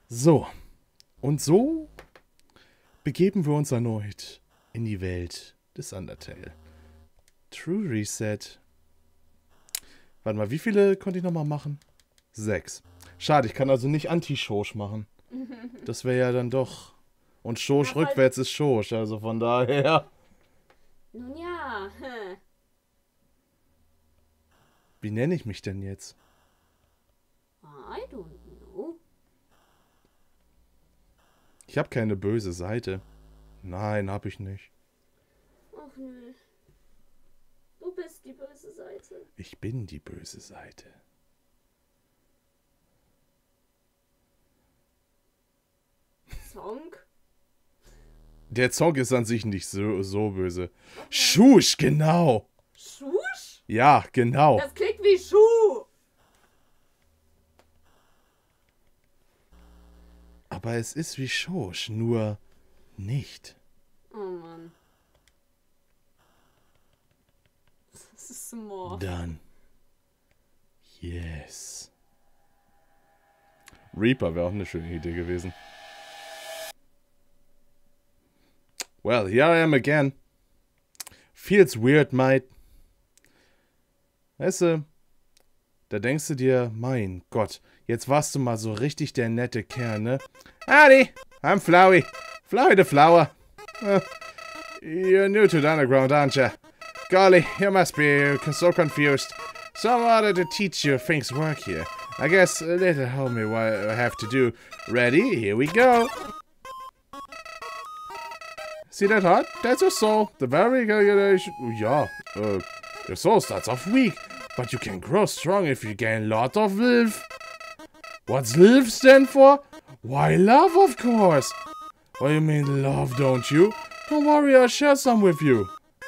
So. Und so begeben wir uns erneut in die Welt des Undertale. True Reset. Warte mal, wie viele konnte ich nochmal machen? 6. Schade, ich kann also nicht Anti-Shosh machen. Das wäre ja dann doch... Und Shosh rückwärts ist Shosh, also von daher... Nun ja. Wie nenne ich mich denn jetzt? I don't know. Ich habe keine böse Seite. Nein, habe ich nicht. Ach nö. Du bist die böse Seite. Ich bin die böse Seite. Song? Der Song ist an sich nicht so böse. Schusch, genau. Schusch? Ja, genau. Das klingt wie Schuh. Aber es ist wie Schosch, nur nicht. Oh Mann. Das ist small. Dann. Yes. Reaper wäre auch eine schöne Idee gewesen. Well, here I am again. Feels weird, mate. Weißt du, da denkst du dir, mein Gott, jetzt warst du mal so richtig der nette Kerl, ne? Howdy, I'm Flowey. Flowey the Flower. You're new to the underground, aren't you? Golly, you must be so confused. Someone ought to teach you things work here. I guess a little homie what I have to do. Ready? Here we go. See that heart? That's your soul. The very yeah. Your soul starts off weak, but you can grow strong if you gain a lot of live. What's live stand for? Why, love, of course. Well, you mean love, don't you? Don't worry, I'll share some with you.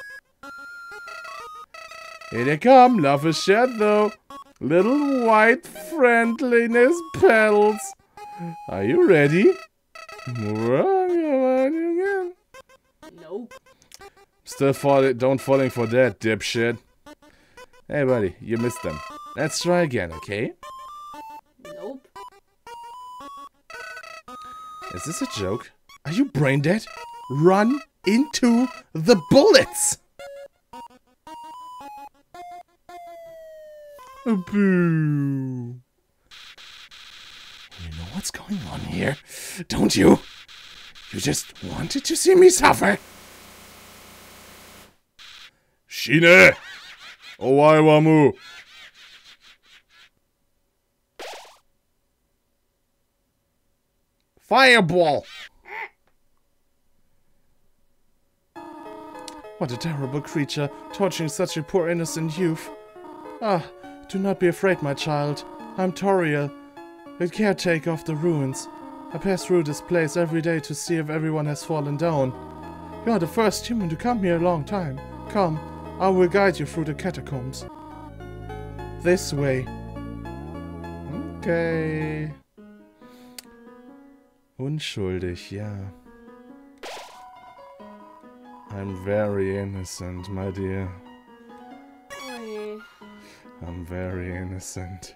Here they come. Love is shared, though. Little white friendliness petals. Are you ready? Nope. Still don't falling for that, dipshit. Hey, buddy, you missed them. Let's try again, okay? Nope. Is this a joke? Are you brain dead? Run into the bullets! Boo. You know what's going on here, don't you? You just wanted to see me suffer. Shine! Owaiwamu! Fireball! What a terrible creature, torturing such a poor innocent youth. Ah, do not be afraid, my child. I'm Toriel, the caretaker of the ruins. I pass through this place every day to see if everyone has fallen down. You are the first human to come here a long time. Come, I will guide you through the catacombs. This way. Okay. Unschuldig, ja. I'm very innocent, my dear. Ui. I'm very innocent.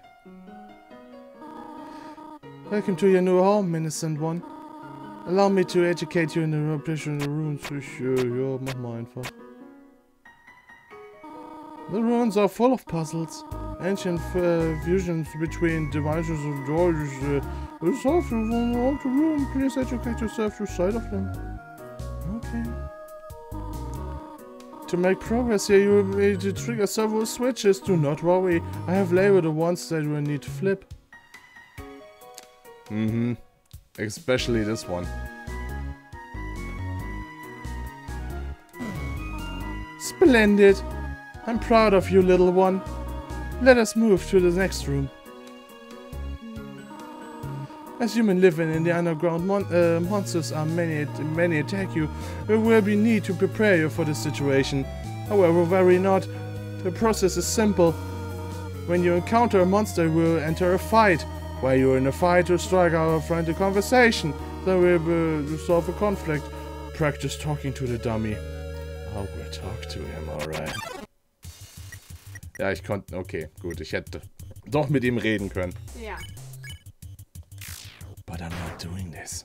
Welcome to your new home, innocent one. Allow me to educate you in the operation of the ruins. Ja, mach mal einfach. The ruins are full of puzzles. Ancient fusions between dimensions of doors. Resolve from all the room. Please educate yourself through sight of them. Okay. To make progress here, you will need to trigger several switches. Do not worry. I have labeled the ones that you will need to flip. Especially this one. Splendid. I'm proud of you, little one. Let us move to the next room. As humans living in the underground, monsters are many attack you. There will be need to prepare you for this situation. However, worry not. The process is simple. When you encounter a monster, you will enter a fight. While you're in a fight, you strike out a friendly conversation. Then we will resolve a conflict. Practice talking to the dummy. I will talk to him, alright. Ja, ich konnte... Okay, gut. Ich hätte doch mit ihm reden können. Ja. But I'm not doing this.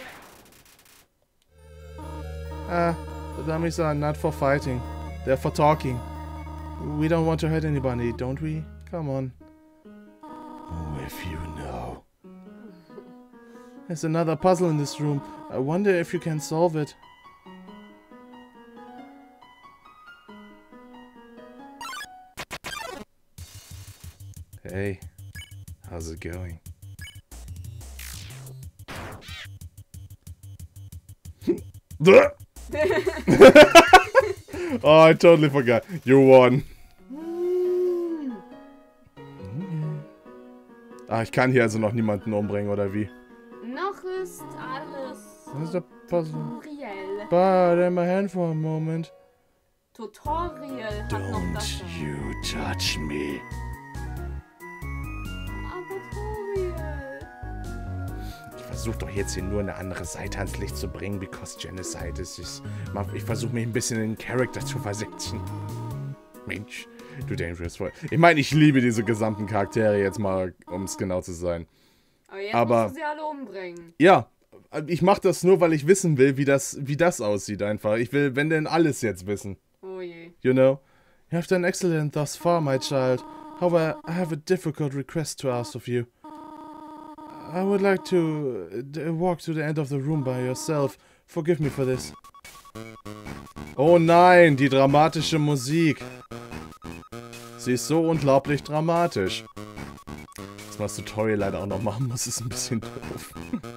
The dummies are not for fighting. They're for talking. We don't want to hurt anybody, don't we? Come on. Oh, if you know. There's another puzzle in this room. I wonder if you can solve it. Hey, how's it going? Oh, I totally forgot. You won. Ah, ich kann hier also noch niemanden umbringen, oder wie? Noch ist alles Das ist der Puzzle. Tutorial. But in my hand for a moment. Tutorial hat noch das. Don't you touch me. Aber Tutorial. Ich versuche doch jetzt hier nur eine andere Seite ans Licht zu bringen, because Genocide ist. Ich versuche mich ein bisschen in den Charakter zu versetzen. Mensch, du Dangerous Boy. Ich meine, ich liebe diese gesamten Charaktere jetzt mal, um es genau zu sein. Aber jetzt musst du sie alle umbringen. Ja, ich mache das nur, weil ich wissen will, wie das aussieht einfach. Ich will, wenn denn alles jetzt wissen. Oh je. You know? You have done excellent thus far, my child. However, I have a difficult request to ask of you. I would like to walk to the end of the room by yourself. Forgive me for this. Oh nein, die dramatische Musik. Sie ist so unglaublich dramatisch. Dass man das Tutorial leider auch noch machen muss, ist ein bisschen doof.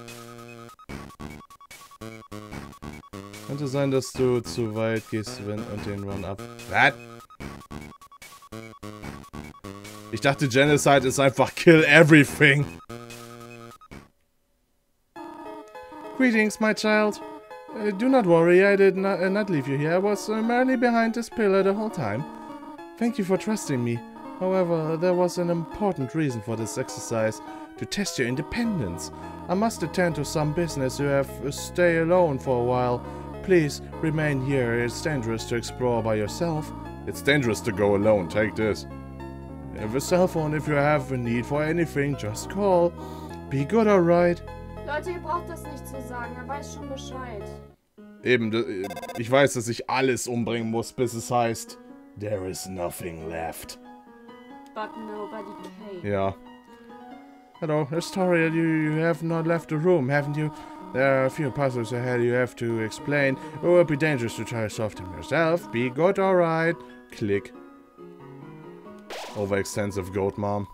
Könnte sein, dass du zu weit gehst und den Run-Up... Was? Ich dachte, Genocide ist einfach Kill Everything. Greetings, my child. Do not worry, I did not leave you here. I was merely behind this pillar the whole time. Thank you for trusting me. However, there was an important reason for this exercise, to test your independence. I must attend to some business. You have to stay alone for a while. Please, remain here. It's dangerous to explore by yourself. It's dangerous to go alone. Take this. You have a cell phone. If you have a need for anything, just call. Be good, alright? Leute, ihr braucht das nicht zu sagen. Er weiß schon Bescheid. Eben, ich weiß, dass ich alles umbringen muss, bis es heißt, there is nothing left. But nobody came. Ja. Hello, Historia, you have not left the room, haven't you? There are a few puzzles ahead you have to explain. It would be dangerous to try to solve them yourself. Be good, alright. Click. Overextensive goat mom.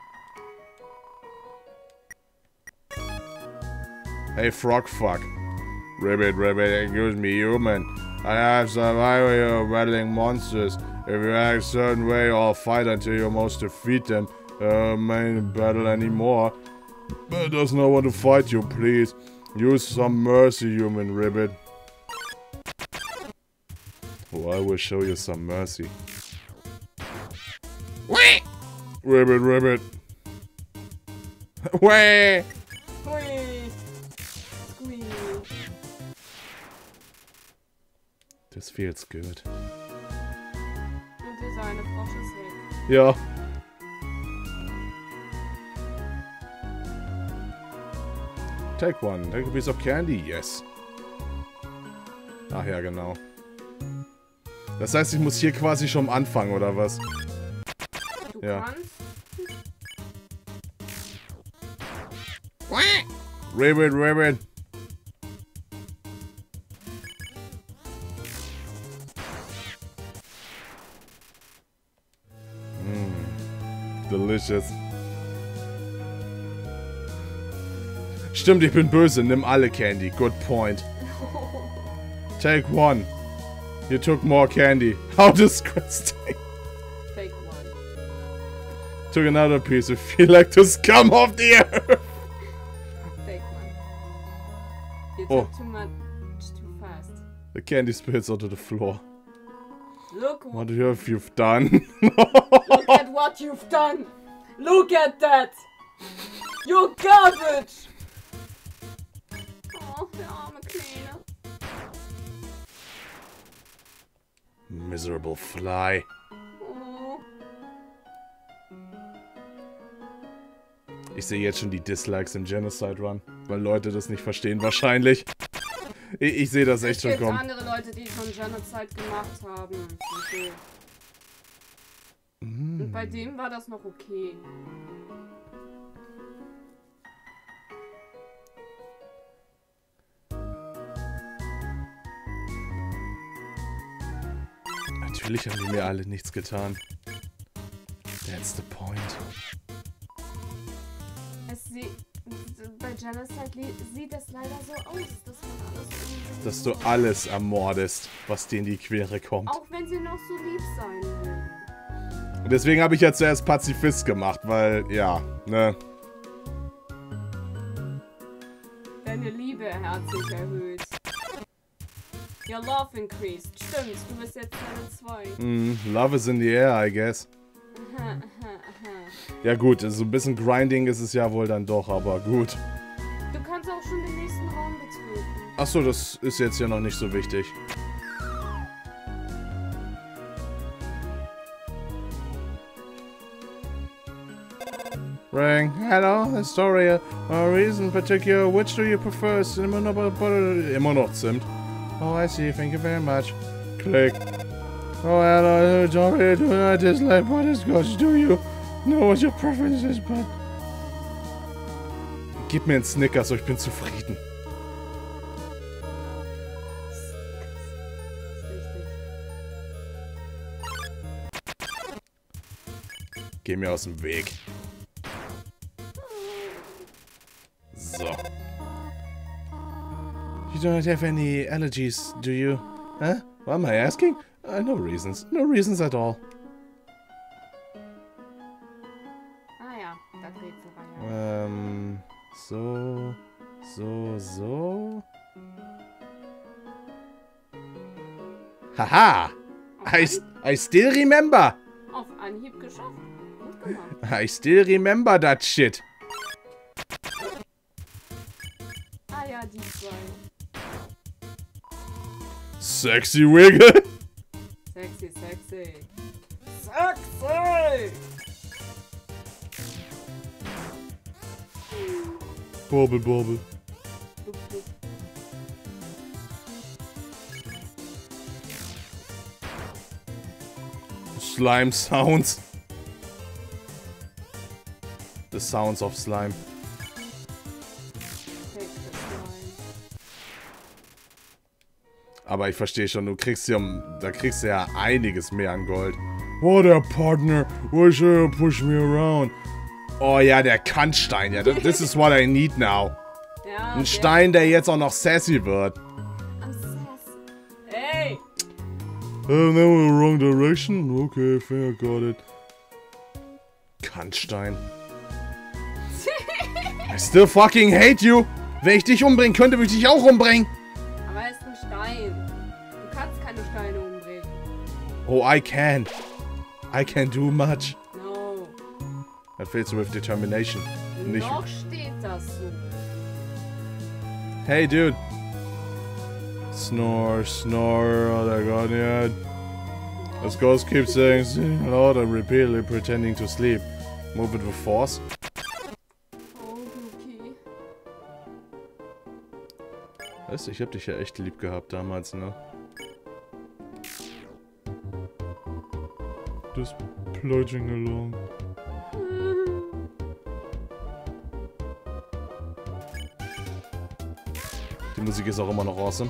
Hey, frog fuck. Ribbit, excuse me, human. I have survived battling monsters. If you act a certain way, I'll fight until you almost defeat them. Main battle anymore. But does not want to fight you, please. Use some mercy, human ribbit. Oh, I will show you some mercy. Wait! Ribbit. Wait! Hui. Squeak. This feels good. Und dieser eine Frosch ist weg. Ja. Take one. Take a piece of candy. Yes. Ach ja, genau. Das heißt, ich muss hier quasi schon anfangen, oder was? Du Ja. kannst. Ribbit. Delicious. Stimmt, ich bin böse. Nimm alle Candy. Good point. Take one. You took more candy. How disgusting. Take one. Took another piece. You feel like to scum off the earth. Take one. You Oh. took too much too fast. The candy spills onto the floor. Look What have you done? Look at what you've done! Look at that! You're garbage! Oh, der arme Kleine. Miserable fly. Oh. Ich sehe jetzt schon die Dislikes im Genocide Run, weil Leute das nicht verstehen wahrscheinlich. Ich sehe das echt schon kommen. Es gibt andere Leute, die schon Genocide gemacht haben. Okay. Und bei dem war das noch okay. Natürlich haben die mir alle nichts getan. That's the point. Bei Genocide sieht es leider so aus, dass man alles irgendwie... Dass du alles ermordest, was dir in die Quere kommt. Auch wenn sie noch so lieb sein will. Und deswegen habe ich ja zuerst Pazifist gemacht, weil, ja, ne. Deine Liebe hat sich erhöht. Your love increased. Stimmt, du bist jetzt Level 2. Love is in the air, I guess. Ja gut, so ein bisschen Grinding ist es ja wohl dann doch, aber gut. Du kannst auch schon den nächsten Raum betreten. Achso, das ist jetzt ja noch nicht so wichtig. Ring, hello, Historia. A reason particular, which do you prefer? Cinnamon or butter? Immer noch Zimt. Oh, I see, thank you very much. Click. Oh, hello, Historia, do not dislike butterscotch, do you? Know what your preference is, but... Gib mir einen Snickers, ich bin zufrieden. Geh mir aus dem Weg. So. You don't have any allergies, do you? Huh? What am I asking? No reasons. No reasons at all. Ah ja, da dreht sie rein. So. Haha! I still remember! Auf Anhieb geschafft. Gut gemacht. I still remember that shit. Ah ja, die zwei. Sexy Wiggle! Sexy. Sexy! Bobble. Dup, dup. Slime sounds. The sounds of slime. Take the slime. Aber ich verstehe schon, da kriegst du ja einiges mehr an Gold. What a partner, why should you push me around? Oh ja, der Kantstein, ja, this is what I need now. Ja, Ein Stein, der jetzt auch noch sassy wird. I'm sass. Ey! No, wrong direction? Okay, I think I got it. Kantstein. I still fucking hate you. Wenn ich dich umbringen könnte, würde ich dich auch umbringen. Aber er ist ein Stein. Du kannst keine Steine umbringen. Oh, I can. I can do much. No. That fits with determination. Nicht. Noch steht das so. Hey, dude. Snore, oh, they're gone yet. This ghost keeps saying loud and repeatedly pretending to sleep. Move it with force. Oh, okay. Weißt du, ich hab dich ja echt lieb gehabt damals, ne? Just plodding along. Die Musik ist auch immer noch awesome.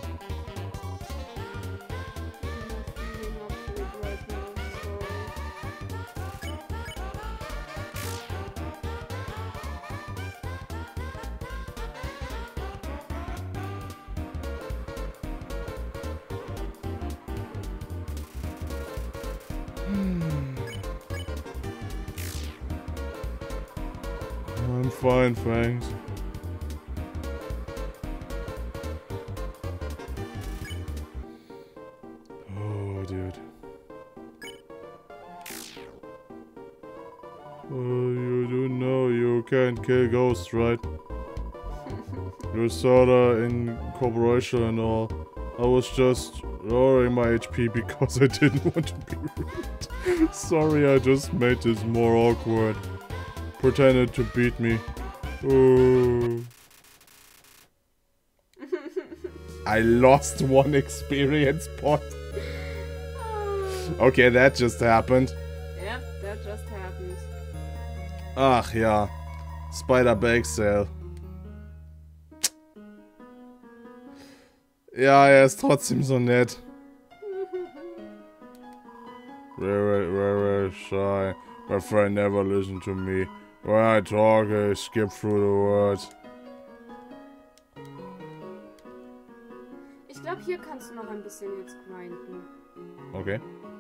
I'm fine, thanks. Oh, dude. Oh, you do know you can't kill ghosts, right? You're sorta in corporation and all. I was just lowering my HP because I didn't want to be rude. Sorry, I just made this more awkward. pretended to beat me. Oh. I lost 1 experience point. Okay, that just happened. Yep, that just happened. Ach ja. Spider Bake Sale. Ja, er ist trotzdem so nett. Very shy. My friend never listened to me. When I talk, I skip through the words. Ich glaube, hier kannst du noch ein bisschen jetzt grinden. Okay.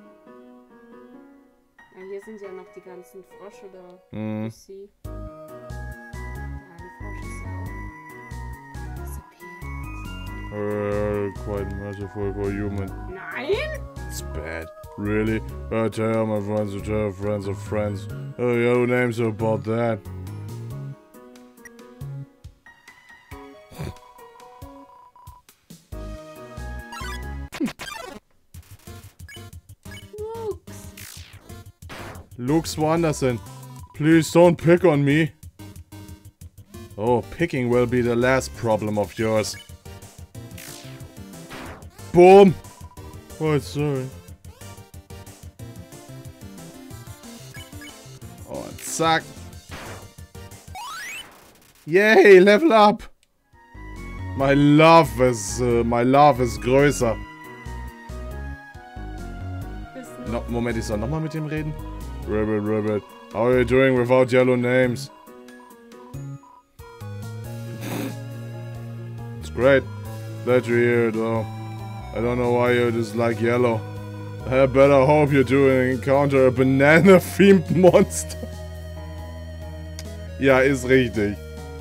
Ja, hier sind ja noch die ganzen Frösche da. Mhm. Ich sehe. Ja, die Frosch ist ja auch disappeared. Quite merciful for human. Nein! It's bad. Really? I tell my friends to tell friends of friends. Your name's about that. Luke Swanderson, please don't pick on me. Oh, picking will be the last problem of yours. Boom! Oh, sorry. Und zack. Yay, level up! My love is größer. No, Moment, ich soll nochmal mit ihm reden? Ribbit, how are you doing without yellow names? It's great. Glad to hear it, though. I don't know why you dislike yellow. I better hope you do encounter a banana-themed monster. Ja, ist richtig.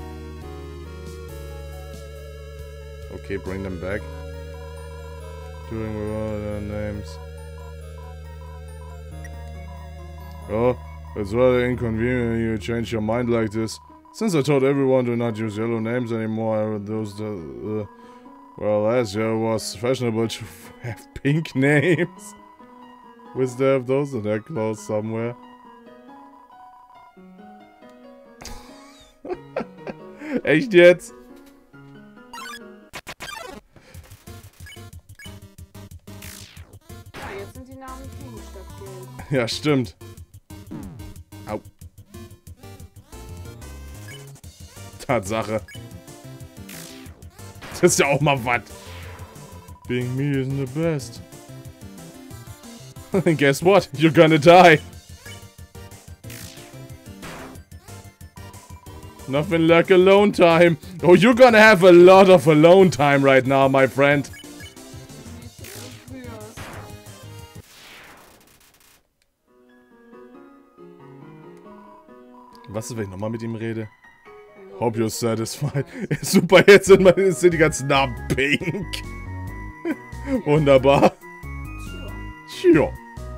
Okay, bring them back. Doing without their names. Oh, it's rather inconvenient you change your mind like this. Since I told everyone to not use yellow names anymore, well, last year it was fashionable to have pink names. Was there those in their clothes somewhere? Echt jetzt? Ja, jetzt sind die Namen pink statt gelb. Ja, stimmt. Au. Tatsache. Das ist ja auch mal was. Being me isn't the best. And guess what? You're gonna die. Nothing like alone time. Oh, you're gonna have a lot of alone time right now, my friend. Was ist, wenn ich nochmal mit ihm rede? Hope you're satisfied. Super, jetzt sind die ganzen Namen pink. Wunderbar. Tja.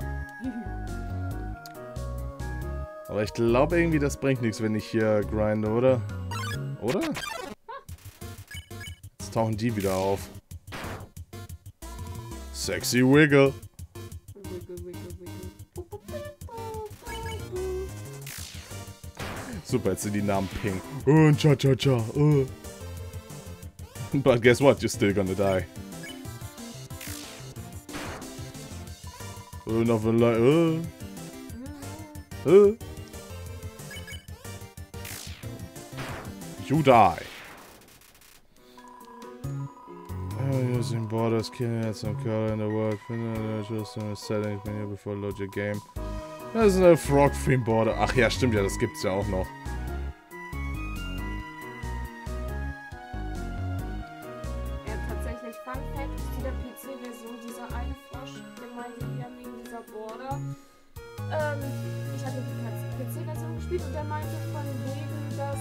Aber ich glaube irgendwie, das bringt nichts, wenn ich hier grinde, oder? Oder? Jetzt tauchen die wieder auf. Sexy Wiggle. Super, jetzt sind die Namen pink. Und cha-cha-cha. But guess what? You're still gonna die. Nothing like... You die. Using borders, killing at some color in the world. Just in a setting menu before load your game. Das ist eine Frog-Theme Border. Ach ja, stimmt ja, das gibt's ja auch noch. Ja, tatsächlich, Fun Fact zu der PC-Version, dieser eine Frosch, der meinte hier wegen dieser Border. Ich hatte die PC-Version gespielt und der meinte von wegen, dass,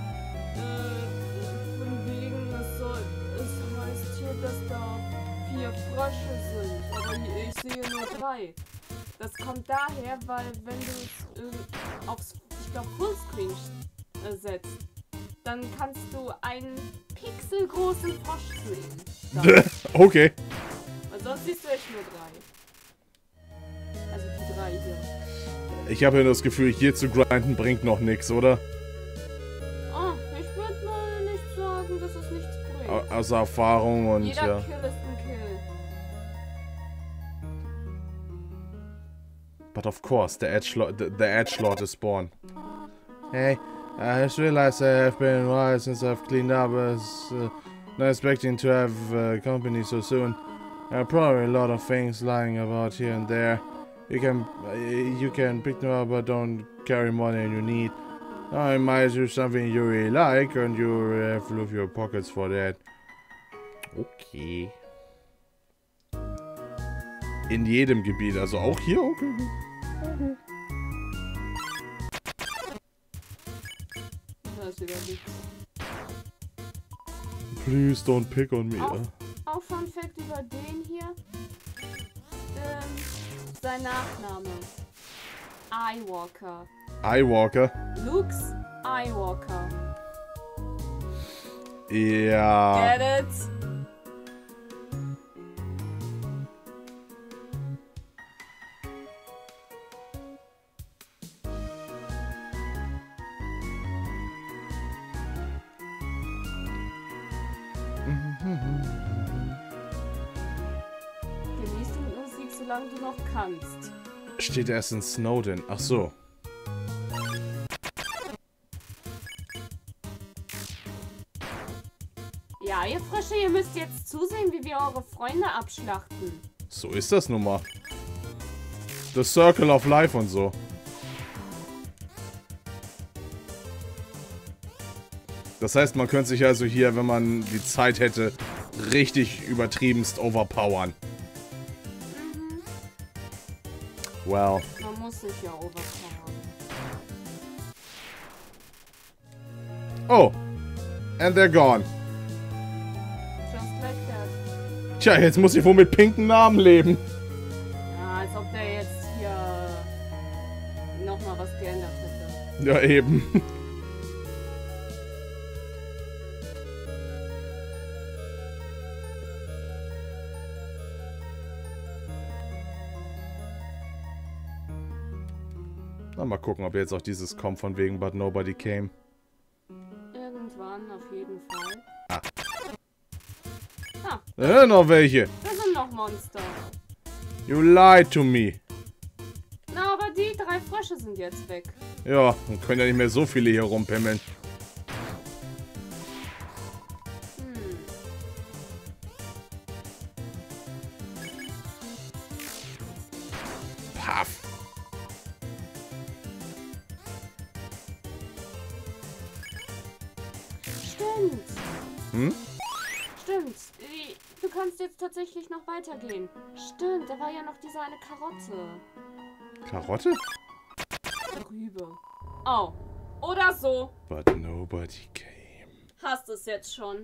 es heißt hier, dass da 4 Frösche sind, aber ich sehe nur 3. Das kommt daher, weil wenn du es aufs, ich glaube, Fullscreen setzt, dann kannst du einen pixelgroßen Frosch sehen. Okay. Weil sonst siehst du echt nur 3. Also die 3 hier. Ich habe ja das Gefühl, hier zu grinden bringt noch nichts, oder? Oh, ich würde mal nicht sagen, dass es nichts bringt. Aus Erfahrung und Jeder ja. Kill ist ein Kill. But of course, the edgelord is born. Hey, I just realized I have been a while since I've cleaned up. I was not expecting to have company so soon. There are probably a lot of things lying about here and there. You can pick them up, but don't carry more than you need. I might do something you really like, and you have to look your pockets for that. Okay. In jedem Gebiet, also auch hier? Okay. Da ist wieder nichts. Please don't pick on me. Auch Fun Fact über den hier. Sein Nachname. Eyewalker. Eyewalker? Luke's Eyewalker. Ja. Get it? Genieß die Musik, solange du noch kannst. Steht erst in Snowden. Ach so. Ja, ihr Frösche, ihr müsst jetzt zusehen, wie wir eure Freunde abschlachten. So ist das nun mal. The Circle of Life und so. Das heißt, man könnte sich also hier, wenn man die Zeit hätte, richtig übertriebenst overpowern. Mhm. Well. Man muss sich ja overpowern. Oh. And they're gone. Just like that. Tja, jetzt muss ich wohl mit pinken Namen leben. Ja, als ob der jetzt hier nochmal was geändert hätte. Ja, eben. Na, mal gucken, ob jetzt auch dieses kommt von wegen But Nobody Came. Irgendwann auf jeden Fall. Noch welche. Das sind noch Monster. You lied to me. Na, aber die 3 Frösche sind jetzt weg. Ja, dann können ja nicht mehr so viele hier rumpimmeln. Paff. Stimmt. Hm? Stimmt. Du kannst jetzt tatsächlich noch weitergehen. Stimmt, da war ja noch diese eine Karotte. Karotte? Rübe. Oh. Oder so. But nobody came. Hast es jetzt schon.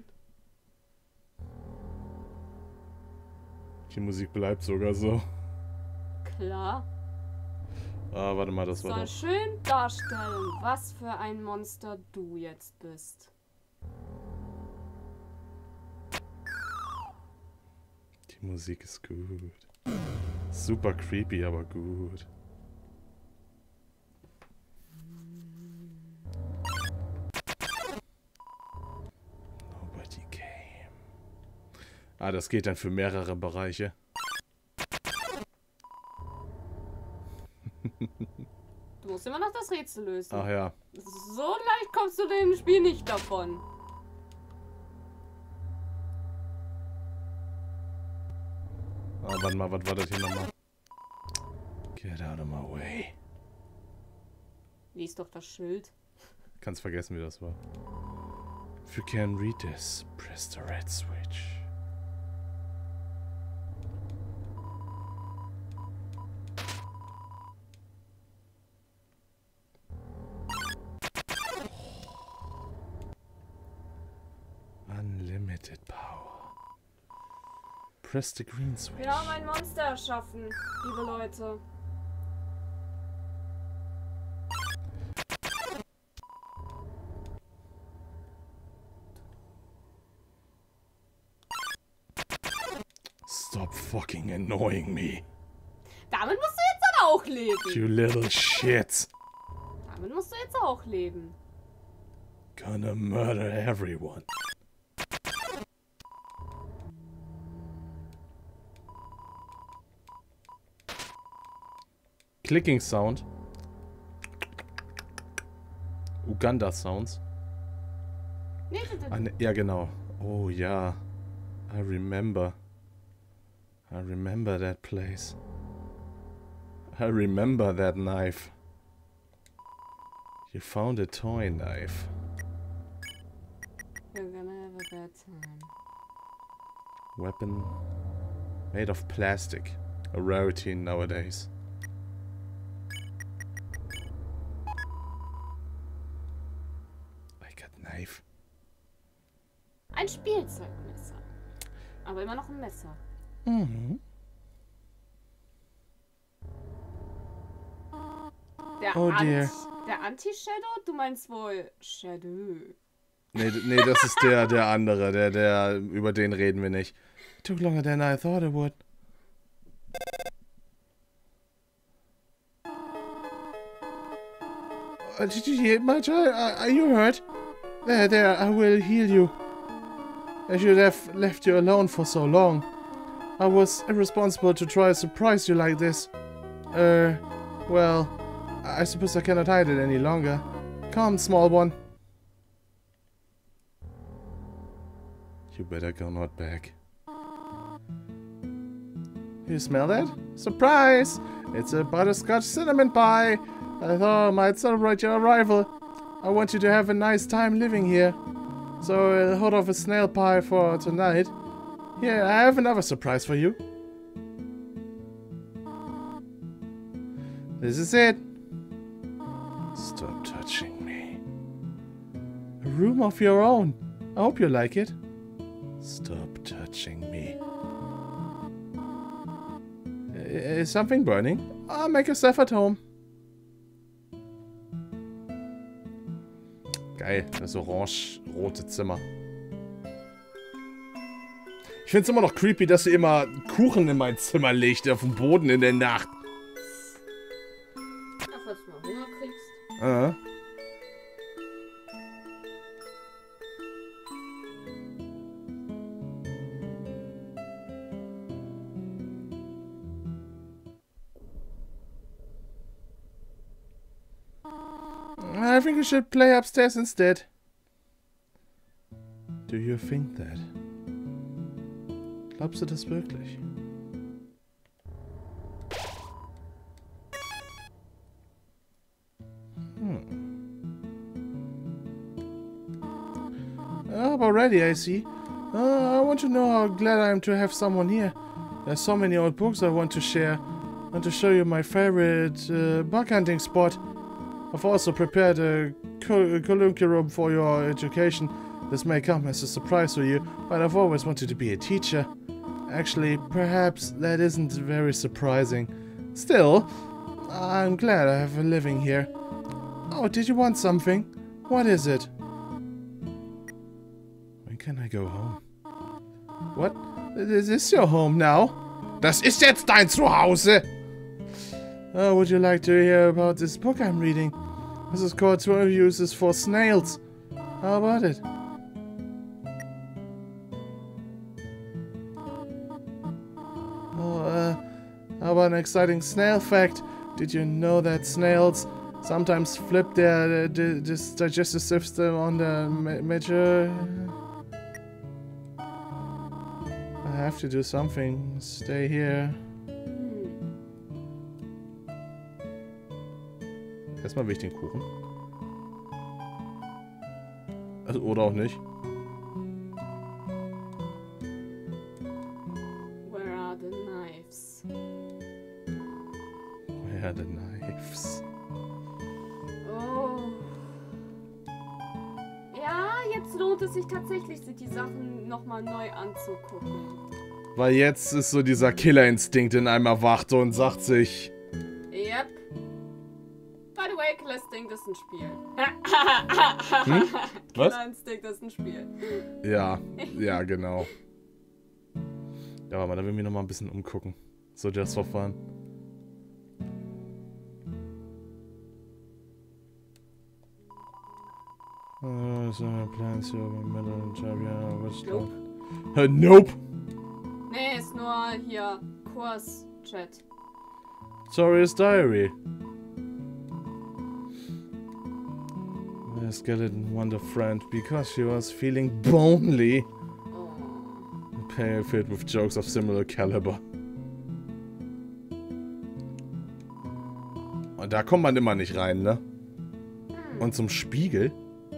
Die Musik bleibt sogar so. Klar. Ah, warte mal, das war Soll doch... schön darstellen, was für ein Monster du jetzt bist. Die Musik ist gut. Super creepy, aber gut. Nobody came. Ah, das geht dann für mehrere Bereiche. Du musst immer noch das Rätsel lösen. Ach ja. So leicht kommst du dem Spiel nicht davon. Ah, warte mal, was war das hier nochmal? Get out of my way. Lies doch das Schild. Kannst vergessen, wie das war. If you can read this, press the red switch. Unlimited power. Press the green switch. Wir haben ein Monster erschaffen, liebe Leute. Stop fucking annoying me. Damit musst du jetzt dann auch leben. You little shit. Damit musst du jetzt auch leben. Gonna murder everyone. Clicking Sound. Uganda Sounds. Nee, Ja, genau. Oh ja. I remember. I remember that place. I remember that knife. You found a toy knife. We're gonna have a bad time. Weapon made of plastic. A rarity nowadays. Like a knife. Ein Spielzeugmesser. Aber immer noch ein Messer. Mhm. Oh dear. Der Anti-Shadow? Du meinst wohl Shadow. Nee, das ist der andere. Der, über den reden wir nicht. It took longer than I thought it would. Did you hear my child? Are you hurt? There, I will heal you. I should have left you alone for so long. I was irresponsible to try to surprise you like this. Well, I suppose I cannot hide it any longer. Come, small one. You better go not back. You smell that? Surprise! It's a butterscotch cinnamon pie! I thought I might celebrate your arrival. I want you to have a nice time living here. So I'll hold off a snail pie for tonight. Here, I have another surprise for you. This is it. Stop touching me. A room of your own. I hope you like it. Stop touching me. Is something burning? Make yourself at home. Geil, das orange-rote Zimmer. Ich find's immer noch creepy, dass sie immer Kuchen in mein Zimmer legt, auf dem Boden in der Nacht. Ach, falls du mal Hunger kriegst. I think we should play upstairs instead. Do you think that? Glaubst du das wirklich? Up already, I see. I want to know how glad I am to have someone here. There's so many old books I want to share. I want to show you my favorite bug hunting spot. I've also prepared a colloquium for your education. This may come as a surprise for you, but I've always wanted to be a teacher. Actually, perhaps that isn't very surprising. Still, I'm glad I have a living here. Oh, did you want something? What is it? When can I go home? What? Is this your home now? Das ist jetzt dein Zuhause! Oh, would you like to hear about this book I'm reading? This is called 12 Uses for Snails. How about it? Oh, how about an exciting snail fact? Did you know that snails sometimes flip their digestive system on the major? I have to do something. Stay here. Erstmal will ich den Kuchen. Also, oder auch nicht. Where are the knives? Where are the knives? Oh. Ja, jetzt lohnt es sich tatsächlich, sich die Sachen nochmal neu anzugucken. Weil jetzt ist so dieser Killerinstinkt in einem erwacht und sagt sich... Yep. By the way, Killerinstinkt ist ein Spiel. Was? Killerinstinkt ist ein Spiel. Ja, ja, genau. Ja, warte mal, da will ich mich nochmal ein bisschen umgucken. So, just for fun. Plans here in the middle job, yeah, what's Nope. Nope! Nee, ist nur hier Kurs-Chat. Tori's diary. The skeleton wanted a friend because she was feeling lonely. Oh. A page filled with jokes of similar caliber. Und da kommt man immer nicht rein, ne? Und zum Spiegel?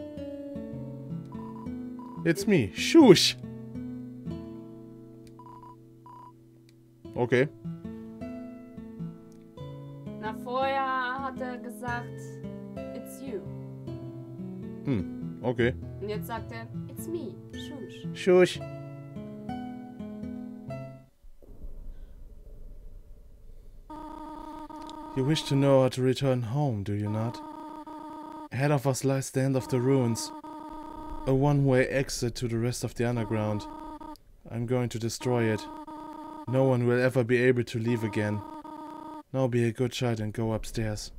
It's me, Shush! Okay. Na, vorher hat er gesagt, it's you. Okay. Und jetzt sagt er, it's me, Shush. Shush. You wish to know how to return home, do you not? Ahead of us lies the end of the ruins. A one-way exit to the rest of the underground. I'm going to destroy it. No one will ever be able to leave again. Now be a good child and go upstairs.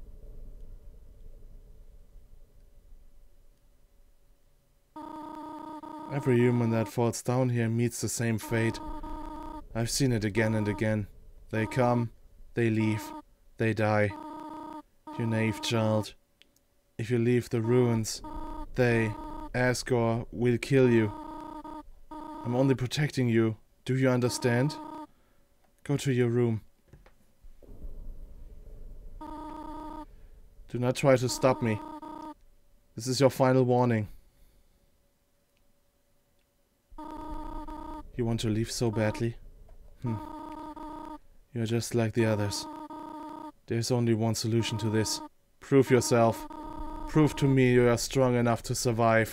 Every human that falls down here meets the same fate. I've seen it again and again. They come, they leave, they die. You naive child. If you leave the ruins, they, Asgore, will kill you. I'm only protecting you. Do you understand? Go to your room. Do not try to stop me. This is your final warning. You want to leave so badly? You're just like the others. There's only one solution to this. Prove yourself. Prove to me you are strong enough to survive.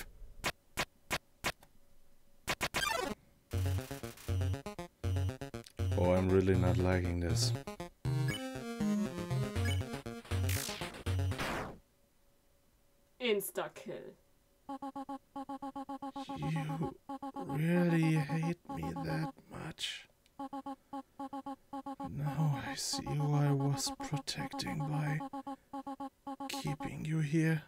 Oh, I'm really not liking this. Insta-Kill. You really hate me that much? Now I see who I was protecting by keeping you here.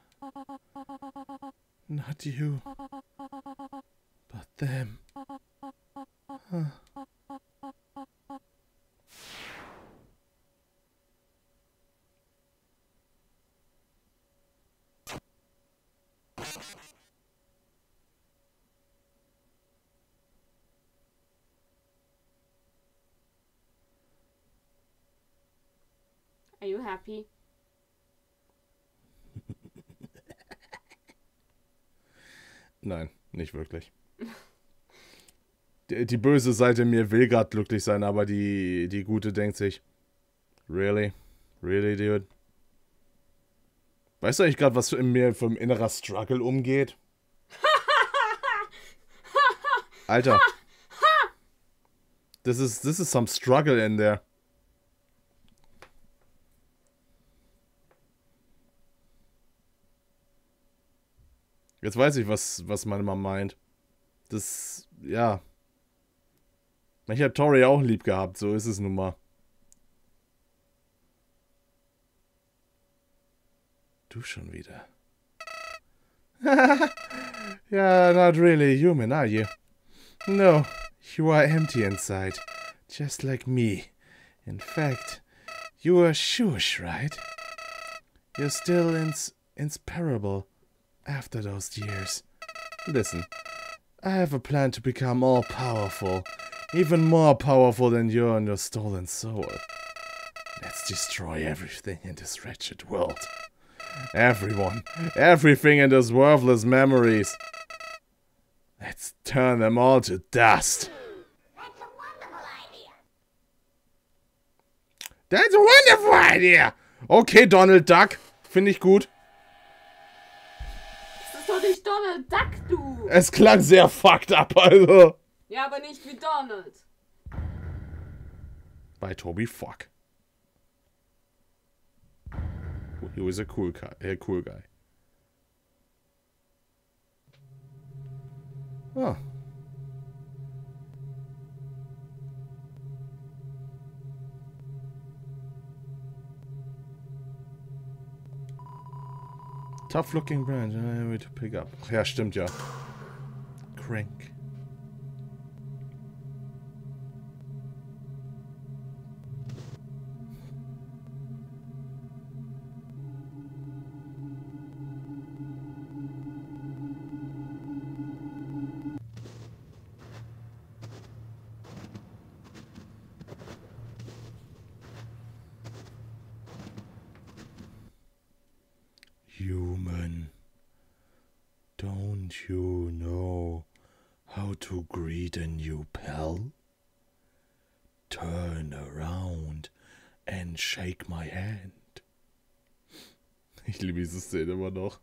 Not you, but them. Huh. Are you happy? Nein, nicht wirklich. Die böse Seite in mir will gerade glücklich sein, aber die gute denkt sich, really? Really, dude? Weißt du eigentlich gerade, was in mir vom innerer Struggle umgeht? Alter. This is some struggle in there. Jetzt weiß ich, was meine Mama meint. Das, ja. Ich habe Tori auch lieb gehabt, so ist es nun mal. Du schon wieder. Yeah, not really human, are you? No, you are empty inside. Just like me. In fact, you are Shush, right? You're still inseparable after those years. Listen, I have a plan to become all-powerful. Even more powerful than you and your stolen soul. Let's destroy everything in this wretched world. Everyone, everything in those worthless memories. Let's turn them all to dust. That's a wonderful idea. That's a wonderful idea. Okay, Donald Duck. Finde ich gut. Das ist doch nicht Donald Duck, du! Es klang sehr fucked up, also. Ja, aber nicht wie Donald. Bei Toby Fuck. He was a cool guy. Ah. Tough looking branch. I need to pick up. Ach ja, stimmt ja. Crank. Human, don't you know how to greet a new pal? Turn around and shake my hand. Ich liebe diese Szene immer noch.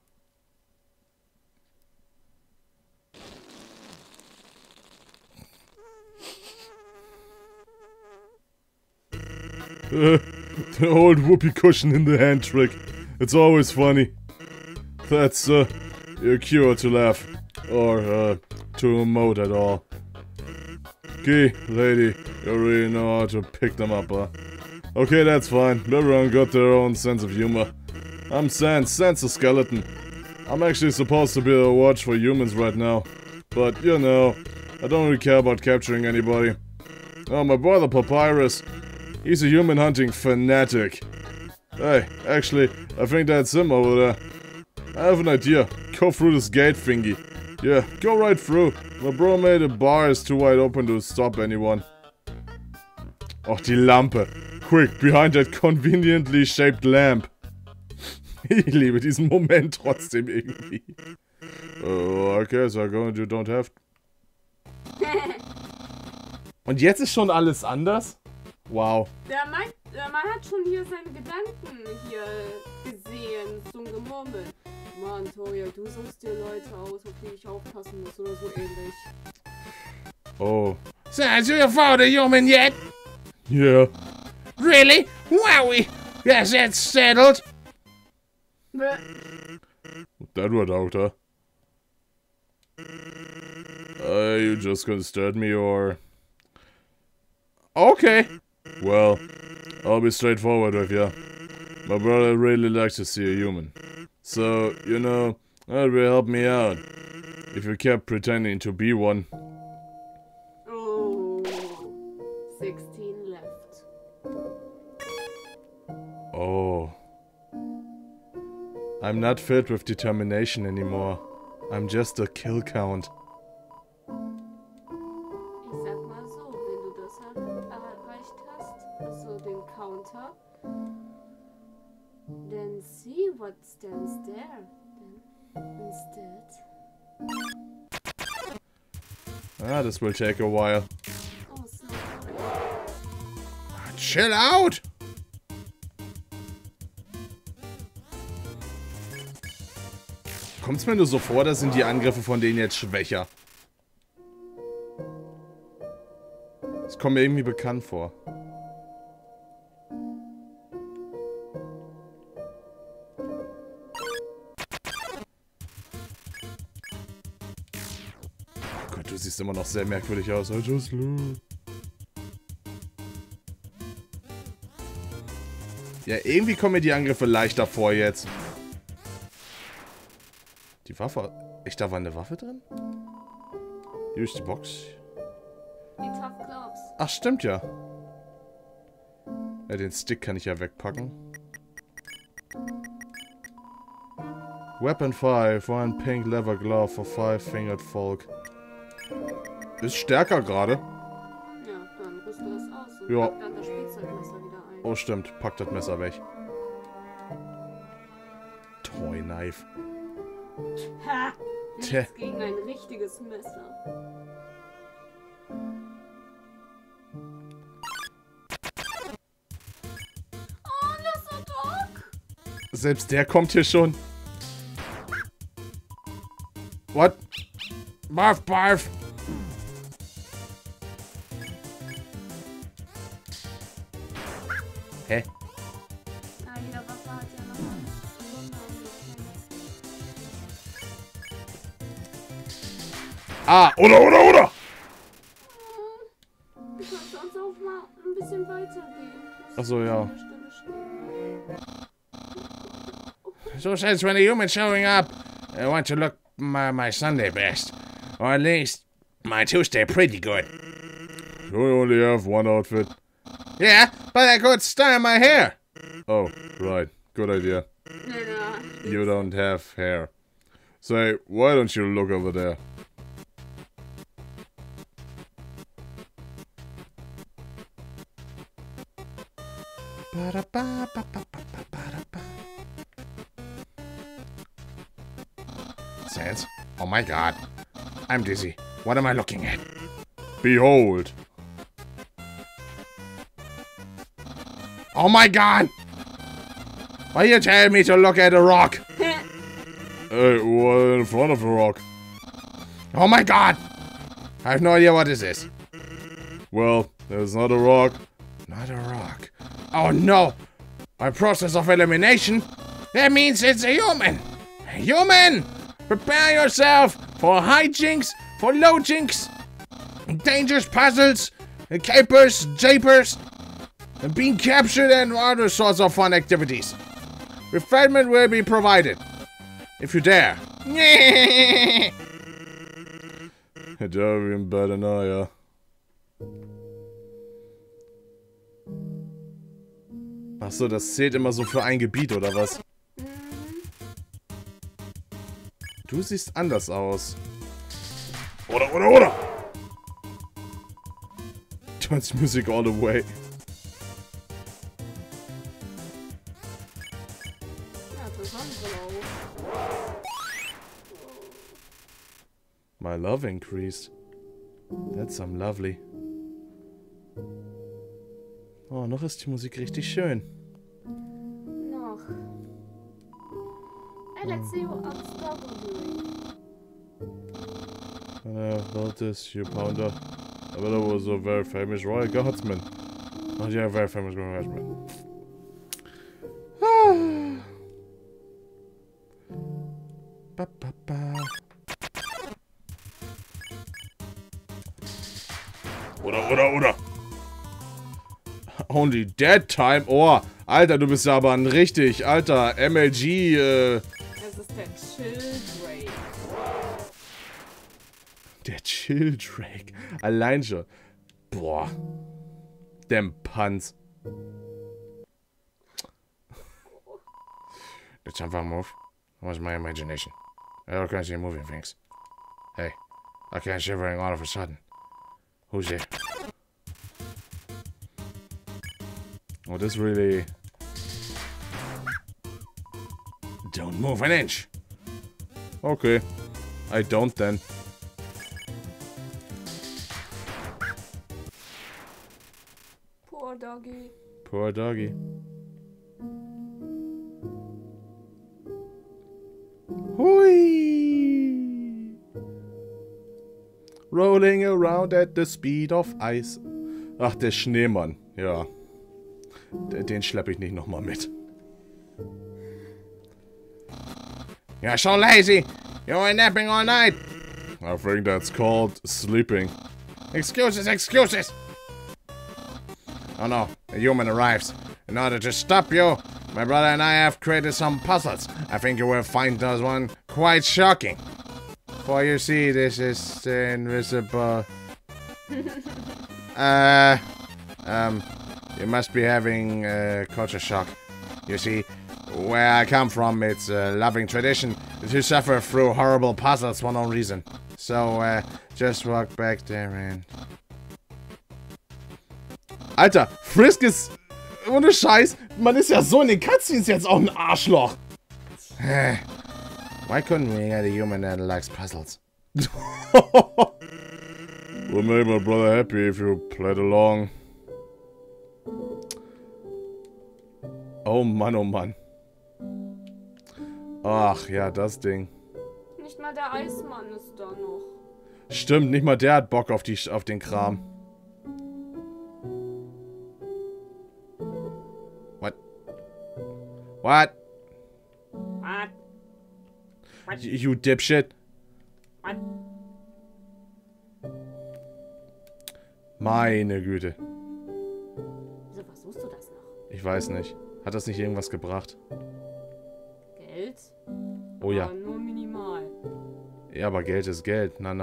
The old whoopee cushion in the hand trick. It's always funny. That's your cure to laugh. Or to emote at all. Okay, lady, you really know how to pick them up, huh? Okay, that's fine. Everyone got their own sense of humor. I'm Sans the skeleton. I'm actually supposed to be a watch for humans right now. But, you know, I don't really care about capturing anybody. Oh, my brother Papyrus. He's a human hunting fanatic. Hey, actually, I think that's him over there. I have an idea. Go through this gate thingy. Yeah, go right through. My bro made the bars too wide open to stop anyone. Oh, die Lampe. Quick, behind that conveniently shaped lamp. Ich liebe diesen Moment trotzdem irgendwie. Okay, so going you don't have. Und jetzt ist schon alles anders? Wow. Man hat schon hier seine Gedanken hier gesehen, so ein Gemurmel. Mann, Toya, du suchst dir Leute aus, auf die ich aufpassen muss oder so ähnlich. Oh. So, you found a human yet? Yeah. Really? Wowie! Yes, that's settled. That went out, huh? You just gonna stare at me or... Okay. Well, I'll be straightforward with you. My brother really likes to see a human. So, you know, that will help me out. If you kept pretending to be one. Oh, 16 left. Oh. I'm not filled with determination anymore. I'm just a kill count. Ich sag mal so, wenn du das erreicht hast, also den Counter, then see what stands there then instead. Ah, this will take a while. Oh, sorry. Chill out! Kommt's mir nur so vor, da sind die Angriffe von denen jetzt schwächer. Das kommt mir irgendwie bekannt vor. Oh Gott, du siehst immer noch sehr merkwürdig aus. I just look. Ja, irgendwie kommen mir die Angriffe leichter vor jetzt. Die Waffe... Echt, da war eine Waffe drin? Hier ist die Box. Die Tough Gloves. Ach, stimmt ja. Ja, den Stick kann ich ja wegpacken. Weapon 5, one pink leather glove for 5-fingered folk. Ist stärker gerade. Ja, dann rüste das aus und Ja. pack dann das Spielzeugmesser wieder ein. Oh, stimmt. Pack das Messer weg. Toy Knife. Ha! Tja. Nichts gegen ein richtiges Messer. Oh, das ist so Doc! Selbst der kommt hier schon. What? Barf, barf. Hä? Ah, jeder Waffe hat ja noch einen besonderen. Ah, oder! Du kannst sonst auch mal ein bisschen weiter gehen. Ach so, ja. So says when a human showing up, I want to look my Sunday best. Or at least my Tuesday pretty good. You only have one outfit. Yeah, but I could style my hair. Oh, right. Good idea. Ja. You don't have hair. Say, why don't you look over there? Sans? Oh my god. I'm dizzy. What am I looking at? Behold. Oh my god! Why you tell me to look at a rock? Hey, what in front of the rock? Oh my god! I have no idea what this is. Well, there's not a rock. Not a rock. Oh no! By process of elimination, that means it's a human! A human! Prepare yourself for hijinks, for low jinks, dangerous puzzles, capers, japers, and being captured and other sorts of fun activities. Refreshment will be provided. If you dare. Hätte er ihn better now, ja. Achso, das zählt immer so für ein Gebiet, oder was? Du siehst anders aus. Oder! Dance music all the way. Ja, das Sonnenblau. My love increased. That's some lovely. Oh, noch ist die Musik richtig schön. Noch. Hey, let's see what I'm doing. Built this, you pounder. I bet it was a very famous royal guardsman. Oh yeah, very famous royal guardsman. Ba, ba, ba. Oder. Only Dead Time? Oh, Alter, du bist ja aber ein richtig alter MLG, Es ist der Childrake. Der Childrake. Allein schon. Boah. Dem Panz. Did something move? It was my imagination. I don't can see moving things. Hey, I can't shivering all of a sudden. Who's there? Oh, this really... Don't move an inch. Okay. I don't then. Poor doggy. Poor doggy. Hui! Rolling around at the speed of ice. Ach, der Schneemann. Ja. Den schleppe ich nicht nochmal mit. You're so lazy. You were napping all night. I think that's called sleeping. Excuses. Oh no, a human arrives. In order to stop you, my brother and I have created some puzzles. I think you will find this one quite shocking. For you see, this is invisible. You must be having culture shock. You see, where I come from, it's a loving tradition to suffer through horrible puzzles for no reason. So, just walk back there and... Alter, Frisk ist... Ohne Scheiß, man ist ja so in den Cutscenes jetzt auch ein Arschloch. Why couldn't we get a human that likes puzzles? Would make my brother happy if you played along. Oh Mann, oh Mann. Ach ja, das Ding. Nicht mal der Eismann ist da noch. Stimmt, nicht mal der hat Bock auf den Kram. What? What? You dipshit. What? Meine Güte. Wieso versuchst du das noch? Ich weiß nicht. Hat das nicht irgendwas gebracht? Geld? Oh ja. Aber nur minimal. Ja, aber Geld ist Geld. Na.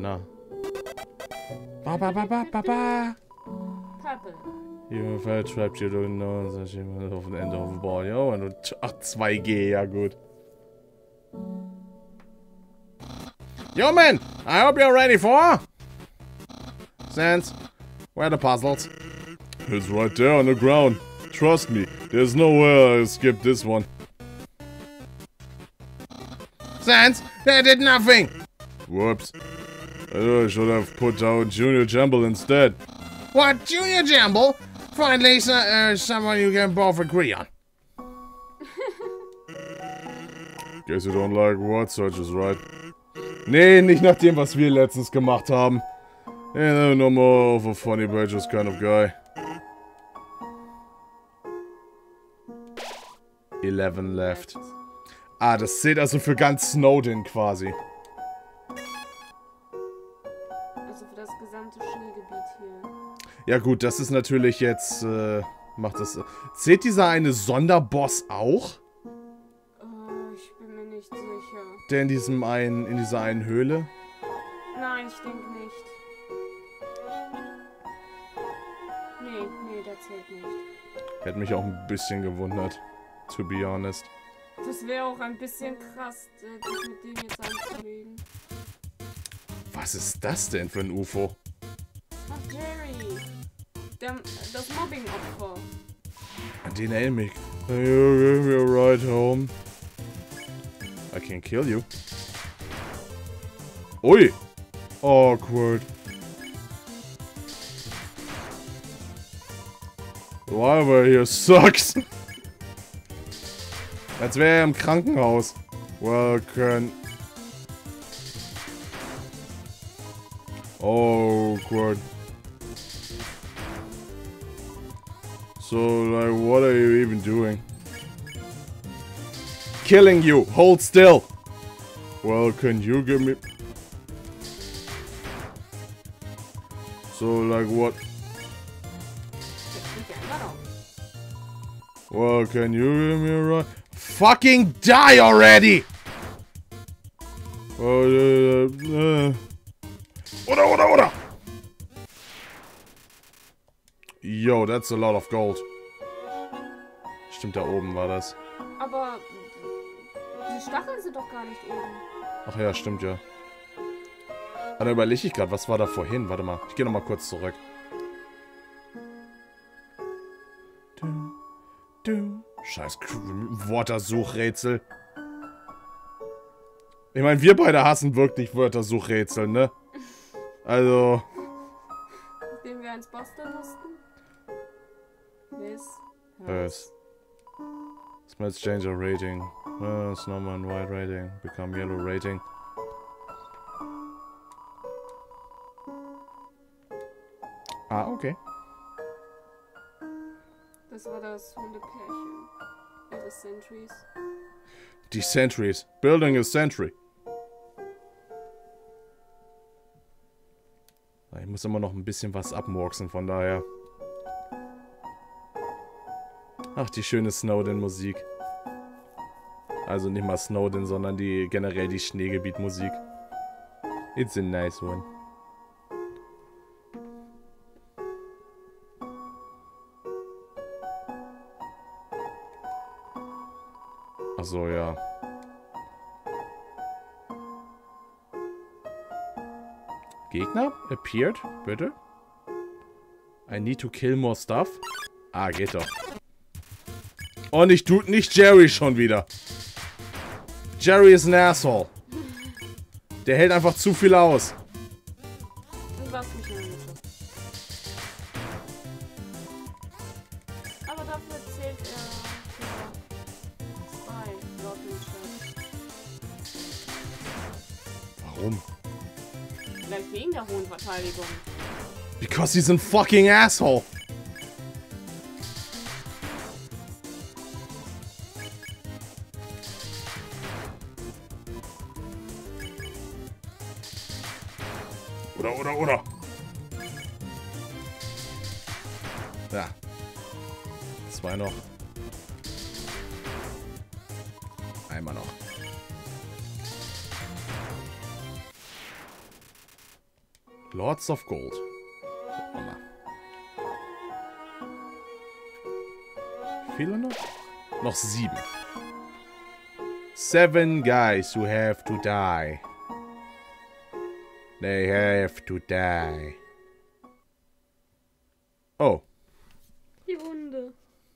Ba. Purple. You fell trapped, you don't know, sag ich mal auf dem Ende of the ball. Ja, und ach, 2G, ja gut. Yo, man! I hope you're ready for... Sans, where are the puzzles? It's right there on the ground. Trust me, there's no way I'll skip this one. Sans, they did nothing! Whoops. I should have put down Junior Jumble instead. What? Junior Jumble? Finally, someone you can both agree on. Guess you don't like word searches, right? Nee, nicht nach dem, was wir letztens gemacht haben. Yeah, no more of a funny badges kind of guy. 11 left. Ah, das zählt also für ganz Snowden quasi. Also für das gesamte Schneegebiet hier. Ja gut, das ist natürlich jetzt, macht das... Zählt dieser eine Sonderboss auch? Ich bin mir nicht sicher. Der in dieser einen Höhle? Nein, ich denke nicht. Nee, der zählt nicht. Hätte mich auch ein bisschen gewundert, to be honest. Das wäre auch ein bisschen krass, dich mit dem jetzt anzulegen. Was ist das denn für ein UFO? Ach, Jerry. Das Mobbing-Opfer. An den erinnere mich. You give me a ride home. I can kill you. Ui! Awkward. Whatever here sucks. Als wäre er im Krankenhaus. Welcome. Awkward. So, like, what are you even doing? Killing you! Hold still! Well, can you give me... So, like, what? Well, can you give me a ride? Fucking die already! Oder! Yo, that's a lot of gold. Stimmt, da oben war das. Aber die Stacheln sind doch gar nicht oben. Ach ja, stimmt ja. Ah, da überlege ich gerade, was war da vorhin? Warte mal, ich gehe nochmal kurz zurück. Scheiß Wörtersuchrätsel. Ich meine, wir beide hassen wirklich Wörtersuchrätsel, ne? Also... Nachdem wir eins basteln mussten. Yes. Let's change our rating. Snowman white rating. Become yellow rating. Ah, okay. Das war das Hundepärchen. Ihre Sentries. Die Sentries. Building a sentry. Ich muss immer noch ein bisschen was abmurksen, von daher. Ach, die schöne Snowden-Musik. Also nicht mal Snowden, sondern generell die Schneegebiet-Musik. It's a nice one. Ach so, ja. Gegner? Appeared? Bitte? I need to kill more stuff? Ah, geht doch. Oh, nicht Jerry schon wieder. Jerry ist ein Asshole. Der hält einfach zu viel aus. Du warst nicht in der Mitte. Aber dafür zählt er für 2 laut dem Chat. Warum? Vielleicht wegen der hohen Verteidigung. Because he's a fucking asshole. Oder. Ja. 2 noch. Einmal noch. Lords of Gold. Wie viele noch? Noch 7. 7 guys who have to die. They have to die. Oh. Die Hunde.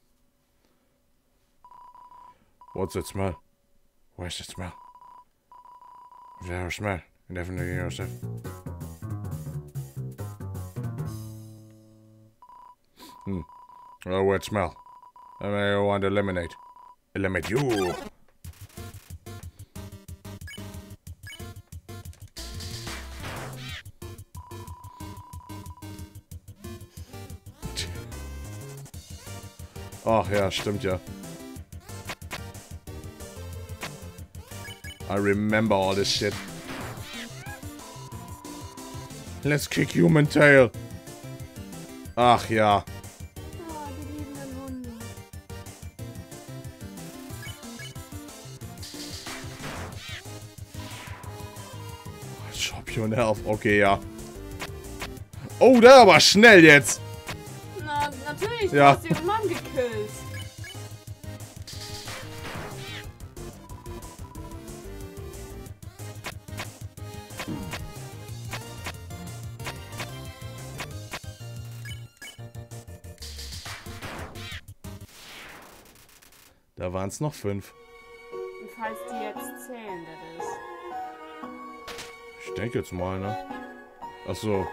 What's that smell? Where's that smell? Is there a smell? You never know yourself. Oh, what smell? I want to eliminate. Eliminate you! Ach ja, stimmt ja. I remember all this shit. Let's kick Human Tail. Ach ja. Oh, die liebenden Hunde. Champion Health. Okay, ja. Oh, der war schnell jetzt. Na, natürlich. Ja. Du hast ihren Mann gekillt. Da waren es noch 5. Und falls die jetzt zählen, das ist. Ich denke jetzt mal, ne? Achso.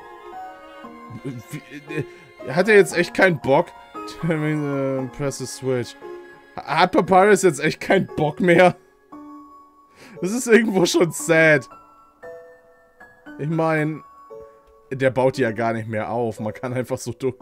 Hat er jetzt echt keinen Bock? Press the switch. Hat Papyrus jetzt echt keinen Bock mehr? Das ist irgendwo schon sad. Ich meine, der baut die ja gar nicht mehr auf. Man kann einfach so durch.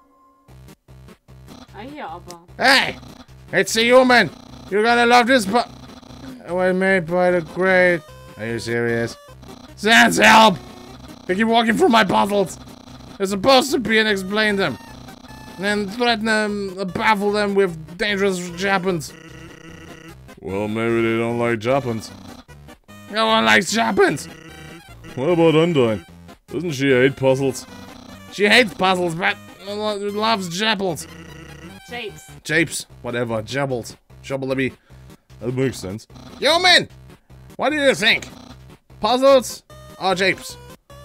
Ah, hier aber. Hey! It's a human! You're gonna love this but was made by the great. Are you serious? Sans help! They keep walking through my puzzles. They're supposed to be and explain them. And threaten them, baffle them with dangerous Japans. Well, maybe they don't like Japans. No one likes Japans! What about Undyne? Doesn't she hate puzzles? She hates puzzles, but loves Japals. Japes. Japes, whatever, Jabbles. Jabbleby. That makes sense. Human! What do you think? Puzzles or japes?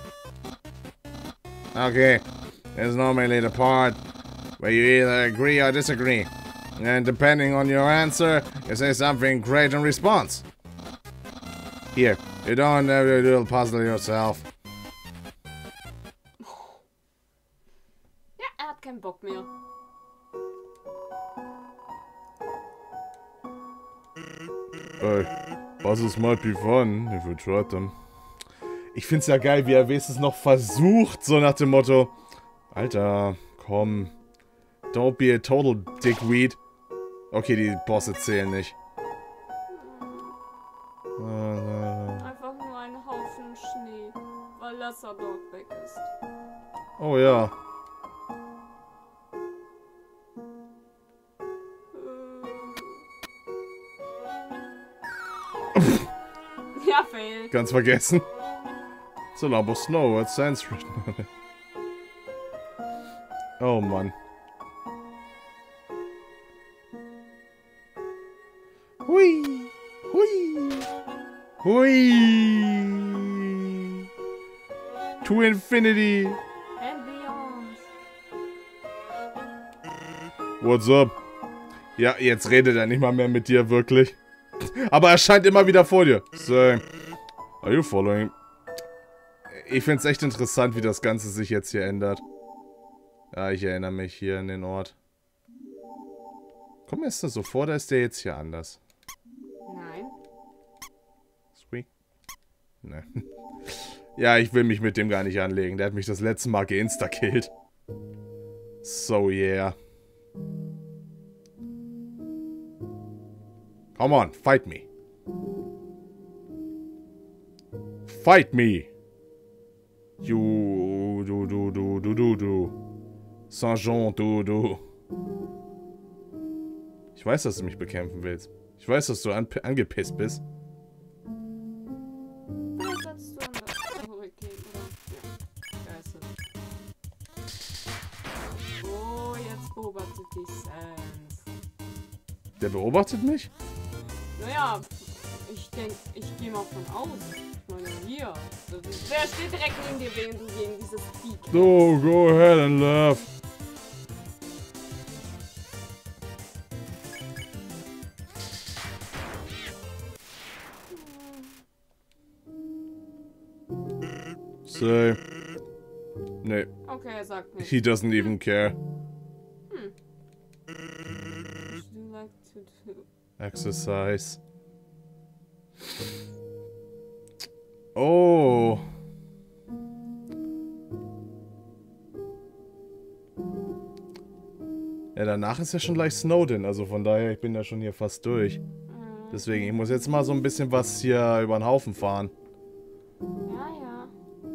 Okay, there's normally the part where you either agree or disagree. And depending on your answer, you say something great in response. Here, you don't have to do a puzzle yourself. Ja, hat keinen Bock mehr. Hey, puzzles might be fun if we tried them. Ich find's ja geil, wie er wenigstens noch versucht, so nach dem Motto: Alter, komm, don't be a total dickweed. Okay, die Bosse zählen nicht. Einfach nur ein Haufen Schnee, weil Lassadog weg ist. Oh ja. Ja, fail. Ganz vergessen. It's a lump of snow, what's science written on it? Oh Mann. Hui! Hui! Hui! To infinity! And beyond. What's up? Ja, jetzt redet er nicht mal mehr mit dir, wirklich. Aber er scheint immer wieder vor dir. So, are you following? Ich find's echt interessant, wie das Ganze sich jetzt hier ändert. Ja, ich erinnere mich hier an den Ort. Komm mir das so vor, da ist der jetzt hier anders. Nein. Sweet. Ne. Ja, ich will mich mit dem gar nicht anlegen. Der hat mich das letzte Mal geinsta-killt. So, yeah. Come on, fight me. Fight me. You, du. Saint-Jean, du. Ich weiß, dass du mich bekämpfen willst. Ich weiß, dass du angepisst bist. Vielleicht solltest du an das zurückgehen, oder? beobachtet dich, Sans. Der beobachtet mich? Naja, ich denke, ich gehe mal von aus. Ich meine, hier. Wer steht direkt neben dir, während du gegen dieses Vieh kämpfst? So, go ahead and laugh. Say. Nee, Okay, er sagt nicht. he doesn't even care. Would you like to do? Exercise. Oh. Ja, danach ist ja schon gleich Snowden, also von daher, ich bin da schon hier fast durch. Deswegen, ich muss jetzt mal so ein bisschen was hier über den Haufen fahren. Ja, ja.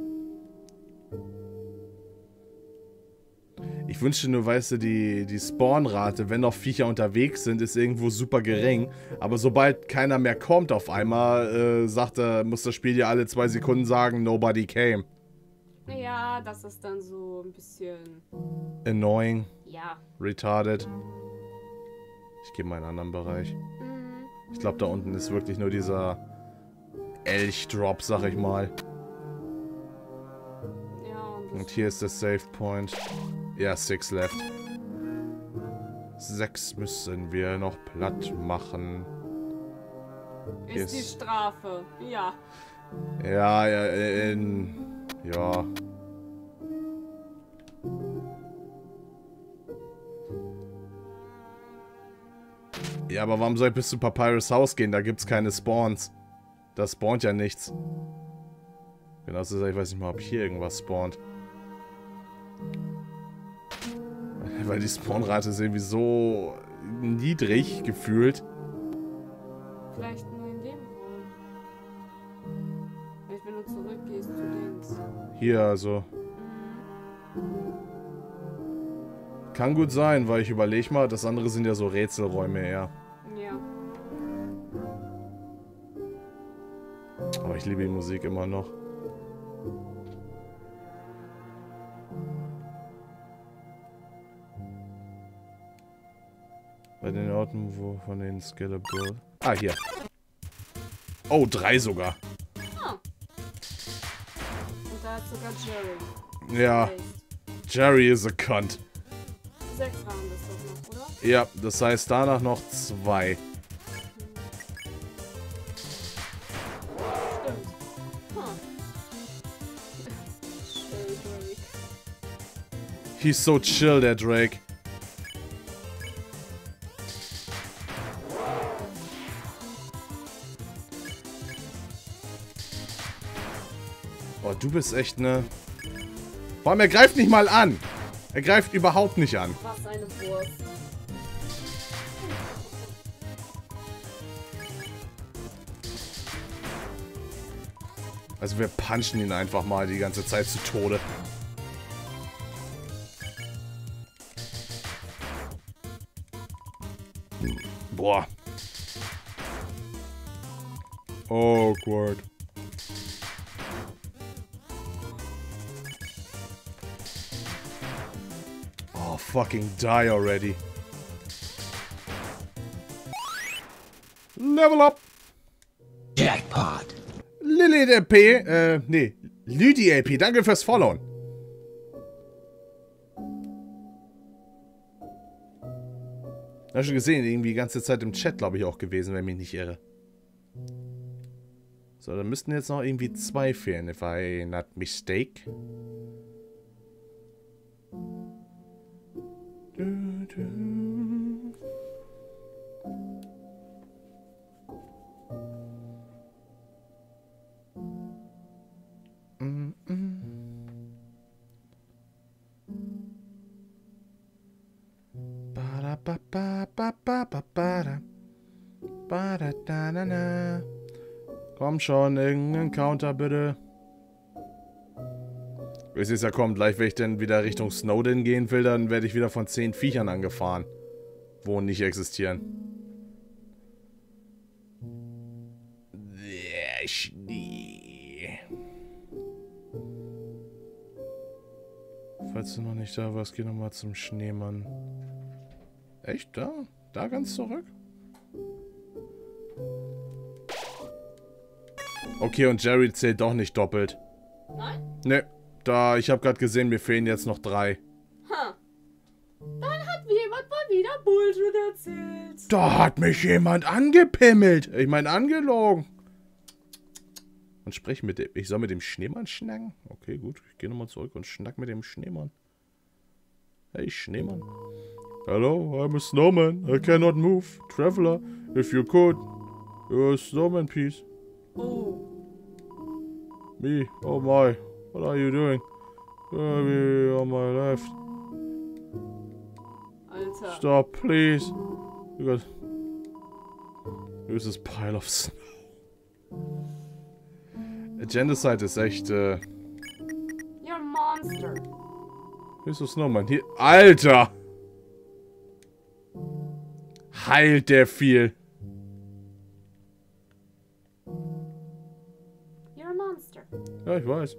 Ich wünschte nur, weißt du, die Spawnrate, wenn noch Viecher unterwegs sind, ist irgendwo super gering. Aber sobald keiner mehr kommt auf einmal, muss das Spiel dir alle 2 Sekunden sagen, nobody came. Ja, das ist dann so ein bisschen... Annoying, Ja. retarded. Ich gehe mal in einen anderen Bereich. Ich glaube, da unten ist wirklich nur dieser Elch-Drop, sag ich mal. Ja, Und hier ist der Save Point. Ja, 6 left. 6 müssen wir noch platt machen. ist die Strafe. Ja. Ja, ja, ja. Ja, aber warum soll ich bis zu Papyrus Haus gehen? Da gibt's keine Spawns. Da spawnt ja nichts. Genauso gesagt, ich weiß nicht mal, ob hier irgendwas spawnt. Weil die Spawnrate ist irgendwie so niedrig gefühlt. Vielleicht nur in dem Raum. Vielleicht wenn du zurückgehst zu links. Hier also. Kann gut sein, weil ich überlege mal, das andere sind ja so Rätselräume eher. Ja. Aber ich liebe die Musik immer noch. Bei den Orten, wo von den Skeletal... Ah, hier. Oh, 3 sogar. Ah. Und da ist sogar Jerry. Ja, Jerry is a cunt. 6 waren das doch noch, oder? Ja, das heißt danach noch 2. Stimmt. Huh. Chill, Drake. He's so chill, der Drake. Oh, du bist echt ne... Vor allem, er greift nicht mal an. Er greift überhaupt nicht an. Was eine Wurst. Also wir punchen ihn einfach mal die ganze Zeit zu Tode. Boah. Awkward. Oh, fucking die already. Level up. Jackpot. Lilith LP, nee, Lüdi LP, danke fürs Followen. Hast du gesehen, irgendwie die ganze Zeit im Chat, glaube ich, auch gewesen, wenn mich nicht irre. So, dann müssten jetzt noch irgendwie 2 fehlen, if I not mistake. Komm schon, irgendein Counter bitte. Bis es ja kommt, gleich wenn ich dann wieder Richtung Snowden gehen will, dann werde ich wieder von 10 Viechern angefahren. Wo nicht existieren. Falls du noch nicht da warst, geh nochmal zum Schneemann. Echt? Da? Da ganz zurück? Okay, und Jerry zählt doch nicht doppelt. Nein? Ne, da, ich habe gerade gesehen, mir fehlen jetzt noch 3. Ha. Dann hat mir jemand mal wieder Bullshit erzählt. Da hat mich jemand angepimmelt. Ich meine, angelogen. Und sprich mit dem. Ich soll mit dem Schneemann schnacken? Okay, gut. Ich gehe nochmal zurück und schnack mit dem Schneemann. Hey, Schneemann. Hello, I'm a snowman. I cannot move. Traveler, if you could. You're a snowman piece. Oh. Me, oh my. What are you doing? Be on my left. Alter. Stop, please. Because there's this pile of snow. Genocide ist echt, You're a monster. Hier ist so Snowman. Hier. Alter! Heilt der viel. You're a monster. Ja, ich weiß.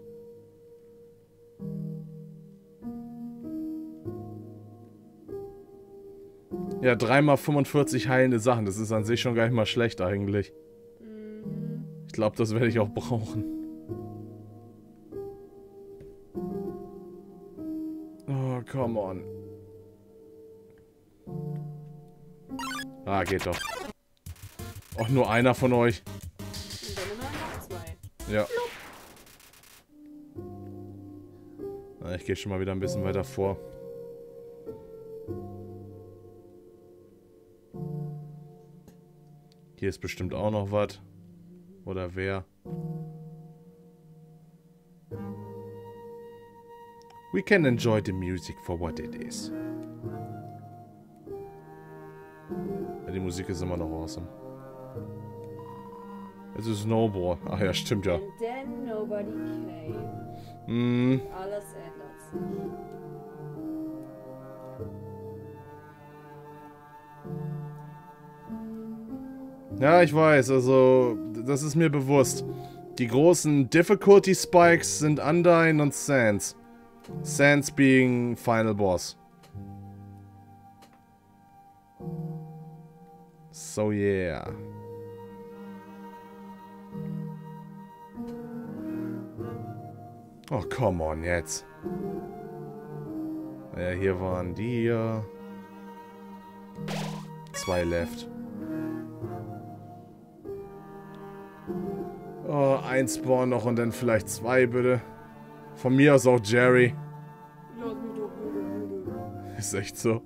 Ja, 3x45 heilende Sachen. Das ist an sich schon gar nicht mal schlecht eigentlich. Ich glaube, das werde ich auch brauchen. Oh, come on. Ah, geht doch. Auch nur einer von euch. Und dann immer noch 2. Ja. Na, ich gehe schon mal wieder ein bisschen weiter vor. Hier ist bestimmt auch noch was. Oder wer? We can enjoy the music for what it is. Ja, die Musik ist immer noch awesome. Es ist Snowball. Ach ja, stimmt ja. And then nobody came. Hm. Alles ändert sich. Ja, ich weiß, also, das ist mir bewusst. Die großen Difficulty Spikes sind Undyne und Sans. Sans being Final Boss. So yeah. Oh, come on jetzt. Ja, hier waren die hier. 2 left. Oh, 1 Spawn noch und dann vielleicht 2, bitte. Von mir aus auch Jerry. Lass mich doch müde. Ist echt so.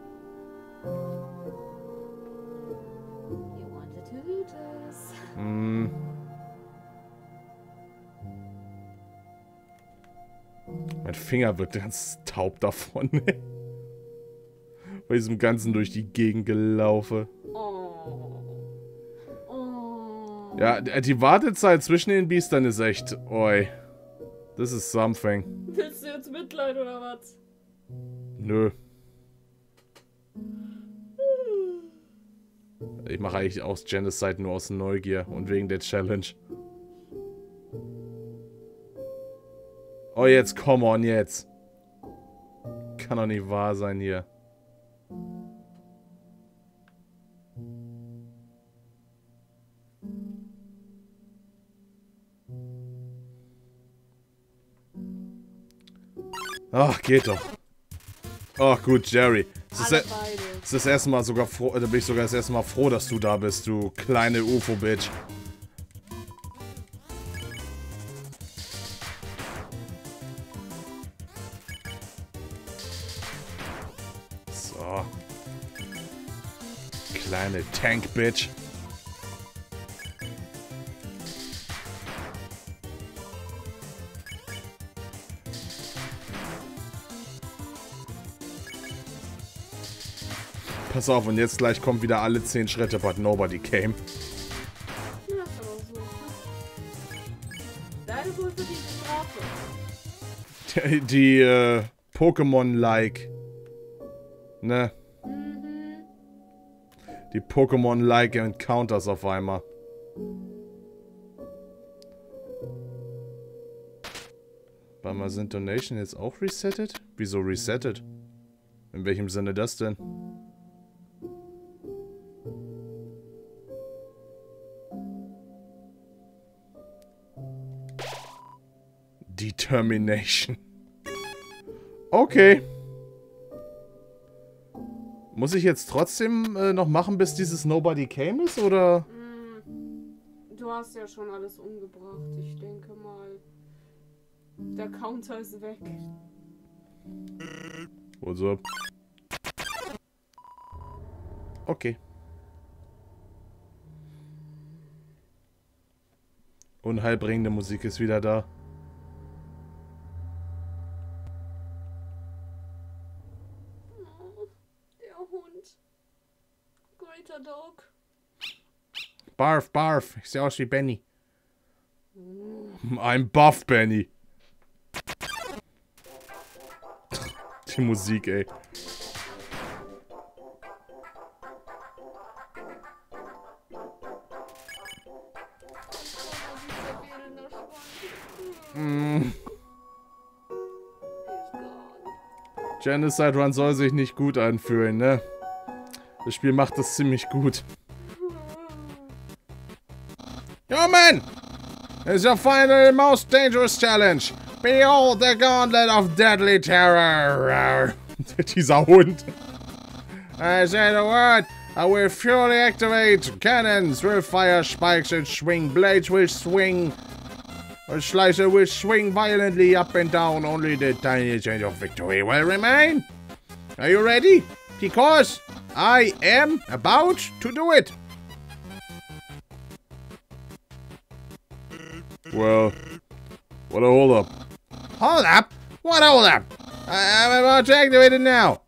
You wanted to eat us. Hm. Mein Finger wird ganz taub davon. Bei diesem Ganzen durch die Gegend gelaufen. Oh. Oh. Ja, die Wartezeit zwischen den Biestern ist echt... Oi. This is something. Willst du jetzt Mitleid oder was? Nö. Ich mache eigentlich aus Genocide nur aus Neugier und wegen der Challenge. Oh, jetzt, come on, jetzt. Kann doch nicht wahr sein hier. Ach, geht doch. Ach, gut, Jerry. Alle beide. Es ist das erste Mal sogar froh, da bin ich sogar das erste Mal froh, dass du da bist, du kleine UFO-Bitch. So. Kleine Tank-Bitch. Pass auf, und jetzt gleich kommt wieder alle 10 Schritte, but nobody came. Ja, ist aber so. Deine wohlverdiente Strafe. Die, Pokémon-like. Ne? Mhm. Die Pokémon-like Encounters auf einmal. Warte mal, sind Donation jetzt auch resettet? Wieso resettet? In welchem Sinne das denn? Determination. Okay. Muss ich jetzt trotzdem noch machen, bis dieses Nobody Came ist, oder? Du hast ja schon alles umgebracht. Ich denke mal, der Counter ist weg. What's up? Okay. Unheilbringende Musik ist wieder da. Der Hund. Greater Dog. Barf, barf. Ich sehe aus wie Benny. I'm Buff Benny. Die Musik, ey. Genocide Run soll sich nicht gut anfühlen, ne? Das Spiel macht das ziemlich gut. Yo, man! It's your final most dangerous challenge. Behold the gauntlet of deadly terror. Dieser Hund. I say the word, I will fully activate. Cannons will fire, spikes will swing, blades will swing. A slicer will swing violently up and down. Only the tiny change of victory will remain. Are you ready? Because I am about to do it. Well, what a hold up. Hold up? What hold up? I'm about to activate it now.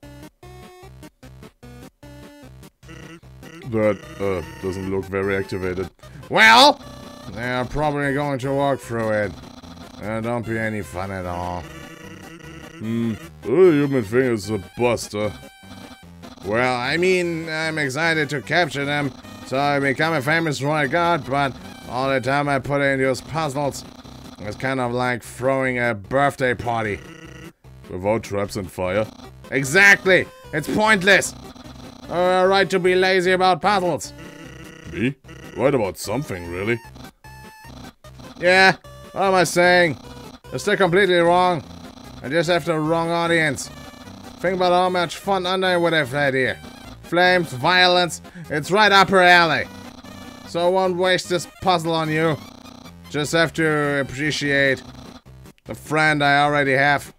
That doesn't look very activated. Well, they're probably going to walk through it. Don't be any fun at all. The human thing is a bust, Well, I mean, I'm excited to capture them, so I become a famous royal guard, but all the time I put in those puzzles, it's kind of like throwing a birthday party. Without traps and fire? Exactly! It's pointless! Right to be lazy about puzzles. Me? Right about something, really? Yeah, what am I saying? You're still completely wrong. I just have the wrong audience. Think about how much fun I would have had here. Flames, violence, it's right up her alley. So I won't waste this puzzle on you. Just have to appreciate the friend I already have.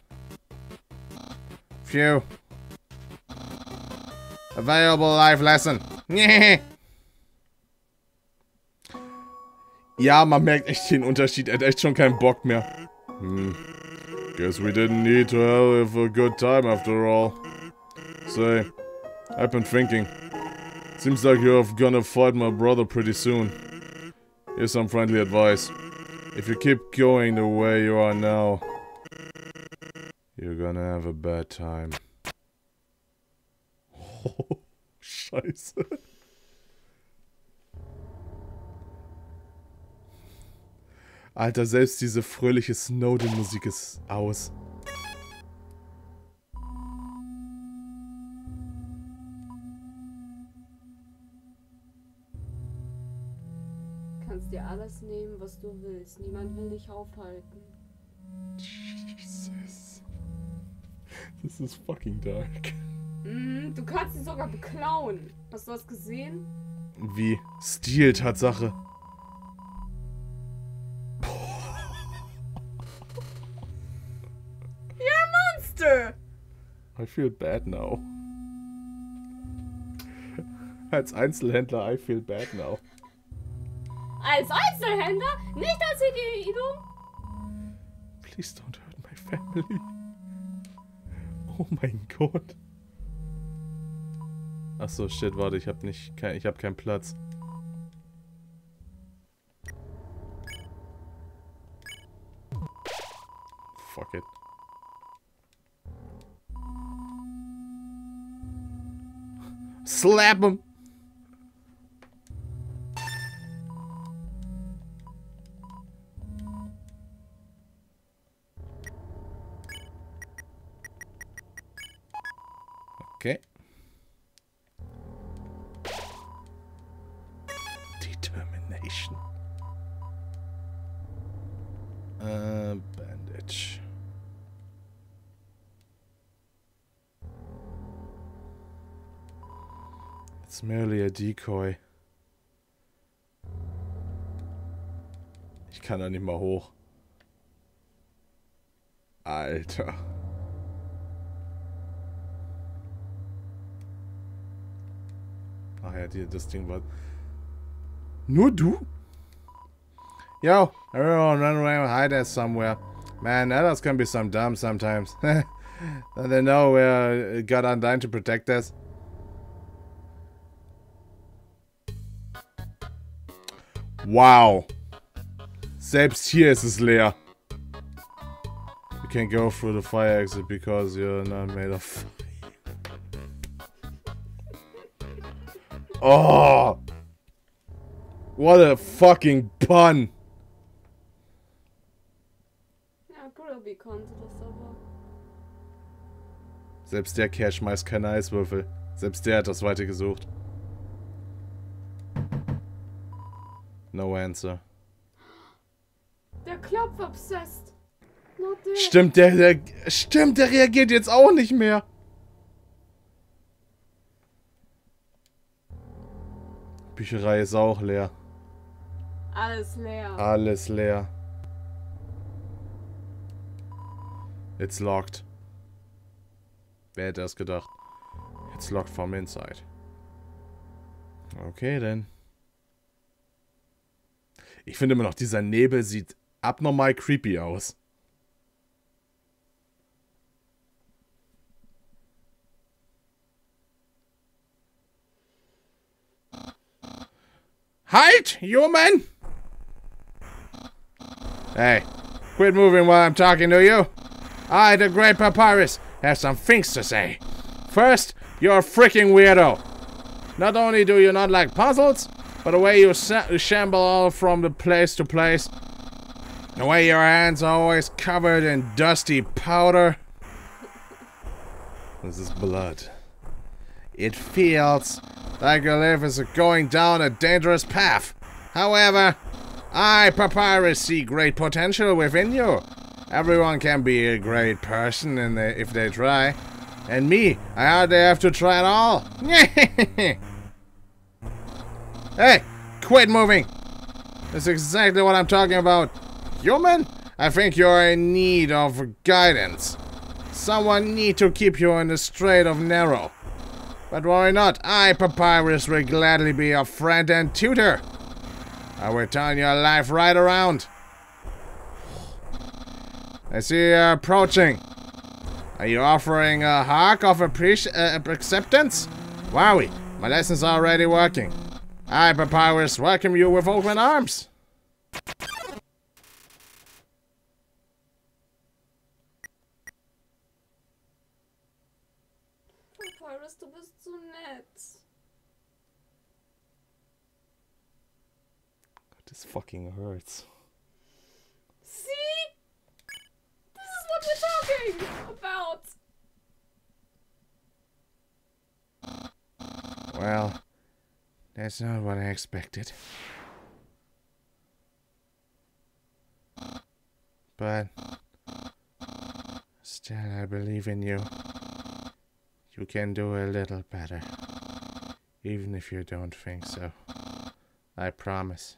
Phew. A valuable life lesson. Ja, man merkt echt den Unterschied. Er hat echt schon keinen Bock mehr. Guess we didn't need to have a good time after all. Say, I've been thinking. Seems like you're gonna fight my brother pretty soon. Here's some friendly advice. If you keep going the way you are now, you're gonna have a bad time. Oh, Scheiße. Alter, selbst diese fröhliche Snowden-Musik ist aus. Kannst dir alles nehmen, was du willst. Niemand will dich aufhalten. Jesus. Das ist fucking dark. Du kannst sie sogar beklauen. Hast du das gesehen? Wie? Stil, Tatsache. Monster! I feel bad now. Als Einzelhändler, I feel bad now. Als Einzelhändler? Nicht als Individuum? Please don't hurt my family. Oh mein Gott. Achso, shit, warte, ich hab keinen Platz. Fuck it. Slap him! Okay. Determination. Bandage. It's merely a decoy. Ich kann da nicht mal hoch. Alter. Ach ja, das Ding war... Nur du? Yo, everyone run away and hide us somewhere. Man, adults can be some dumb sometimes. They know where it got undone to protect us. Wow. Selbst hier ist es leer. You can't go through the fire exit because you're not made of fire. Oh! What a fucking pun! Ja, Grubby konnte das aber. Selbst der Kerl schmeißt keine Eiswürfel. Selbst der hat das weiter gesucht. No answer. Der Klopf-Obsessed. Not there. Stimmt, stimmt, der reagiert jetzt auch nicht mehr. Bücherei ist auch leer. Alles leer. Alles leer. It's locked. Wer hätte das gedacht? It's locked from inside. Okay, dann. Ich finde immer noch, dieser Nebel sieht abnormal creepy aus. Halt, human! Hey, quit moving while I'm talking to you. I, the Great Papyrus, have some things to say. First, you're a freaking weirdo. Not only do you not like puzzles, but the way you shamble all from the place to place. The way your hands are always covered in dusty powder. This is blood. It feels like your life is going down a dangerous path. However, I, Papyrus, see great potential within you. Everyone can be a great person if they try. And me, I hardly have to try at all. Hey, quit moving. That's exactly what I'm talking about. Human, I think you're in need of guidance. Someone need to keep you in the straight of narrow. But worry not, I, Papyrus, will gladly be your friend and tutor. I will turn your life right around. I see you approaching. Are you offering a hug of acceptance? Wowie, my lesson's already working. I, Papyrus, welcome you with open arms. Papyrus, du bist so nett. This fucking hurts. See? This is what we're talking about. Well, that's not what I expected. But still, I believe in you. You can do a little better. Even if you don't think so. I promise.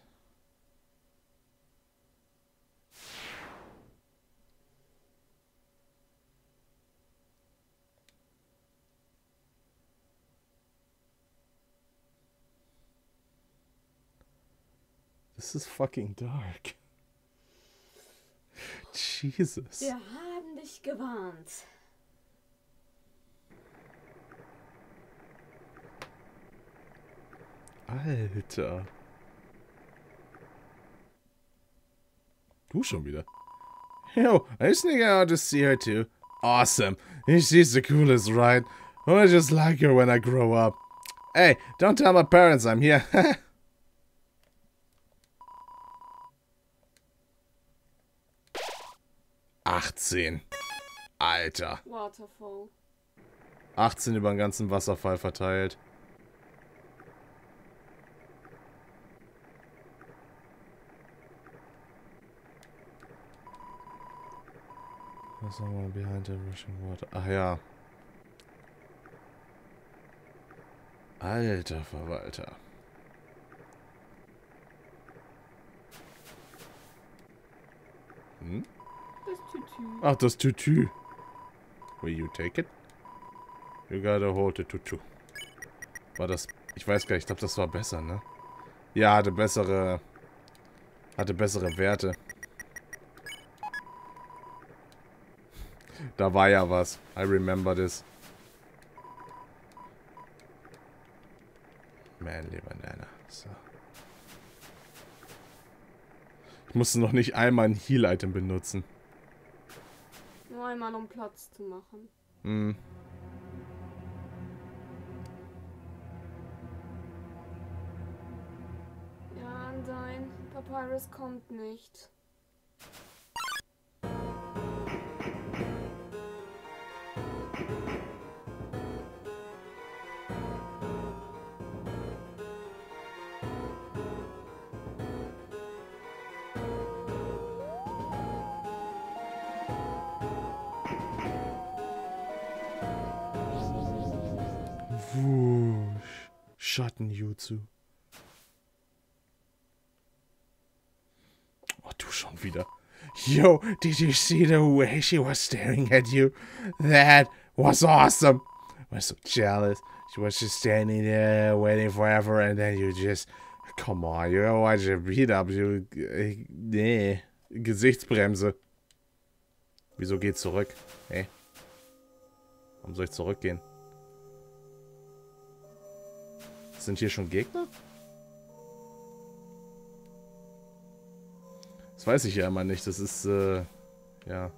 This is fucking dark. Jesus. Wir haben dich gewarnt. Alter. Du schon wieder. Yo, I sneak out to see her too. Awesome. She's the coolest, right? I just like her when I grow up. Hey, don't tell my parents I'm here. 18. Alter. Waterfall. 18 über den ganzen Wasserfall verteilt. Was haben wir behind the rushing water? Ach ja. Alter Verwalter. Hm? Das Tütü. Ach, das Tütü. Will you take it? You gotta hold the Tütü. War das... Ich weiß gar nicht, ich glaube, das war besser, ne? Ja, hatte bessere Werte. Da war ja was. I remember this. Manly Banana. So. Ich musste noch nicht einmal ein Heal-Item benutzen. Nur einmal, um Platz zu machen. Hm. Ja, nein. Papyrus kommt nicht. Wusch. Schattenjutsu. Oh, du schon wieder. Yo, did you see the way she was staring at you? That was awesome. I was so jealous. She was just standing there waiting forever and then you just... Come on, you gotta watch a beat up. You, nee. Gesichtsbremse. Wieso geht zurück? Hey. Warum soll ich zurückgehen? Sind hier schon Gegner? Das weiß ich ja immer nicht. Das ist, ja.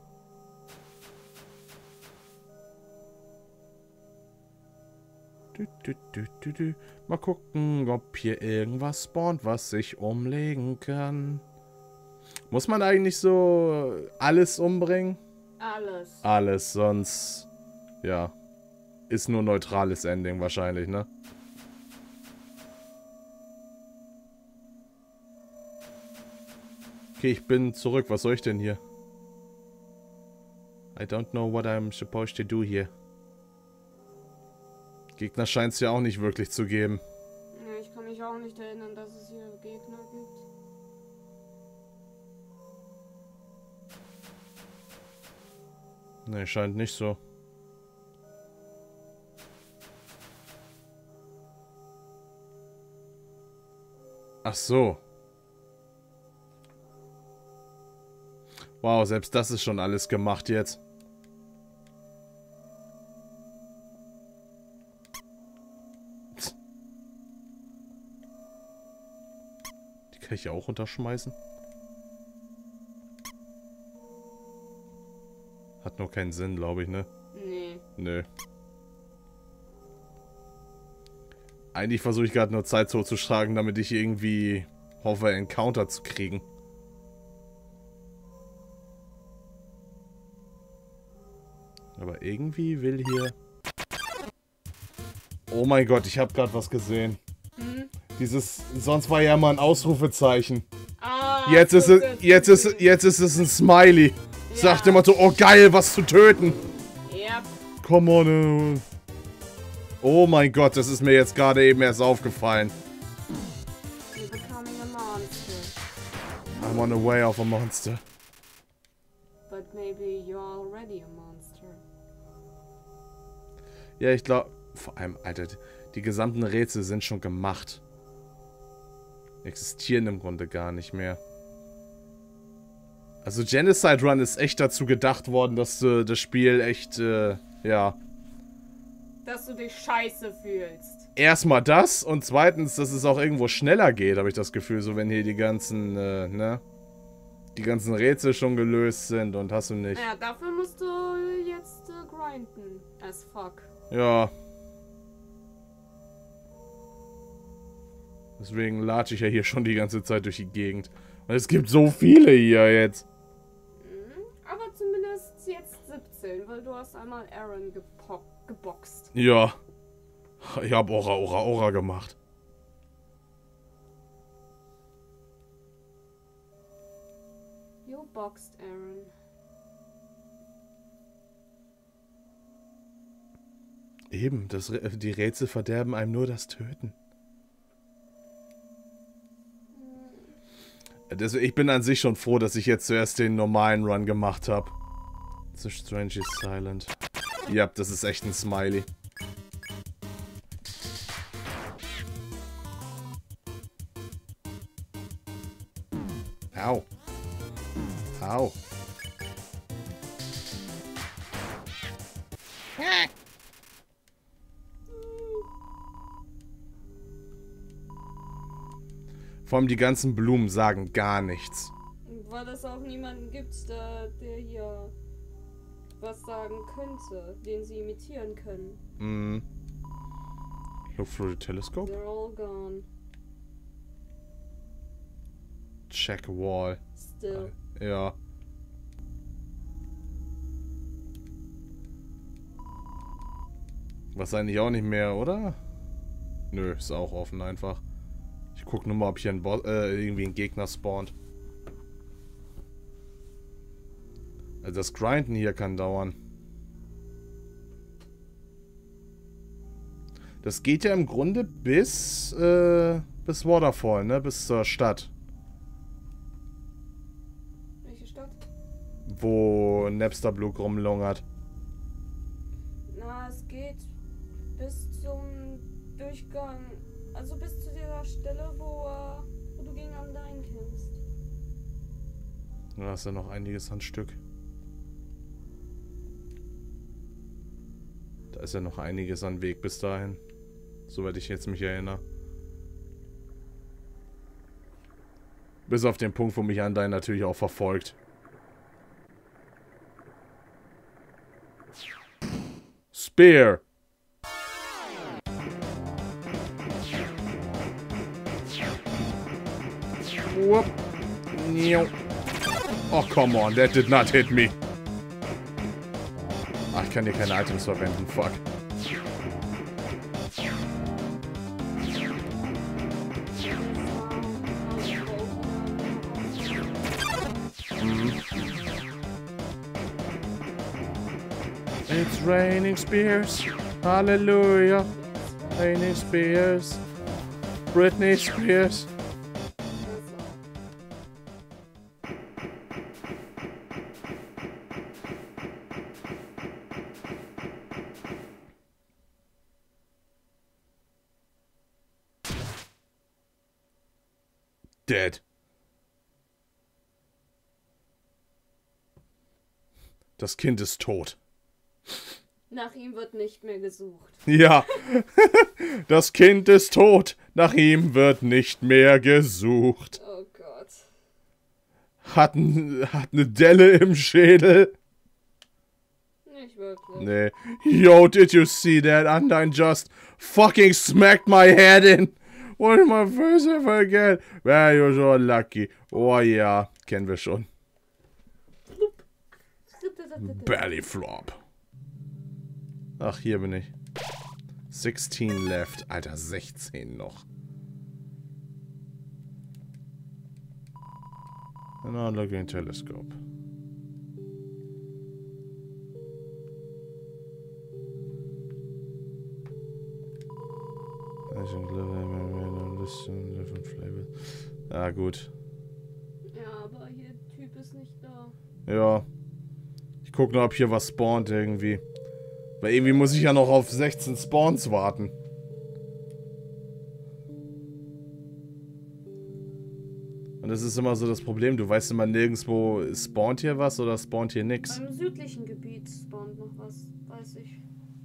Mal gucken, ob hier irgendwas spawnt, was sich umlegen kann. Muss man eigentlich so alles umbringen? Alles. Alles, sonst, ja. Ist nur neutrales Ending wahrscheinlich, ne? Okay, ich bin zurück. Was soll ich denn hier? I don't know what I'm supposed to do here. Gegner scheint es ja auch nicht wirklich zu geben. Ja, ich kann mich auch nicht erinnern, dass es hier Gegner gibt. Ne, scheint nicht so. Ach so. Wow, selbst das ist schon alles gemacht jetzt. Die kann ich ja auch runterschmeißen. Hat nur keinen Sinn, glaube ich, ne? Nee. Nö. Eigentlich versuche ich gerade nur Zeit hochzuschlagen, damit ich irgendwie hoffe, Encounter zu kriegen. Aber irgendwie will hier... Oh mein Gott, ich habe gerade was gesehen. Hm? Dieses... Sonst war ja immer ein Ausrufezeichen. Ah, Jetzt ist es ein Smiley. Ja. Sagt immer so, oh geil, was zu töten. Yep. Come on. Oh mein Gott, das ist mir jetzt gerade eben erst aufgefallen. You're becoming a monster. I'm on the way of a monster. But maybe you're already a monster. Ja, ich glaube... Vor allem, Alter, die gesamten Rätsel sind schon gemacht. Existieren im Grunde gar nicht mehr. Also Genocide Run ist echt dazu gedacht worden, dass das Spiel echt, ja... Dass du dich scheiße fühlst. Erstmal das und zweitens, dass es auch irgendwo schneller geht, habe ich das Gefühl, so wenn hier die ganzen, ne? Die ganzen Rätsel schon gelöst sind und hast du nicht. Ja, dafür musst du jetzt grinden. As fuck. Ja. Deswegen latsche ich ja hier schon die ganze Zeit durch die Gegend. Und es gibt so viele hier jetzt. Aber zumindest jetzt 17, weil du hast einmal Aaron geboxt. Ja. Ich hab Aura gemacht. You boxed Aaron. Eben, die Rätsel verderben einem nur das Töten. Ich bin an sich schon froh, dass ich jetzt zuerst den normalen Run gemacht habe. The Strange is silent. Ja, das ist echt ein Smiley. Au. Au. Vor allem die ganzen Blumen sagen gar nichts. Weil es auch niemanden gibt, der hier was sagen könnte, den sie imitieren können. Mhm. Look through the telescope. They're all gone. Check wall. Still. Ja. Was eigentlich auch nicht mehr, oder? Nö, ist auch offen einfach. Ich guck nur mal, ob hier irgendwie ein Gegner spawnt. Also das Grinden hier kann dauern. Das geht ja im Grunde bis Waterfall, ne? Bis zur Stadt. Welche Stadt? Wo Napster Blue rumlungert. Na, es geht bis zum Durchgang. Also bis zu dieser Stelle, wo du gegen Undyne kämpfst. Da ist ja noch einiges an Stück. Da ist ja noch einiges an Weg bis dahin. Soweit ich jetzt mich erinnere. Bis auf den Punkt, wo mich Undyne natürlich auch verfolgt. Spear! Whoop. Oh, come on, that did not hit me. Ach, ich kann hier keine Items verwenden, fuck. It's raining spears. Hallelujah. Raining spears. Britney Spears. Dead. Das Kind ist tot. Nach ihm wird nicht mehr gesucht. Ja. Das Kind ist tot. Nach ihm wird nicht mehr gesucht. Oh Gott. Hat eine Delle im Schädel. Nicht wirklich. Nee. Yo, did you see that? Undyne just fucking smacked my head in. What am I first ever again? Well, you're so lucky. Oh ja, kennen wir schon. Belly flop. Ach, hier bin ich. 16 left. Alter, 16 noch. And now looking telescope. Ah, gut. Ja, aber hier der Typ ist nicht da. Ja. Ich guck nur, ob hier was spawnt irgendwie. Weil irgendwie muss ich ja noch auf 16 Spawns warten. Und das ist immer so das Problem. Du weißt immer nirgendwo, spawnt hier was oder spawnt hier nix. Im südlichen Gebiet spawnt noch was, weiß ich.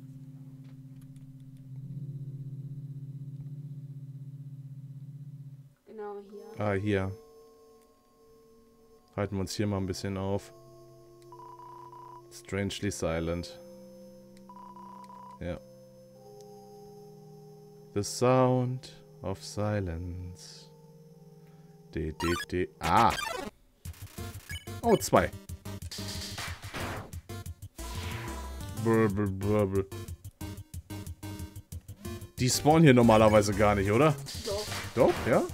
Genau hier. Ah, hier. Halten wir uns hier mal ein bisschen auf. Strangely silent. Ja. The sound of silence. Ah! Oh, 2. Die spawnen hier normalerweise gar nicht, oder? Doch. Doch, ja?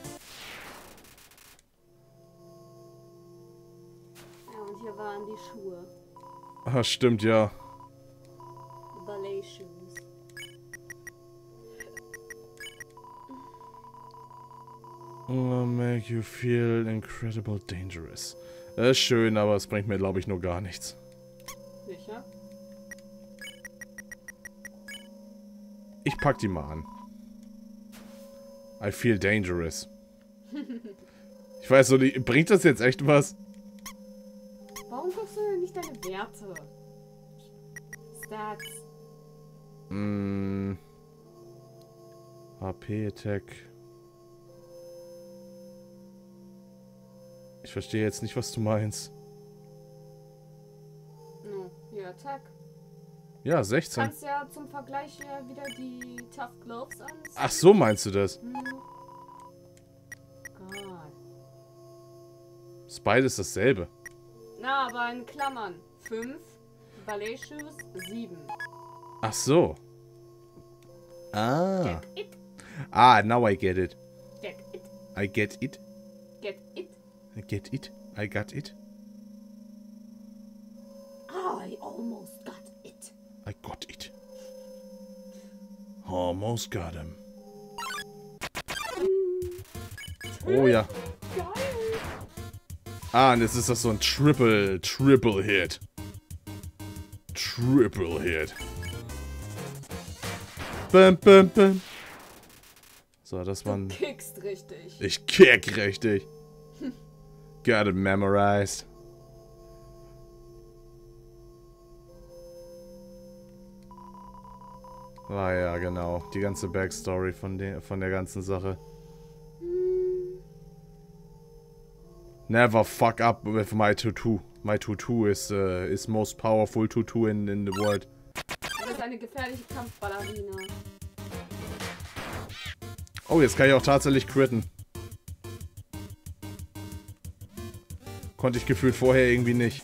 Ja, und hier waren die Schuhe. Ah, stimmt, ja. Ballet Shoes. Make you feel incredible dangerous. Ist schön, aber es bringt mir, glaube ich, nur gar nichts. Sicher? Ich pack die mal an. I feel dangerous. Ich weiß so nicht, bringt das jetzt echt was? Warum guckst du denn nicht deine Werte? Stats. HP, Attack. Ich verstehe jetzt nicht, was du meinst. No, hier, Attack. Ja, Du 16. kannst ja zum Vergleich hier wieder die Tough Gloves anziehen. Ach so, meinst du das? Gott. Ist beides dasselbe. Na, aber in Klammern. 5, Ballet Shoes 7. Ach so. Ah. Get it, Ah, now I get it. get it, I get it. get it. I get it. I got it. I almost got it. I got it. Almost got him. Oh ja. Geil. Ah, und jetzt ist das so ein Triple Hit. Triple Hit. Bam, bam, bam. So, das war ein... Kickst richtig. Ich kick richtig. Got it memorized. Ah ja, genau. Die ganze Backstory von der ganzen Sache. Never fuck up with my tutu. My tutu is most powerful tutu in the world. Das ist eine gefährliche Kampfballerina. Oh, jetzt kann ich auch tatsächlich critten. Konnte ich gefühlt vorher irgendwie nicht.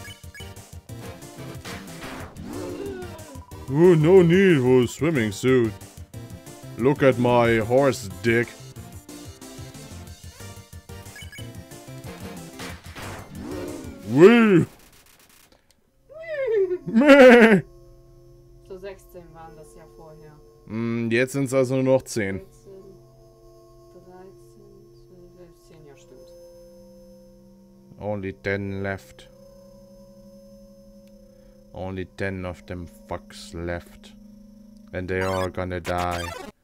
Oh, no need for a swimming suit. Look at my horse dick. Woo! Meh! So 16 waren das ja vorher. Jetzt sind es also nur noch 10. 14, 13, 12, 10, ja stimmt. Only 10 left. Only 10 of them fucks left. And they are gonna die.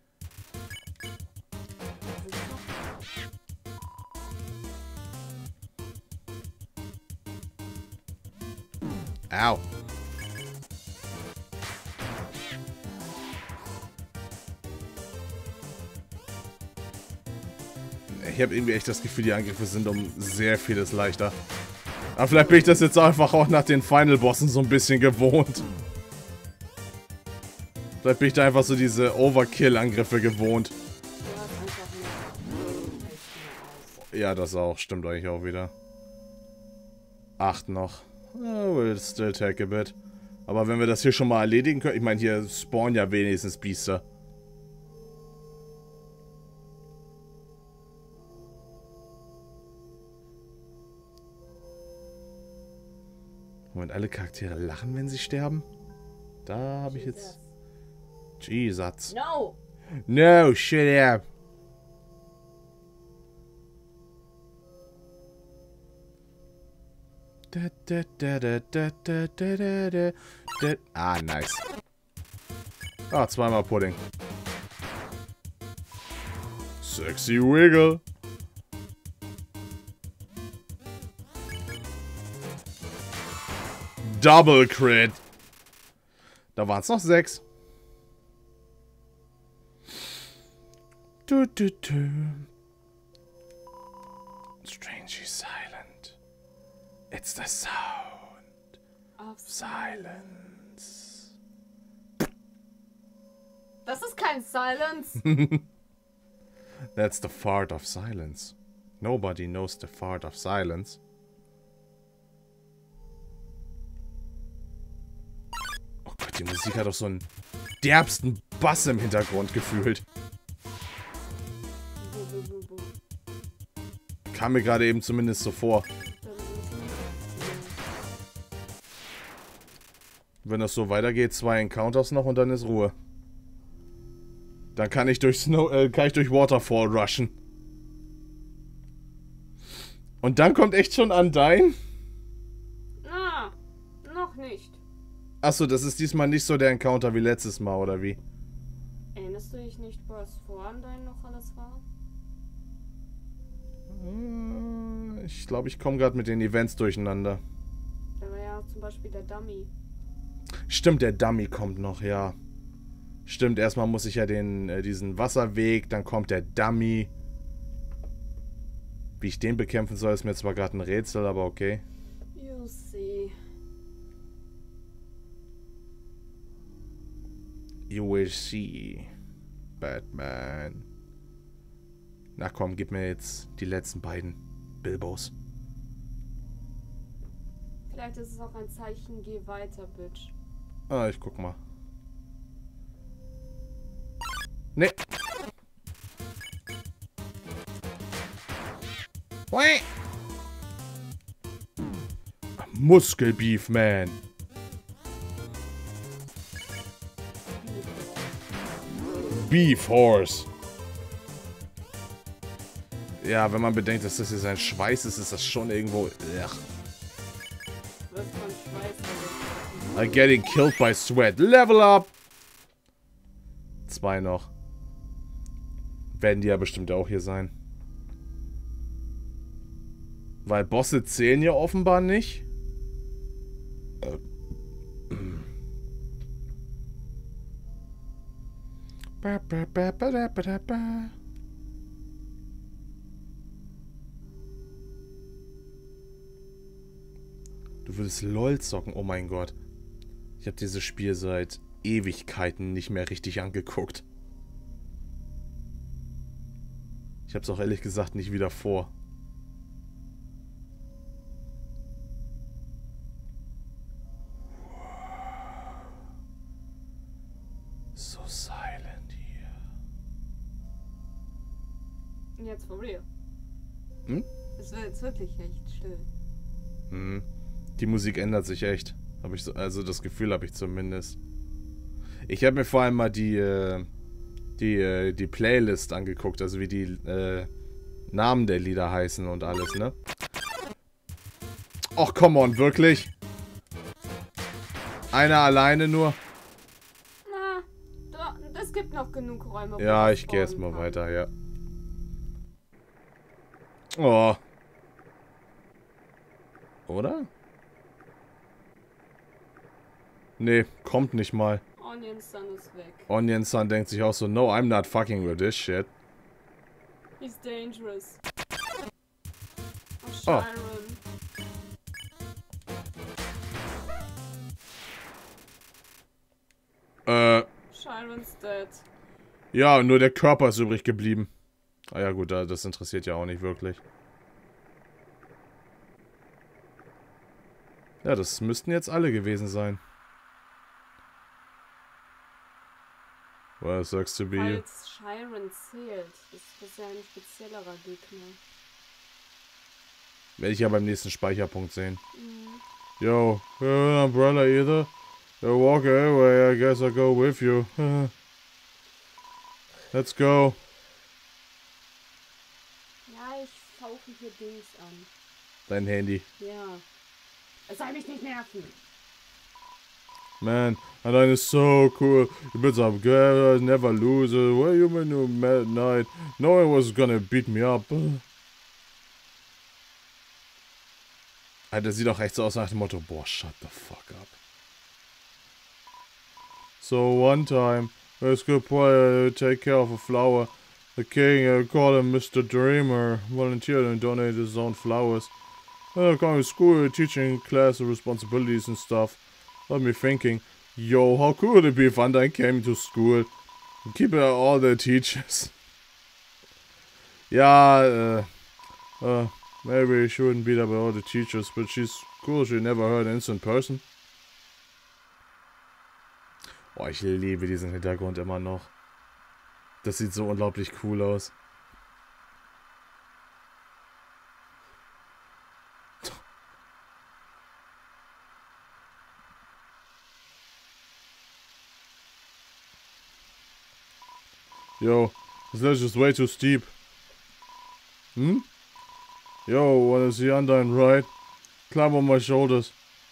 Ow. Ich habe irgendwie echt das Gefühl, die Angriffe sind um sehr vieles leichter. Aber vielleicht bin ich das jetzt einfach auch nach den Final-Bossen so ein bisschen gewohnt. Vielleicht bin ich da einfach so diese Overkill-Angriffe gewohnt. Du hast einfach nur aus. Ja, das auch. Stimmt eigentlich auch wieder. 8 noch. Oh, we'll still take a bit. Aber wenn wir das hier schon mal erledigen können... Ich meine, hier spawnen ja wenigstens Biester. Moment, alle Charaktere lachen, wenn sie sterben? Da habe ich jetzt... Jesus. No! No, shut up. Ah, nice. Ah, zweimal Pudding. Sexy Wiggle. Double Crit. Da waren es noch 6. Strangely silent. It's the sound Of silence. Das ist kein Silence. That's the fart of silence. Nobody knows the fart of silence. Die Musik hat doch so einen derbsten Bass im Hintergrund gefühlt. Kam mir gerade eben zumindest so vor. Wenn das so weitergeht, 2 Encounters noch und dann ist Ruhe. Dann kann ich durch Waterfall rushen. Und dann kommt echt schon Undyne? Na, noch nicht. Achso, das ist diesmal nicht so der Encounter wie letztes Mal, oder wie? Erinnerst du dich nicht, was vor Undyne noch alles war? Ich glaube, ich komme gerade mit den Events durcheinander. Da war ja zum Beispiel der Dummy. Stimmt, der Dummy kommt noch, ja. Stimmt, erstmal muss ich ja diesen Wasserweg, dann kommt der Dummy. Wie ich den bekämpfen soll, ist mir zwar gerade ein Rätsel, aber okay. You see. You will see, Batman. Na komm, gib mir jetzt die letzten beiden Bilbos. Vielleicht ist es auch ein Zeichen, geh weiter, Bitch. Ah, ich guck mal. Nee. Muskelbeef, man. Beef Horse. Ja, wenn man bedenkt, dass das hier sein Schweiß ist, ist das schon irgendwo... Ugh. Was von Schweiß I'm getting killed by sweat. Level up! 2 noch. Werden die ja bestimmt auch hier sein. Weil Bosse zählen ja offenbar nicht. Du würdest LOL zocken, oh mein Gott. Ich habe dieses Spiel seit Ewigkeiten nicht mehr richtig angeguckt. Ich habe es auch ehrlich gesagt nicht wieder vor. So silent here. Jetzt for real. Hm? Es wird jetzt wirklich echt still. Hm. Die Musik ändert sich echt. Habe ich so, also das Gefühl habe ich zumindest. Ich habe mir vor allem mal die Playlist angeguckt, also wie die Namen der Lieder heißen und alles, ne? Och, come on, wirklich? Einer alleine nur? Na, es gibt noch genug Räume. wo Ja, man ich gehe erstmal spawnen weiter, ja. Oh. Oder? Nee, kommt nicht mal. kann. Onion Sun ist weg. Onion Sun denkt sich auch so, no, I'm not fucking with this shit. He's dangerous. Oh, Oh. Chiron. Chiron's dead. Ja, nur der Körper ist übrig geblieben. Ah ja gut, das interessiert ja auch nicht wirklich. Ja, das müssten jetzt alle gewesen sein. Well, sucks to be you. Falls Chiron zählt, ist das ja ein speziellerer Gegner. Werde ich ja beim nächsten Speicherpunkt sehen. Yo, umbrella either? Walk away, I guess I'll go with you. Let's go. Ja, ich fauche hier Dings an. Dein Handy. Ja. Es soll mich nicht nerven. Man, Undyne is so cool. You bits up girl, never lose. Well, you made no mad night. No one was gonna beat me up. Alter, sieht doch echt so aus nach dem Motto, boah, shut the fuck up. So one time, a good boy take care of a flower. The king called him Mr. Dreamer, volunteered and donated his own flowers. Coming to school, teaching class responsibilities and stuff. Got me thinking, yo, how cool would it be if Undyne came to school? Keep all the teachers. Yeah, maybe she wouldn't beat up all the teachers, but she's cool. She never heard an instant person. Oh, ich liebe diesen Hintergrund immer noch. Das sieht so unglaublich cool aus. Yo, this ledge is way too steep. Hmm? Yo, wanna see Undyne ride? Climb on my shoulders.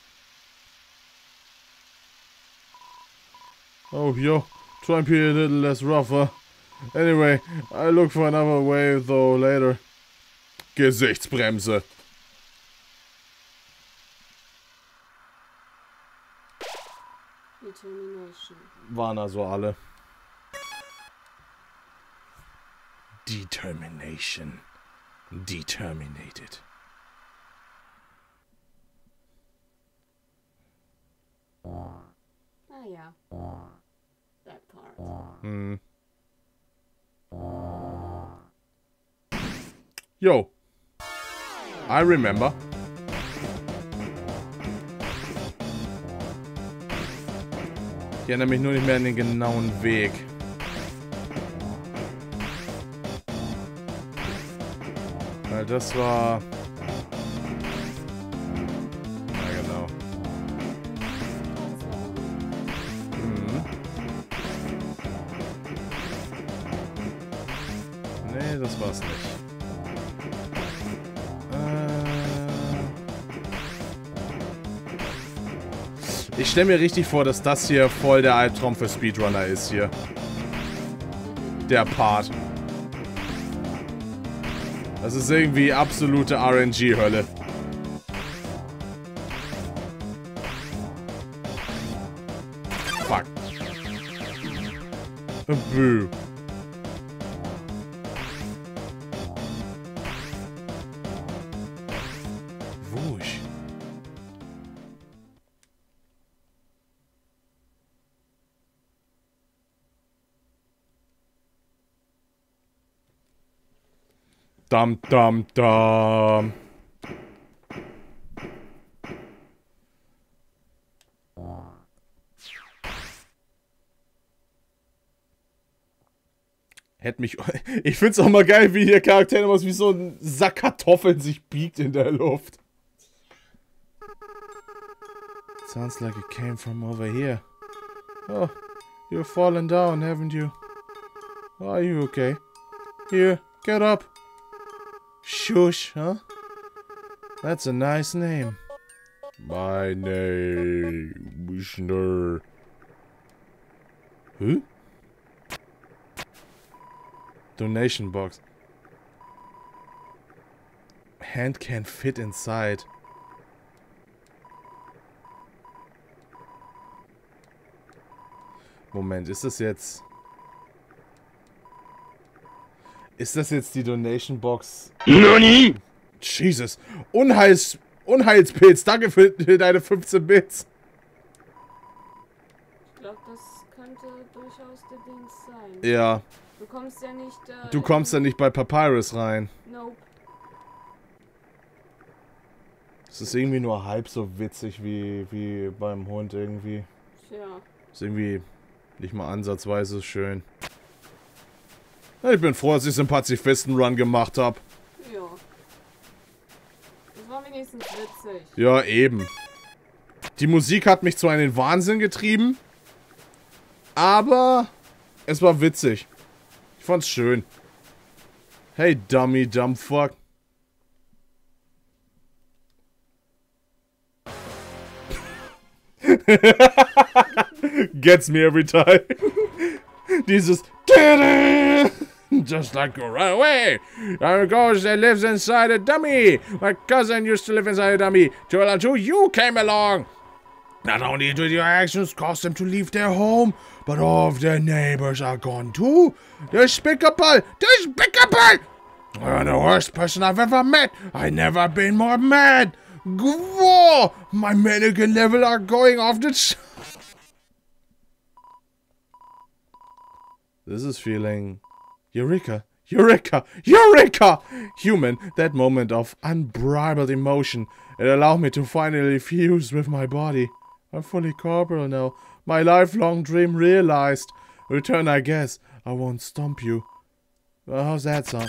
Oh, yo, try and be a little less rough, huh? Anyway, I'll look for another way though later. Gesichtsbremse. Determination. Waren also alle. Determination. Determinated. Ah ja. That part. Hm. Yo. I remember. Ich erinnere mich nur nicht mehr an den genauen Weg. Weil das war... Ja, genau. Mhm. Nee, das war's nicht. Ich stelle mir richtig vor, dass das hier voll der Albtraum für Speedrunner ist hier. Der Part. Das ist irgendwie absolute RNG-Hölle. Fuck. Boo. Wusch. Dum dum dum. Hätte mich... Ich find's auch mal geil, wie der Charakter immer wie so ein Sack Kartoffeln sich biegt in der Luft. Sounds like it came from over here. Oh, you've fallen down, haven't you? Are you okay? Here, get up. Shush, huh? That's a nice name. My name is Schnurr. Who? Donation box. Hand can fit inside. Moment, ist das jetzt... Ist das jetzt die Donation Box? NANI? Jesus. Unheilspilz, danke für deine 15 Bits. Ich glaube, das könnte durchaus der Ding sein. Ja. Du kommst ja nicht... Du kommst ja nicht bei Papyrus rein. Nope. Es ist irgendwie nur halb so witzig wie beim Hund irgendwie. Tja. Ist irgendwie nicht mal ansatzweise schön. Ich bin froh, dass ich einen Pazifisten-Run gemacht habe. Ja. Das war wenigstens witzig. Ja, eben. Die Musik hat mich zwar in den Wahnsinn getrieben, aber es war witzig. Ich fand's schön. Hey, Dummy, Dumbfuck. Gets me every time. Dieses just like you run away. A ghost that lives inside a dummy. My cousin used to live inside a dummy. Till you came along. Not only did your actions cause them to leave their home, but all of their neighbors are gone too. Despicable! Despicable! You're the worst person I've ever met. I've never been more mad. Whoa! My mannequin level are going off the This is feeling... Eureka! Eureka! Eureka! Human, that moment of unbridled emotion. It allowed me to finally fuse with my body. I'm fully corporal now. My lifelong dream realized. Return, I guess. I won't stomp you. Well, how's that sound?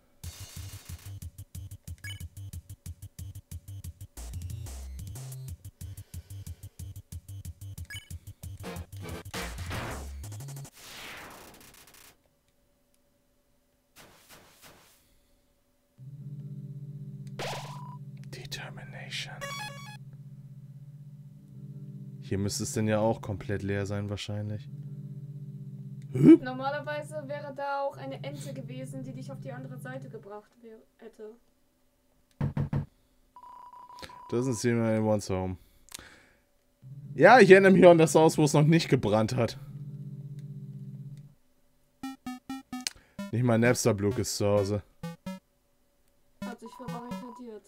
Determination. Hier müsste es denn ja auch komplett leer sein, wahrscheinlich. Normalerweise wäre da auch eine Ente gewesen, die dich auf die andere Seite gebracht hätte. Doesn't seem anyone's home. Ja, ich erinnere mich an das Haus, wo es noch nicht gebrannt hat. Nicht mal Napster-Blue ist zu Hause. Hat sich verbarrikadiert.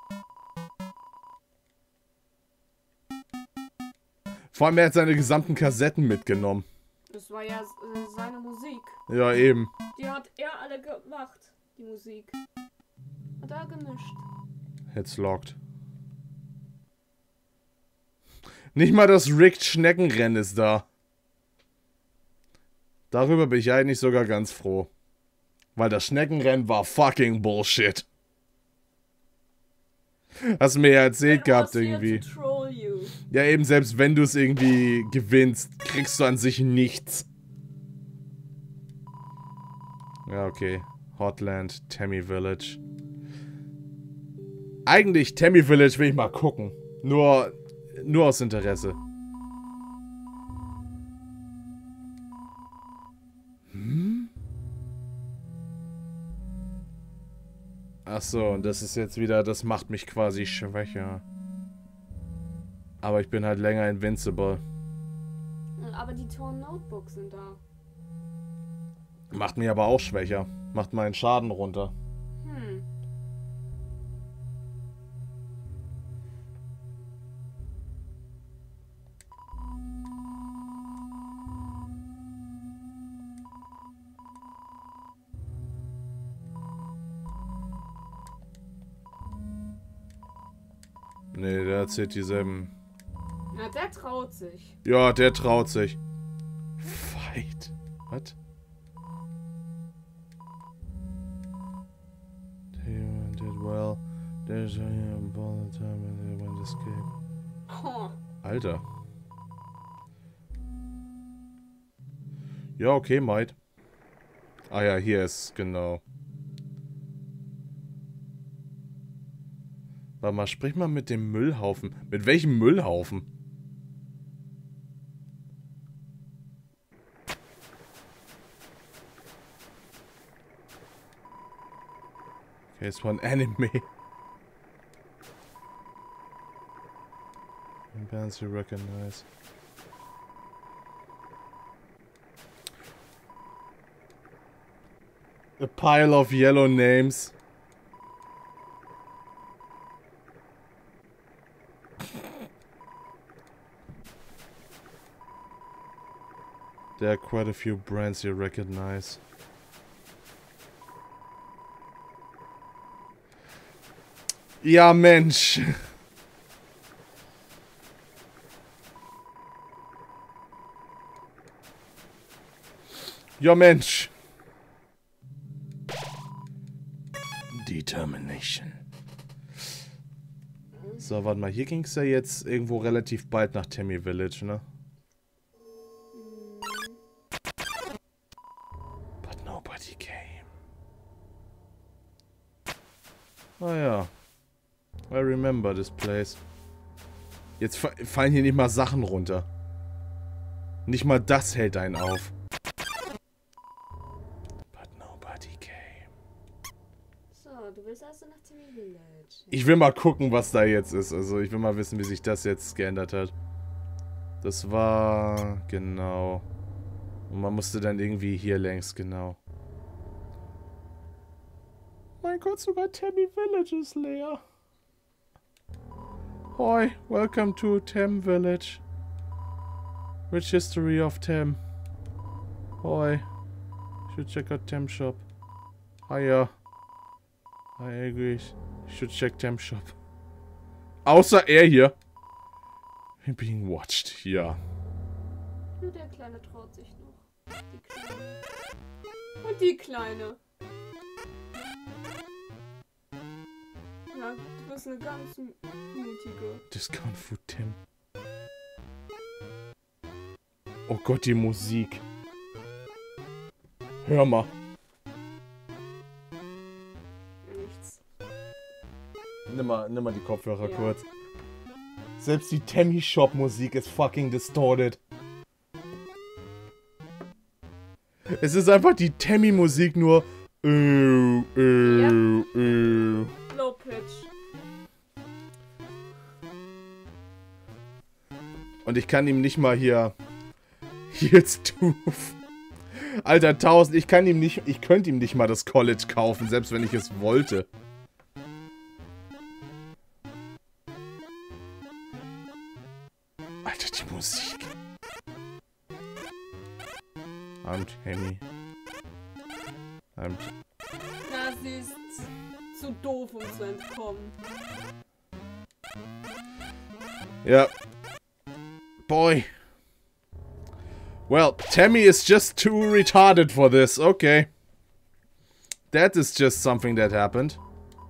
Vor allem, er hat seine gesamten Kassetten mitgenommen. Das war ja seine Musik. Ja, eben. Die hat er alle gemacht, die Musik. Hat er gemischt. It's locked. Nicht mal das Rigged Schneckenrennen ist da. Darüber bin ich eigentlich sogar ganz froh. Weil das Schneckenrennen war fucking Bullshit. Hast du mir ja erzählt gehabt irgendwie. Ja, eben selbst wenn du es irgendwie gewinnst, kriegst du an sich nichts. Ja, okay. Hotland, Tammy Village. Eigentlich Tammy Village will ich mal gucken. Nur aus Interesse. Achso, und das ist jetzt wieder, das macht mich quasi schwächer. Aber ich bin halt länger invincible. Aber die Torn Notebooks sind da. Macht mich aber auch schwächer. Macht meinen Schaden runter. Nee, der erzählt dieselben. Ja, der traut sich. Ja, der traut sich. Fight. Was? They did well. There's a ball time and they went escape. Oh. Alter. Ja, okay, Mate. Ah ja, hier ist, genau. Warte mal, sprich mal mit dem Müllhaufen. Mit welchem Müllhaufen? Okay, es war ein Anime. Bands you recognize. A pile of yellow names. There are quite a few brands you recognize. Ja, Mensch. Ja, Mensch. Determination. So, warte mal. Hier ging es ja jetzt irgendwo relativ bald nach Tammy Village, ne? But nobody came. Ah ja. I remember this place. Jetzt fallen hier nicht mal Sachen runter. Nicht mal das hält einen auf. But nobody came. So, du willst also nach Tammy Village. Ich will mal gucken, was da jetzt ist. Also ich will mal wissen, wie sich das jetzt geändert hat. Das war... genau. Und man musste dann irgendwie hier längs, genau. Mein Gott, sogar Tammy Village ist leer. Hoi, welcome to Tam Village. Rich history of Tam. Hoi. Should check out Tam shop. Hiya. I agree. Should check Tam shop. Außer er hier. We're being watched, ja. Nur der Kleine traut sich noch. Die Kleine. Und die Kleine. Ja, du bist eine ganz mutige. Discount Food Tim. Oh Gott, die Musik. Hör mal. Nichts. Nimm mal die Kopfhörer Ja. kurz. Selbst die Tammy Shop Musik ist fucking distorted. Es ist einfach die Tammy Musik nur. Low Pitch. Und ich kann ihm nicht mal hier. Jetzt du. Alter 1000, ich könnte ihm nicht mal das College kaufen, selbst wenn ich es wollte. Alter, die Musik. I'm Tammy. Na, sie ist zu doof, um zu entkommen. Ja. Boy. Well, Tammy is just too retarded for this. Okay. That is just something that happened.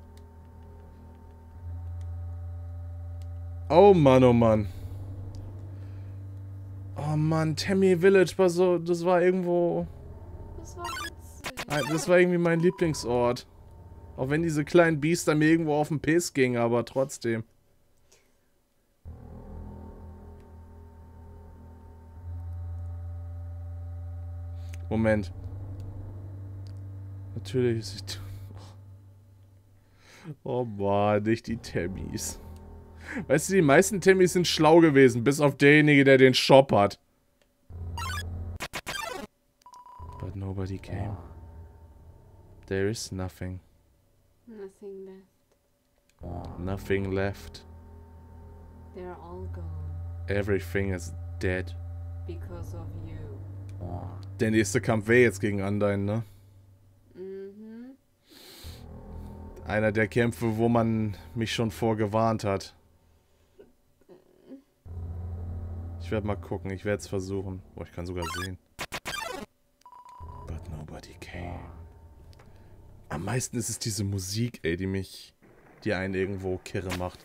Oh Mann, oh Mann. Oh Mann, Tammy Village war so, das war irgendwo... Das war witzig. Das war irgendwie mein Lieblingsort. Auch wenn diese kleinen Biester mir irgendwo auf den Piss gingen, aber trotzdem. Moment. Natürlich ist es... Oh Mann, nicht die Tammys. Weißt du, die meisten Tammys sind schlau gewesen, bis auf derjenige, der den Shop hat. But nobody came. There is nothing. Nothing left. Nothing left. They're all gone. Everything is dead. Because of you. Der nächste Kampf wäre jetzt gegen Undyne, ne? Mhm. Einer der Kämpfe, wo man mich schon vorgewarnt hat. Ich werde mal gucken, ich werde es versuchen. Oh, ich kann sogar sehen. But nobody came. Am meisten ist es diese Musik, ey, die einen irgendwo kirre macht.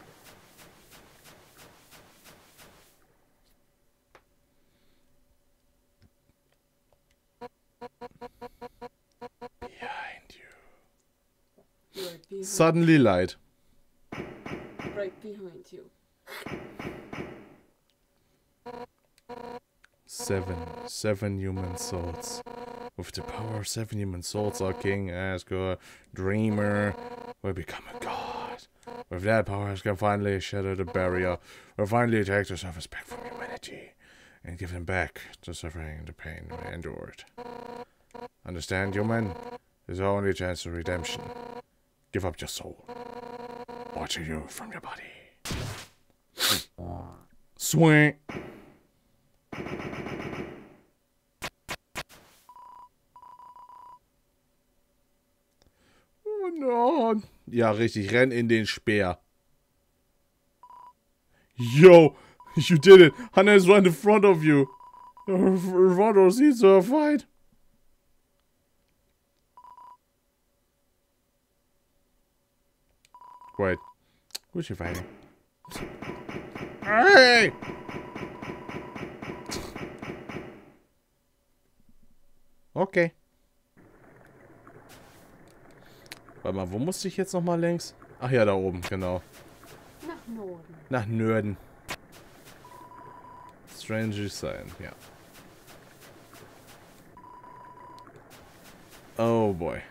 Behind you. Right behind, Suddenly light. right behind you. Seven human souls. With the power of 7 human souls, our king, Asgore, Dreamer, will become a god. With that power, Asgore finally shatter the barrier, will finally take the surface back from humanity, and give them back the suffering and the pain they endured. Understand, human? It's our only chance of redemption. Give up your soul. Watch you from your body. Swing. Oh no. Ja, richtig. Renn in den Speer. Yo, you did it. Hannah is right in front of you. Rondo sees her fight. Wait. Who's she fighting? Hey! Okay. Warte mal, wo musste ich jetzt nochmal längs? Ach ja, da oben, genau. Nach Norden. Nach Nörden. Strange sein, ja. Oh boy.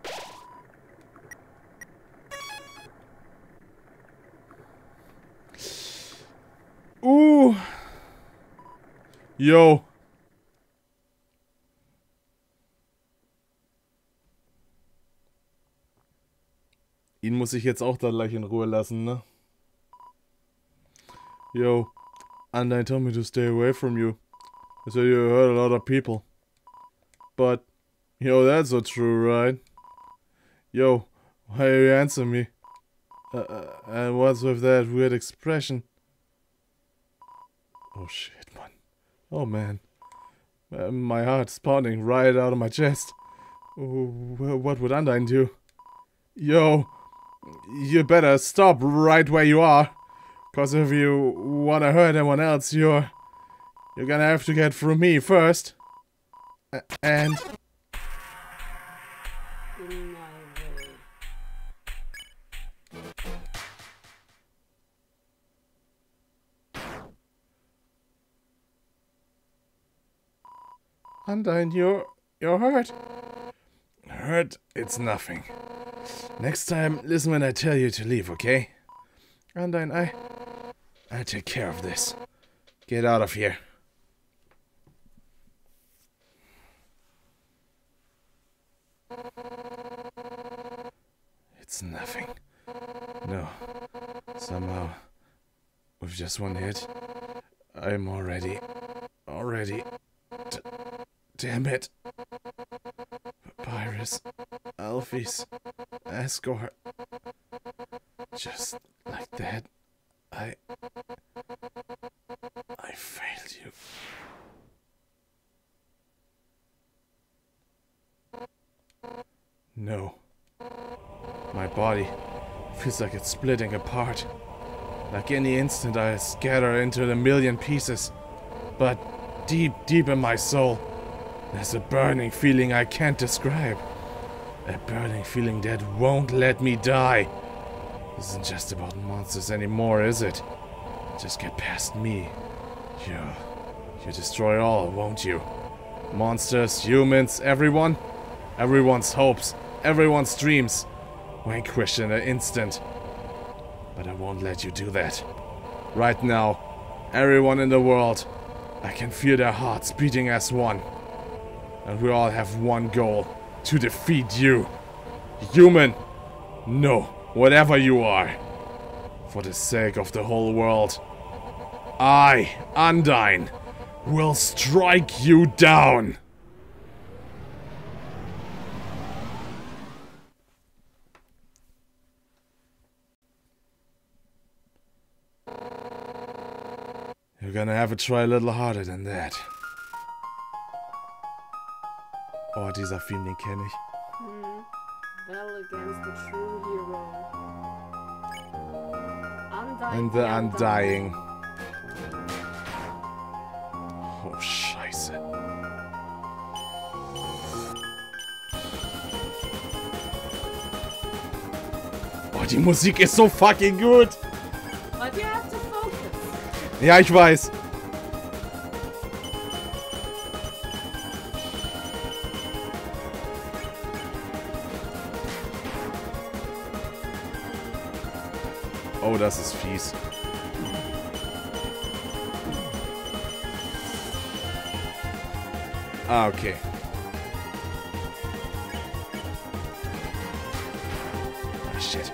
Yo. Ihn muss ich jetzt auch da gleich in Ruhe lassen, ne? Yo. Undyne told me to stay away from you. I said you hurt a lot of people. But, yo, that's not true, right? Yo, why you answer me? And what's with that weird expression? Oh shit, man. Oh man. My heart's pounding right out of my chest. What would Undyne do? Yo, you better stop right where you are. Cause if you wanna hurt anyone else, you're gonna have to get through me first. And... In my way. Undyne, you're hurt. Hurt? It's nothing. Next time, listen when I tell you to leave, okay? Undyne, I'll take care of this. Get out of here. It's nothing. No. Somehow, with just one hit, I'm already... Damn it. Papyrus, Alphys, Asgore. Just like that, I failed you. No. My body feels like it's splitting apart. Like any instant I scatter into a million pieces. But deep in my soul, there's a burning feeling I can't describe. A burning feeling that won't let me die. This isn't just about monsters anymore, is it? Just get past me. You destroy all, won't you? Monsters, humans, everyone? Everyone's hopes, everyone's dreams. Vanquished in an instant. But I won't let you do that. Right now, everyone in the world, I can feel their hearts beating as one. And we all have one goal. To defeat you. Human. No. Whatever you are. For the sake of the whole world. I, Undyne, will strike you down. You're gonna have to try a little harder than that. Oh, dieser Film, den kenne ich. Well against the true hero. Undyne. And the Undying. Oh, Scheiße. Oh, die Musik ist so fucking gut. But you have to focus. Ja, ich weiß. Oh, das ist fies. Ah, okay. Ah, shit.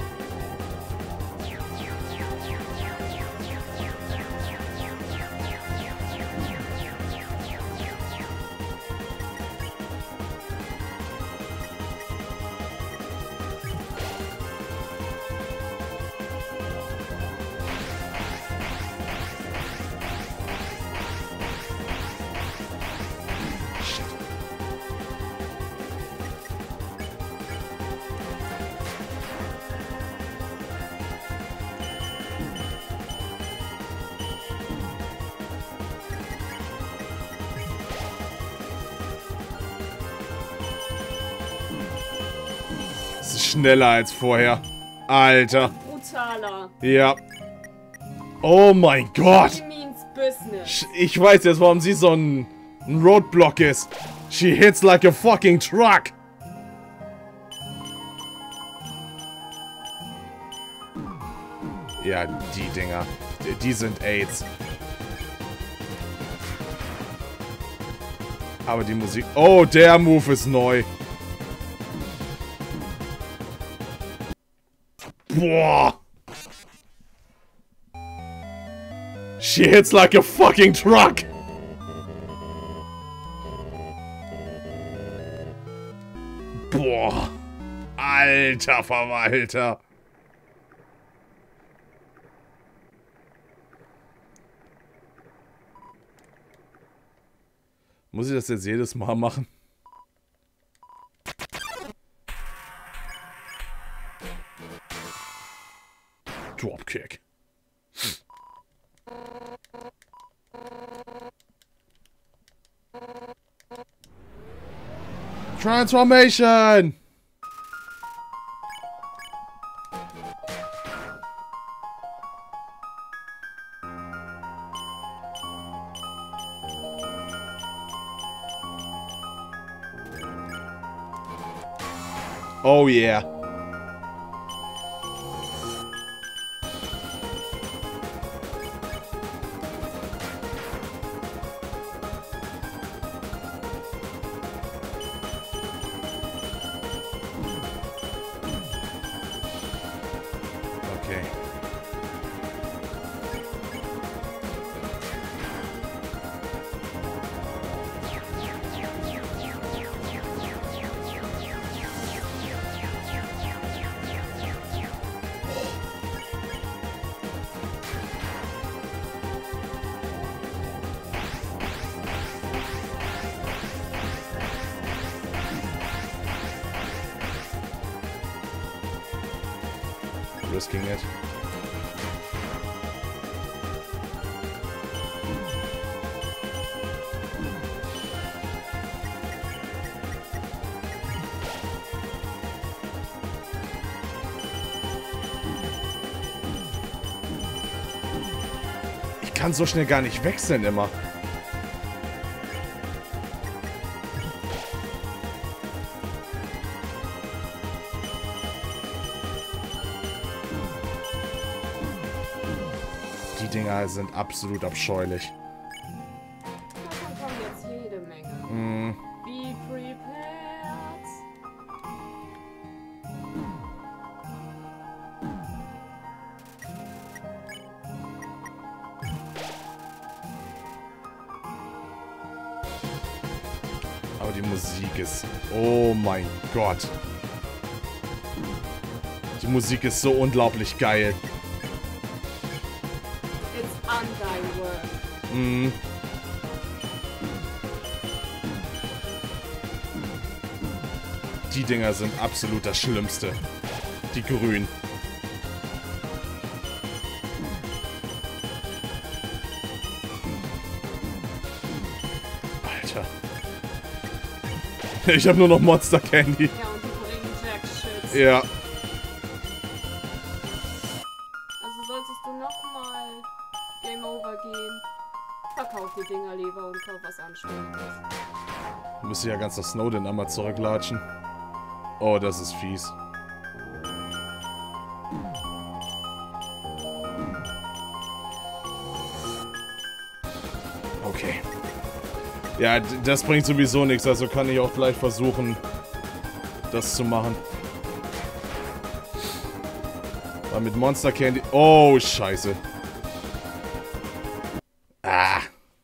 Schneller als vorher. Alter. Brutaler. Ja. Oh mein Gott. She means business. Ich weiß jetzt, warum sie so ein Roadblock ist. She hits like a fucking truck. Ja, die Dinger. Die sind AIDS. Aber die Musik... Oh, der Move ist neu. Boah. She hits like a fucking truck. Boah. Alter Verwalter. Muss ich das jetzt jedes Mal machen? Dropkick. Transformation! Oh yeah. Okay. Risking it. Ich kann so schnell gar nicht wechseln immer. Die Dinger sind absolut abscheulich. Davon kommen jetzt jede Menge. Mm. Be prepared. Aber die Musik ist... Oh mein Gott. Die Musik ist so unglaublich geil. It's Undying World. Mhm. Die Dinger sind absolut das Schlimmste. Die grünen. Alter. Ich habe nur noch Monster Candy. Ja, und die bringen Jack-Shit. Ja. Also solltest du nochmal Game Over gehen, verkauf die Dinger lieber und kauf was Anständiges. Müsste ja ganz nach Snowden einmal zurücklatschen. Oh, das ist fies. Okay. Ja, das bringt sowieso nichts, also kann ich auch gleich versuchen, das zu machen. Aber mit Monster Candy... Oh, scheiße. Ah.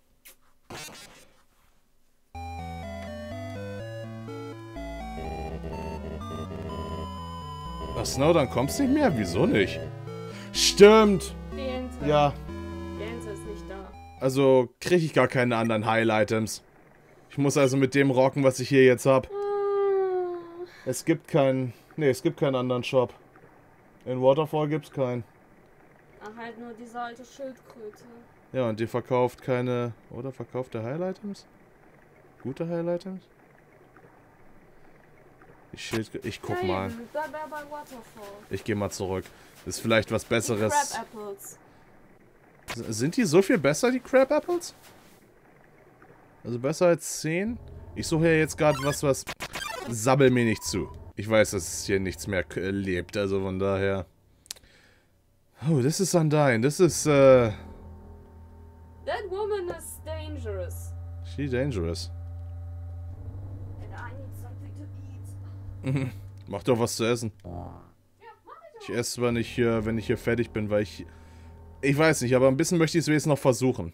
Ach, Snow, dann kommst du nicht mehr? Wieso nicht? Stimmt. Die Ente. Ja, Die Ente ist nicht da. also kriege ich gar keine anderen Heil-Items. Ich muss also mit dem rocken, was ich hier jetzt habe. Es gibt keinen... Nee, es gibt keinen anderen Shop. In Waterfall gibt's keinen. Ach, halt nur diese alte Schildkröte. Ja, und die verkauft keine... Oder verkauft der Heil-Items? Gute Heil-Items? Ich guck Ja, mal. eben, da bei Waterfall. Ich gehe mal zurück. Ist vielleicht was Besseres. Crab Apples. Sind die so viel besser, die Crab Apples? Also besser als 10? Ich suche ja jetzt gerade was... Sabbel mir nicht zu. Ich weiß, dass hier nichts mehr lebt, also von daher... Oh, das ist Undyne. Das ist, That woman is dangerous. She dangerous. And I need something to eat. Mach doch was zu essen. Ja, mach ich Ich esse zwar nicht hier, wenn ich hier fertig bin, weil ich... Ich weiß nicht, aber ein bisschen möchte ich es wenigstens noch versuchen.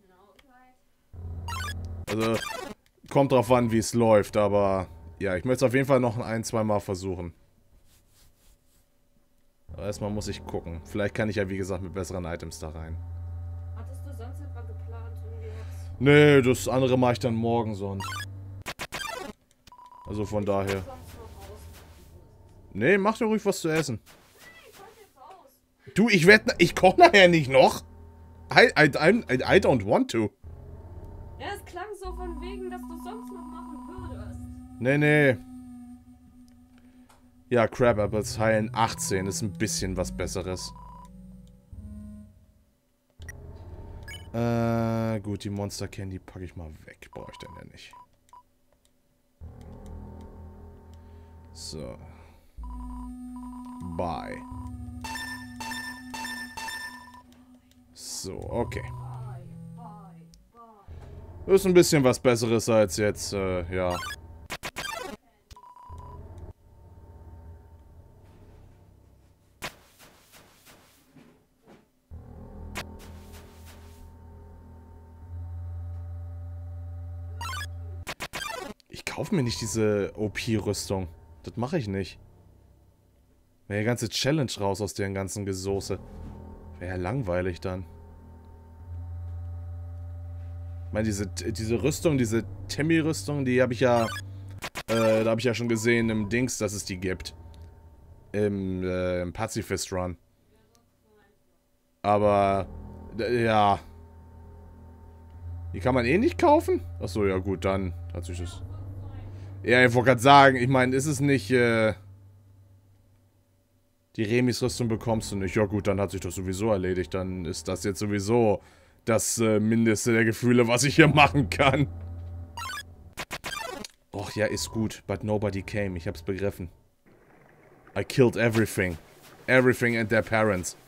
Also, kommt drauf an, wie es läuft, aber... Ja, ich möchte es auf jeden Fall noch ein, zwei Mal versuchen. Aber erstmal muss ich gucken. Vielleicht kann ich ja, wie gesagt, mit besseren Items da rein. Hattest du sonst etwas geplant? Irgendwie Nee, das andere mache ich dann morgen sonst. Also von daher. Nee, mach dir ruhig was zu essen. Du, ich koche nachher nicht noch. I don't want to. Ja, es klang so von wegen, dass du sonst noch machen würdest. Nee. Ja, Crab Apples heilen 18 ist ein bisschen was Besseres. Gut, die Monster Candy packe ich mal weg. Brauche ich denn ja nicht. So. Bye. So, okay. Ist ein bisschen was Besseres als jetzt, ja. Ich kaufe mir nicht diese OP-Rüstung. Das mache ich nicht. Wäre die ganze Challenge raus aus der ganzen Gesoße. Wäre ja langweilig dann. Ich meine, diese Rüstung, diese Temmi-Rüstung, die habe ich ja... da habe ich ja schon gesehen im Dings, dass es die gibt. Im Pazifist Run. Aber... ja... Die kann man eh nicht kaufen? Achso, ja gut, dann hat sich das... Ja, ich wollte gerade sagen, ich meine, ist es nicht, die Remis-Rüstung bekommst du nicht. Ja gut, dann hat sich das sowieso erledigt. Dann ist das jetzt sowieso das Mindeste der Gefühle, was ich hier machen kann. Och ja, ist gut. But nobody came. Ich hab's begriffen. I killed everything. Everything and their parents.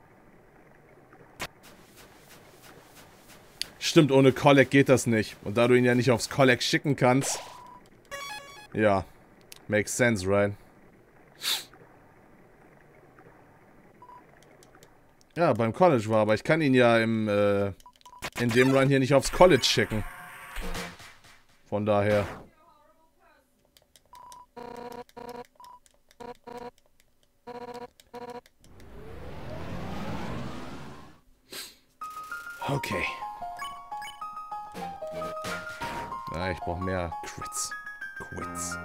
Stimmt, ohne Collect geht das nicht. Und da du ihn ja nicht aufs Collect schicken kannst... Ja, makes sense, right? Ja, beim College war, aber ich kann ihn ja in dem Run hier nicht aufs College schicken. Von daher. Okay. Ah, ich brauche mehr Crits. Quits.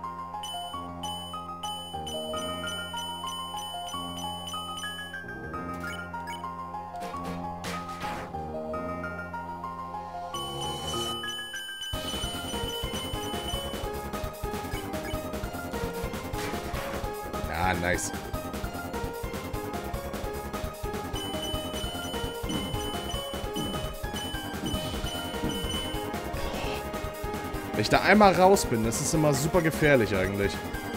Ah, nice. Wenn ich da einmal raus bin, das ist immer super gefährlich eigentlich.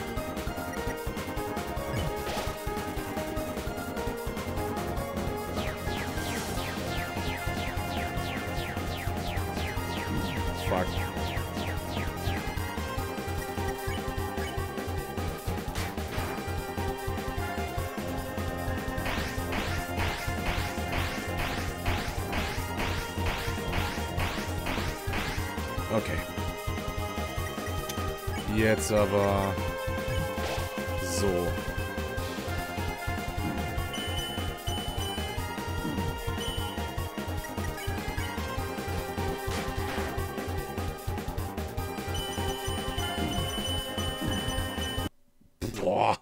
Fuck. Okay. Jetzt aber so. Boah.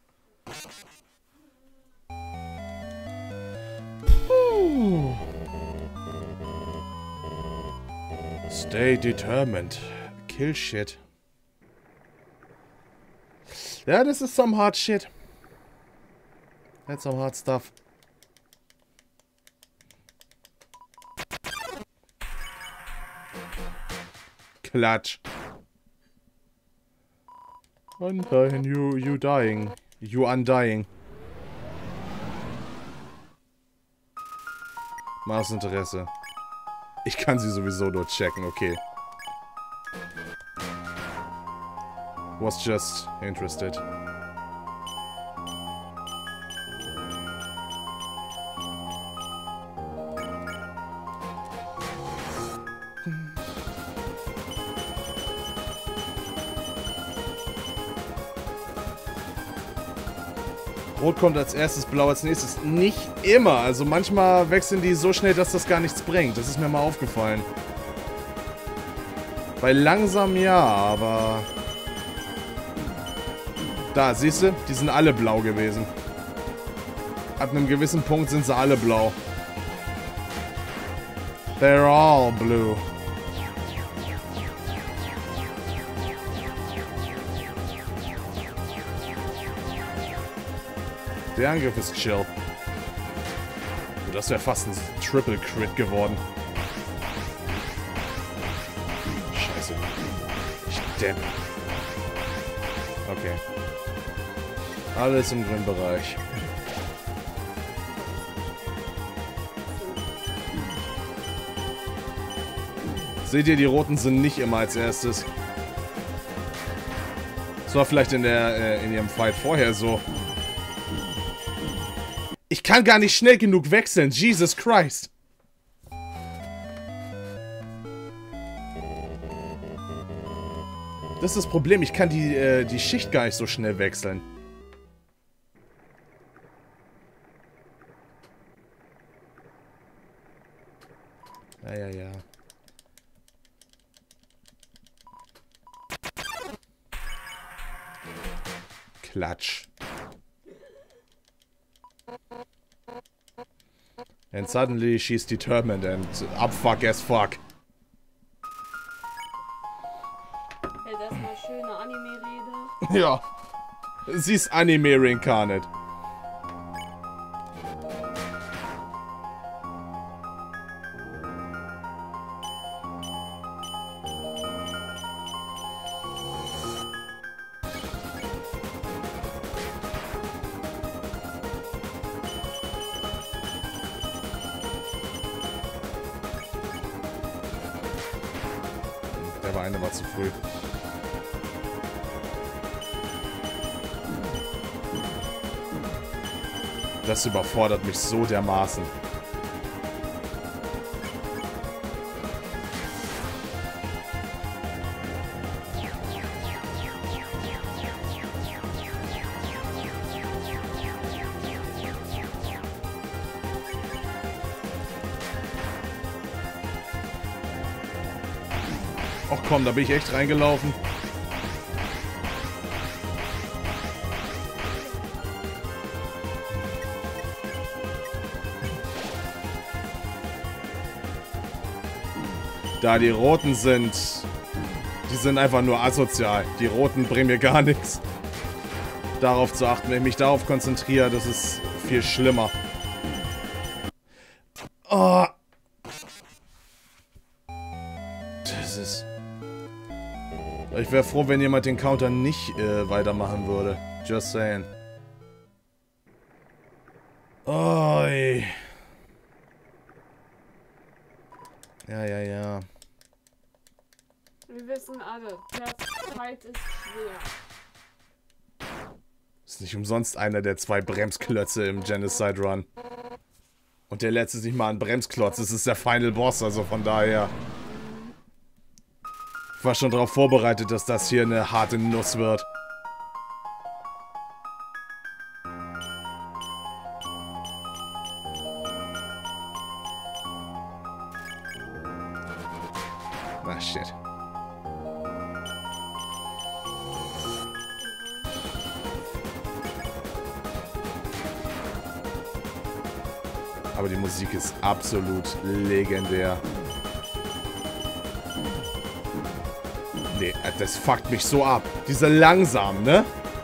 Stay determined. Kill shit. Yeah, this is some hard shit. That's some hard stuff. Clutch. Undying, you dying. You undying. Mausinteresse. Ich kann sie sowieso nur checken, okay. Was just interested. Rot kommt als erstes, Blau als nächstes. Nicht immer. Also manchmal wechseln die so schnell, dass das gar nichts bringt. Das ist mir mal aufgefallen. Bei langsam ja, aber... Da, siehst du? Die sind alle blau gewesen. Ab einem gewissen Punkt sind sie alle blau. They're all blue. Der Angriff ist chill. Das wäre fast ein Triple Crit geworden. Scheiße. Ich depp. Okay. Alles im grünen Bereich. Seht ihr, die Roten sind nicht immer als erstes. Das war vielleicht in ihrem Fight vorher so. Ich kann gar nicht schnell genug wechseln. Jesus Christ. Das ist das Problem. Ich kann die Schicht gar nicht so schnell wechseln. Ja. Klatsch. And suddenly she's determined and up fuck as fuck. Hey, das ist mal schöne Anime-Rede. Ja. Sie ist Anime reincarnate. Der eine war zu früh. Das überfordert mich so dermaßen. Ach komm, da bin ich echt reingelaufen. Da die Roten sind... Die sind einfach nur asozial. Die Roten bringen mir gar nichts. Darauf zu achten, wenn ich mich darauf konzentriere, das ist viel schlimmer. Oh. Das ist... Ich wäre froh, wenn jemand den Counter nicht weitermachen würde. Just saying. Oi. Ja. Wir wissen alle, der Fight ist schwer. Ist nicht umsonst einer der 2 Bremsklötze im Genocide Run. Und der letzte ist nicht mal ein Bremsklotz, es ist der Final Boss, also von daher... Ich war schon darauf vorbereitet, dass das hier eine harte Nuss wird. Ah, shit. Aber die Musik ist absolut legendär. Nee, das fuckt mich so ab. Diese langsam, ne?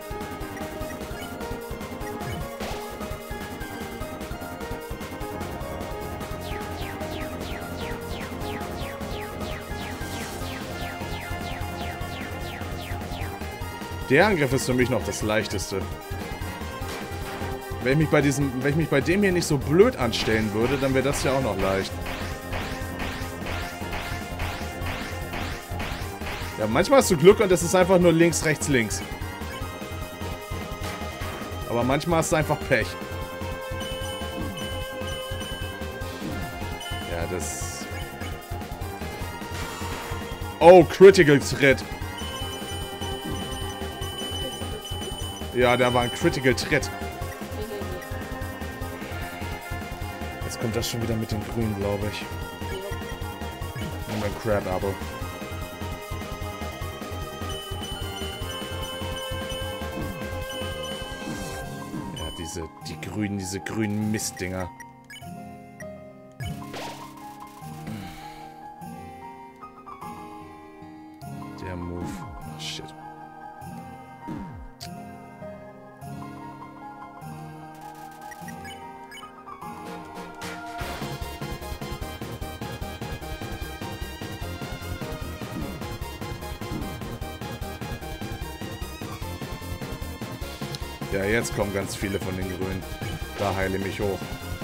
Der Angriff ist für mich noch das leichteste. Wenn ich mich bei dem hier nicht so blöd anstellen würde, dann wäre das ja auch noch leicht. Ja, manchmal hast du Glück und es ist einfach nur links, rechts, links. Aber manchmal hast du einfach Pech. Ja, das... Oh, Critical Tritt. Ja, da war ein Critical Tritt. Jetzt kommt das schon wieder mit dem Grün, glaube ich. Und mein Crab-Abo. diese grünen Mistdinger. Der Move. Oh, shit. Ja, jetzt kommen ganz viele von den Grünen. Da heile mich hoch.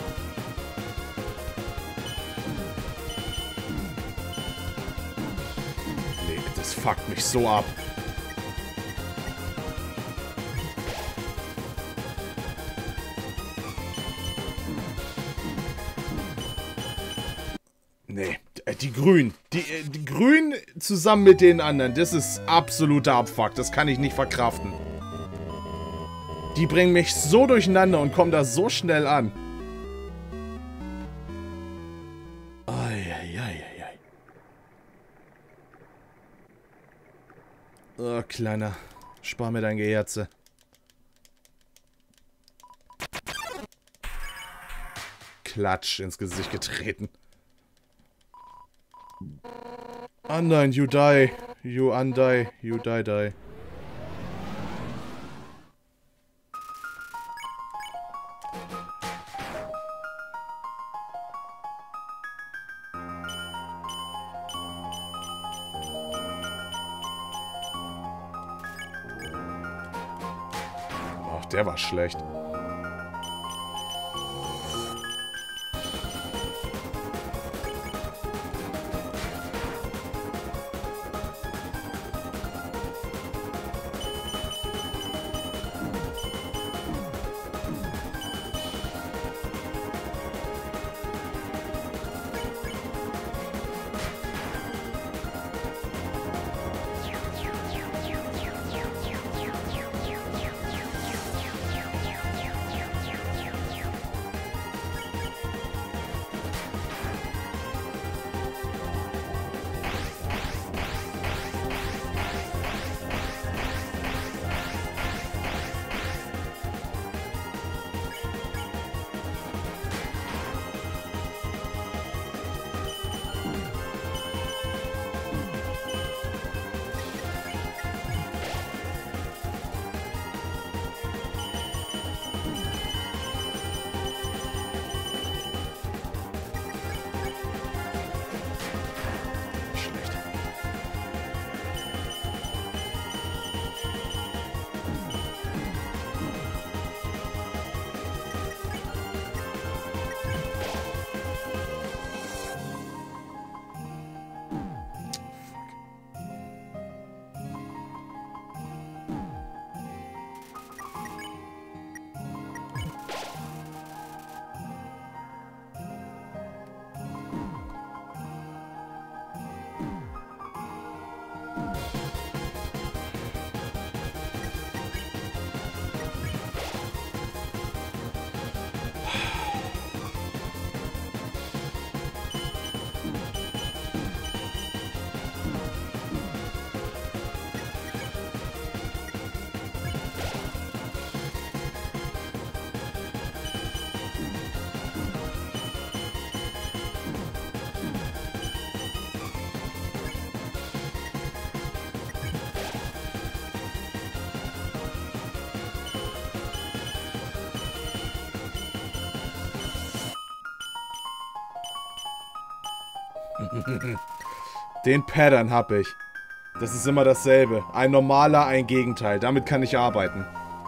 Nee, das fuckt mich so ab. Nee, die Grünen. Die Grünen zusammen mit den anderen. Das ist absoluter Abfuck. Das kann ich nicht verkraften. Die bringen mich so durcheinander und kommen da so schnell an. Eieieiei. Oh, Kleiner. Spar mir dein Geherze. Klatsch ins Gesicht getreten. Undyne, you die. You undie. You die. Ach, der war schlecht. Den Pattern hab ich. Das ist immer dasselbe. Ein normaler, ein Gegenteil. Damit kann ich arbeiten.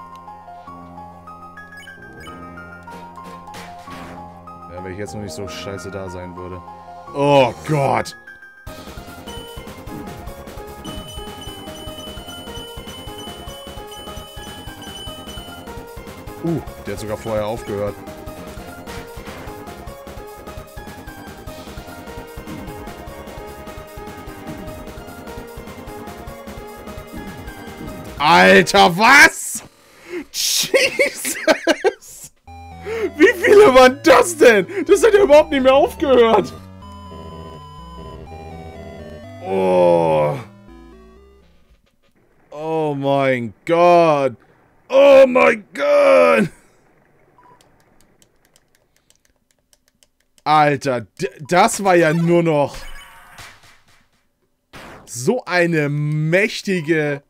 Ja, wenn ich jetzt noch nicht so scheiße da sein würde. Oh Gott! Der hat sogar vorher aufgehört. Alter, was? Jesus! Wie viele waren das denn? Das hat ja überhaupt nicht mehr aufgehört. Oh. Oh mein Gott. Oh mein Gott. Alter, das war ja nur noch so eine mächtige...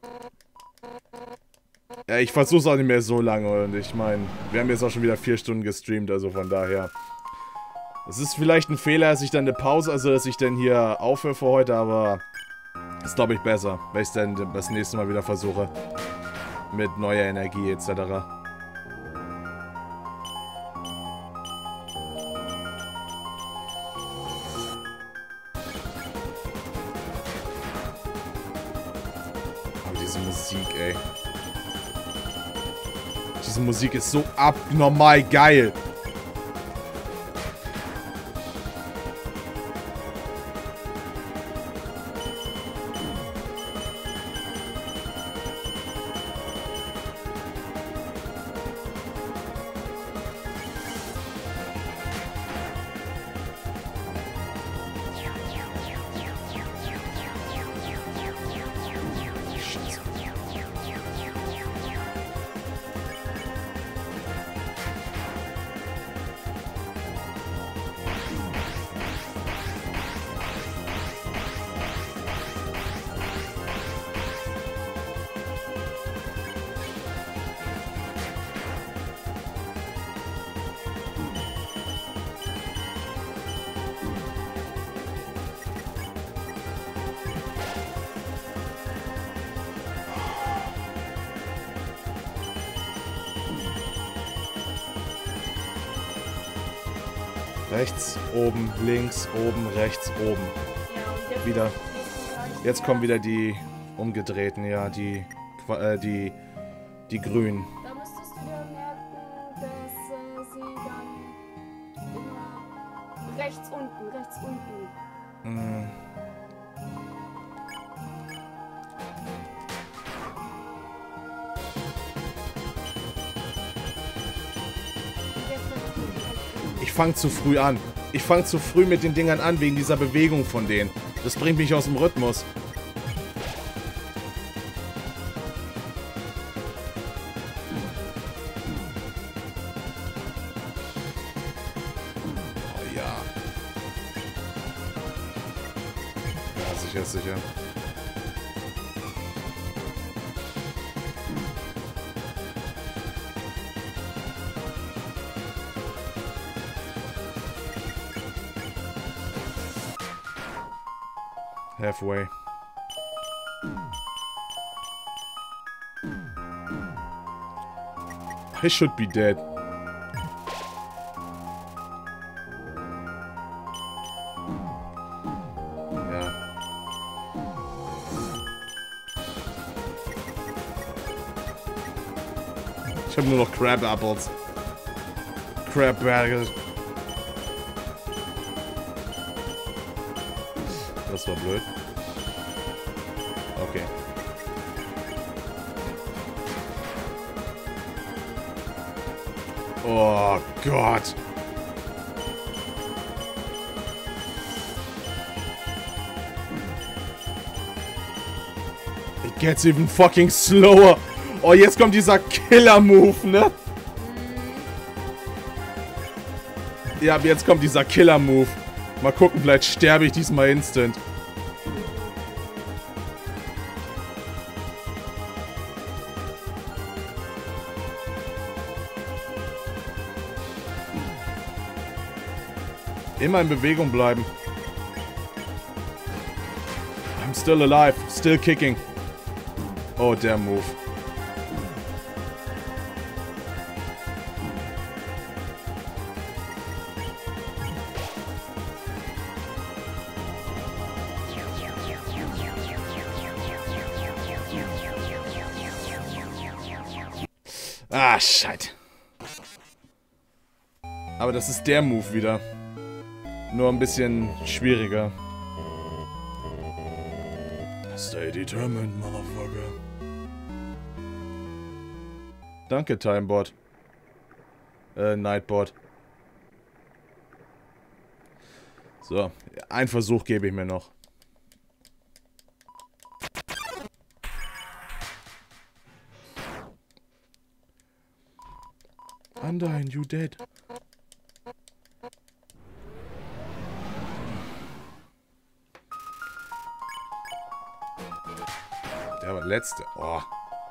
Ja, ich versuch's auch nicht mehr so lange und ich meine, wir haben jetzt auch schon wieder 4 Stunden gestreamt, also von daher. Es ist vielleicht ein Fehler, dass ich dann eine Pause, also dass ich dann hier aufhöre für heute, aber ist glaube ich besser, weil ich dann das nächste Mal wieder versuche. Mit neuer Energie etc. Aber diese Musik, ey. Diese Musik ist so abnormal geil. Rechts, oben, links, oben, rechts, oben. Ja, und jetzt Wieder. gleich Jetzt kommen wieder die umgedrehten, ja, die grünen. Da müsstest du dir merken, dass sie dann immer rechts unten. Mm. Ich fange zu früh an. Ich fange zu früh mit den Dingern an, wegen dieser Bewegung von denen. Das bringt mich aus dem Rhythmus. Oh ja. Ja, sicher, sicher. Halfway. I should be dead. Ja. Ich habe nur noch Crab Apples. Crab Burgers. Das war blöd. Okay. Oh Gott. It gets even fucking slower. Oh, jetzt kommt dieser Killer-Move, ne? Ja, jetzt kommt dieser Killer-Move. Mal gucken, vielleicht sterbe ich diesmal instant. Immer in Bewegung bleiben. I'm still alive, still kicking. Oh, der Move. Ah, shit. Aber das ist der Move wieder. Nur ein bisschen schwieriger. Stay determined, motherfucker. Danke, Timebot. Nightbot. So, einen Versuch gebe ich mir noch. Undyne, you dead. Der war letzte. Oh.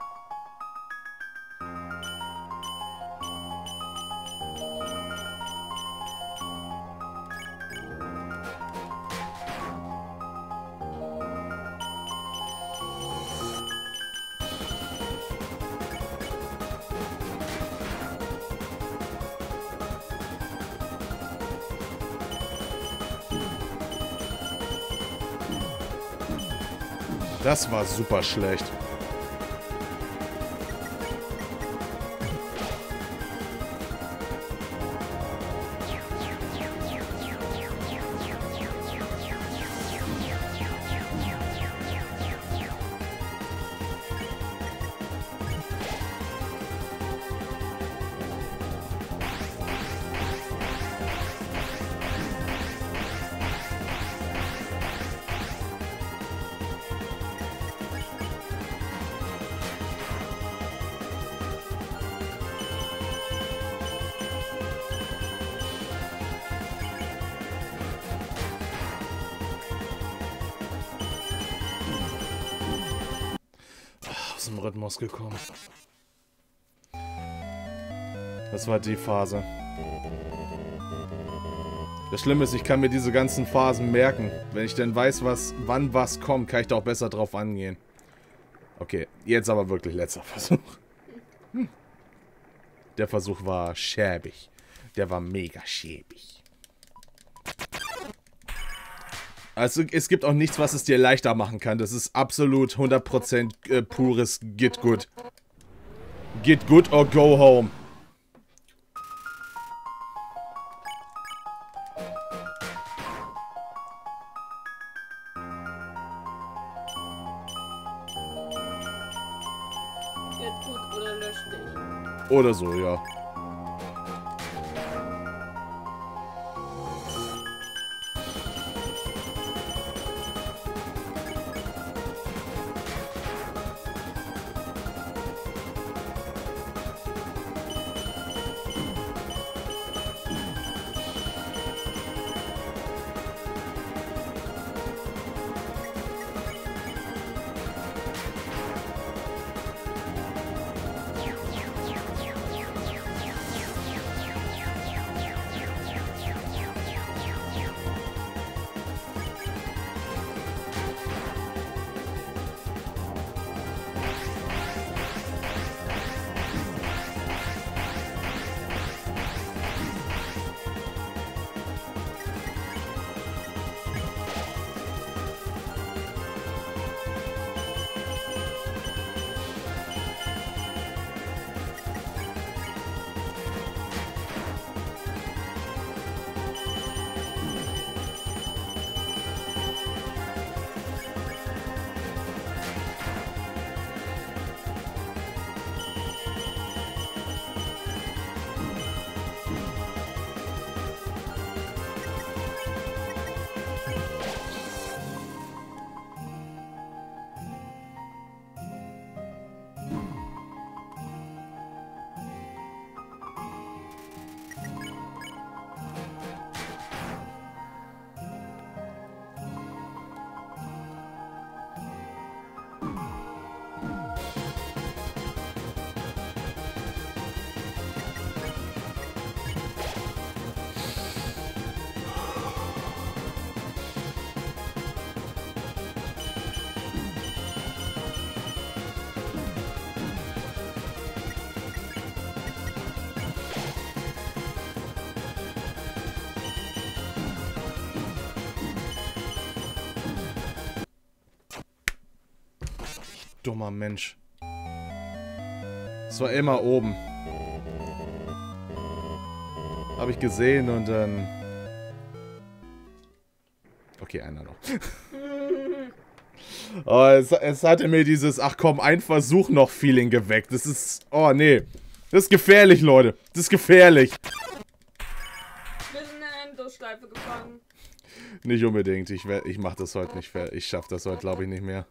Das war super schlecht. Aus dem Rhythmus gekommen. Das war die Phase. Das Schlimme ist, ich kann mir diese ganzen Phasen merken. Wenn ich dann weiß, wann was kommt, kann ich da auch besser drauf angehen. Okay, jetzt aber wirklich letzter Versuch. Der Versuch war schäbig. Der war mega schäbig. Also es gibt auch nichts, was es dir leichter machen kann. Das ist absolut 100% pures Get Good. Get Good or go home. Get gut oder lösch dich. Oder so, ja. Dummer Mensch. Es war immer oben. Habe ich gesehen und dann... Okay, einer noch. Oh, es hatte mir dieses, ach komm, ein Versuch noch Feeling geweckt. Das ist... Oh, nee. Das ist gefährlich, Leute. Das ist gefährlich. Wir sind in eine Endlosschleife gefangen. Nicht unbedingt. Ich mach das heute nicht fertig. Ich schaff das heute, glaube ich, nicht mehr.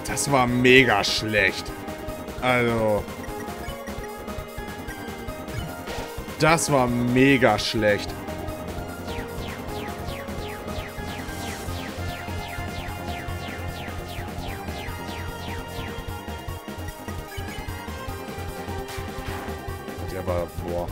Das war mega schlecht. Also... Das war mega schlecht. Der war... Boah.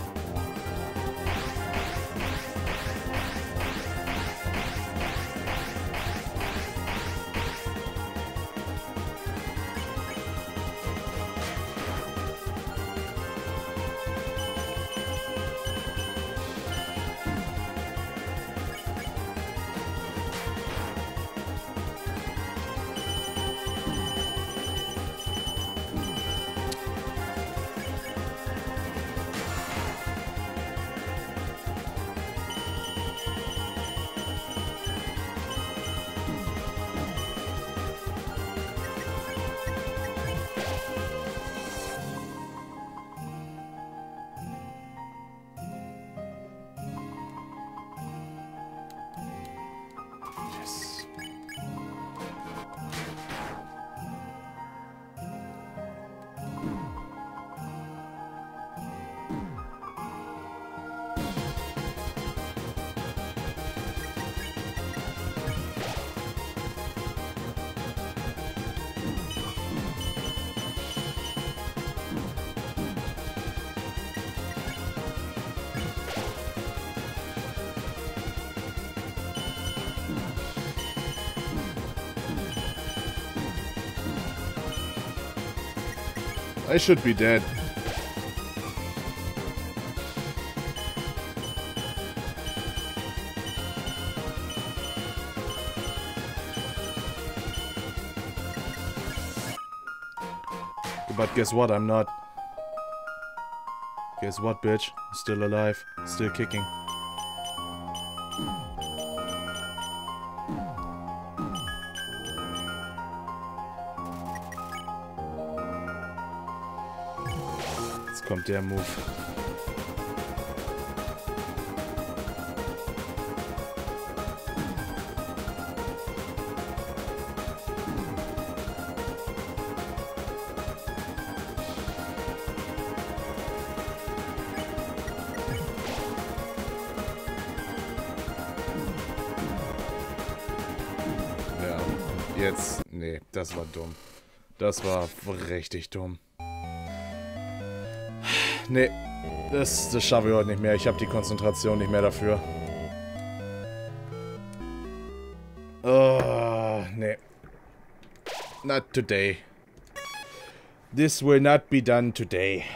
I should be dead. But guess what? I'm not. Guess what, bitch? I'm still alive. Still kicking. Jetzt kommt der Move. Jetzt, nee, das war dumm. Das war richtig dumm. Nee, das schaffe ich heute nicht mehr. Ich habe die Konzentration nicht mehr dafür. Oh, nee. Not today. This will not be done today.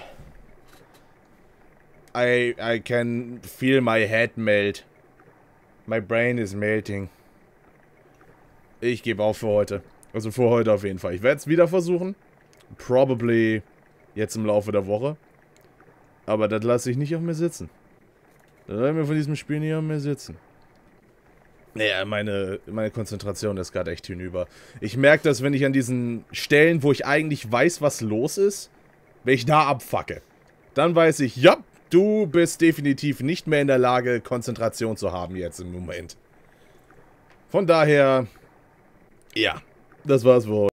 I can feel my head melt. My brain is melting. Ich gebe auf für heute. Also für heute auf jeden Fall. Ich werde es wieder versuchen. Probably jetzt im Laufe der Woche. Aber das lasse ich nicht auf mir sitzen. Das lasse ich mir von diesem Spiel nicht auf mir sitzen. Naja, meine Konzentration ist gerade echt hinüber. Ich merke das, wenn ich an diesen Stellen, wo ich eigentlich weiß, was los ist, wenn ich da abfacke. Dann weiß ich, ja, du bist definitiv nicht mehr in der Lage, Konzentration zu haben jetzt im Moment. Von daher... Ja, das war's wohl.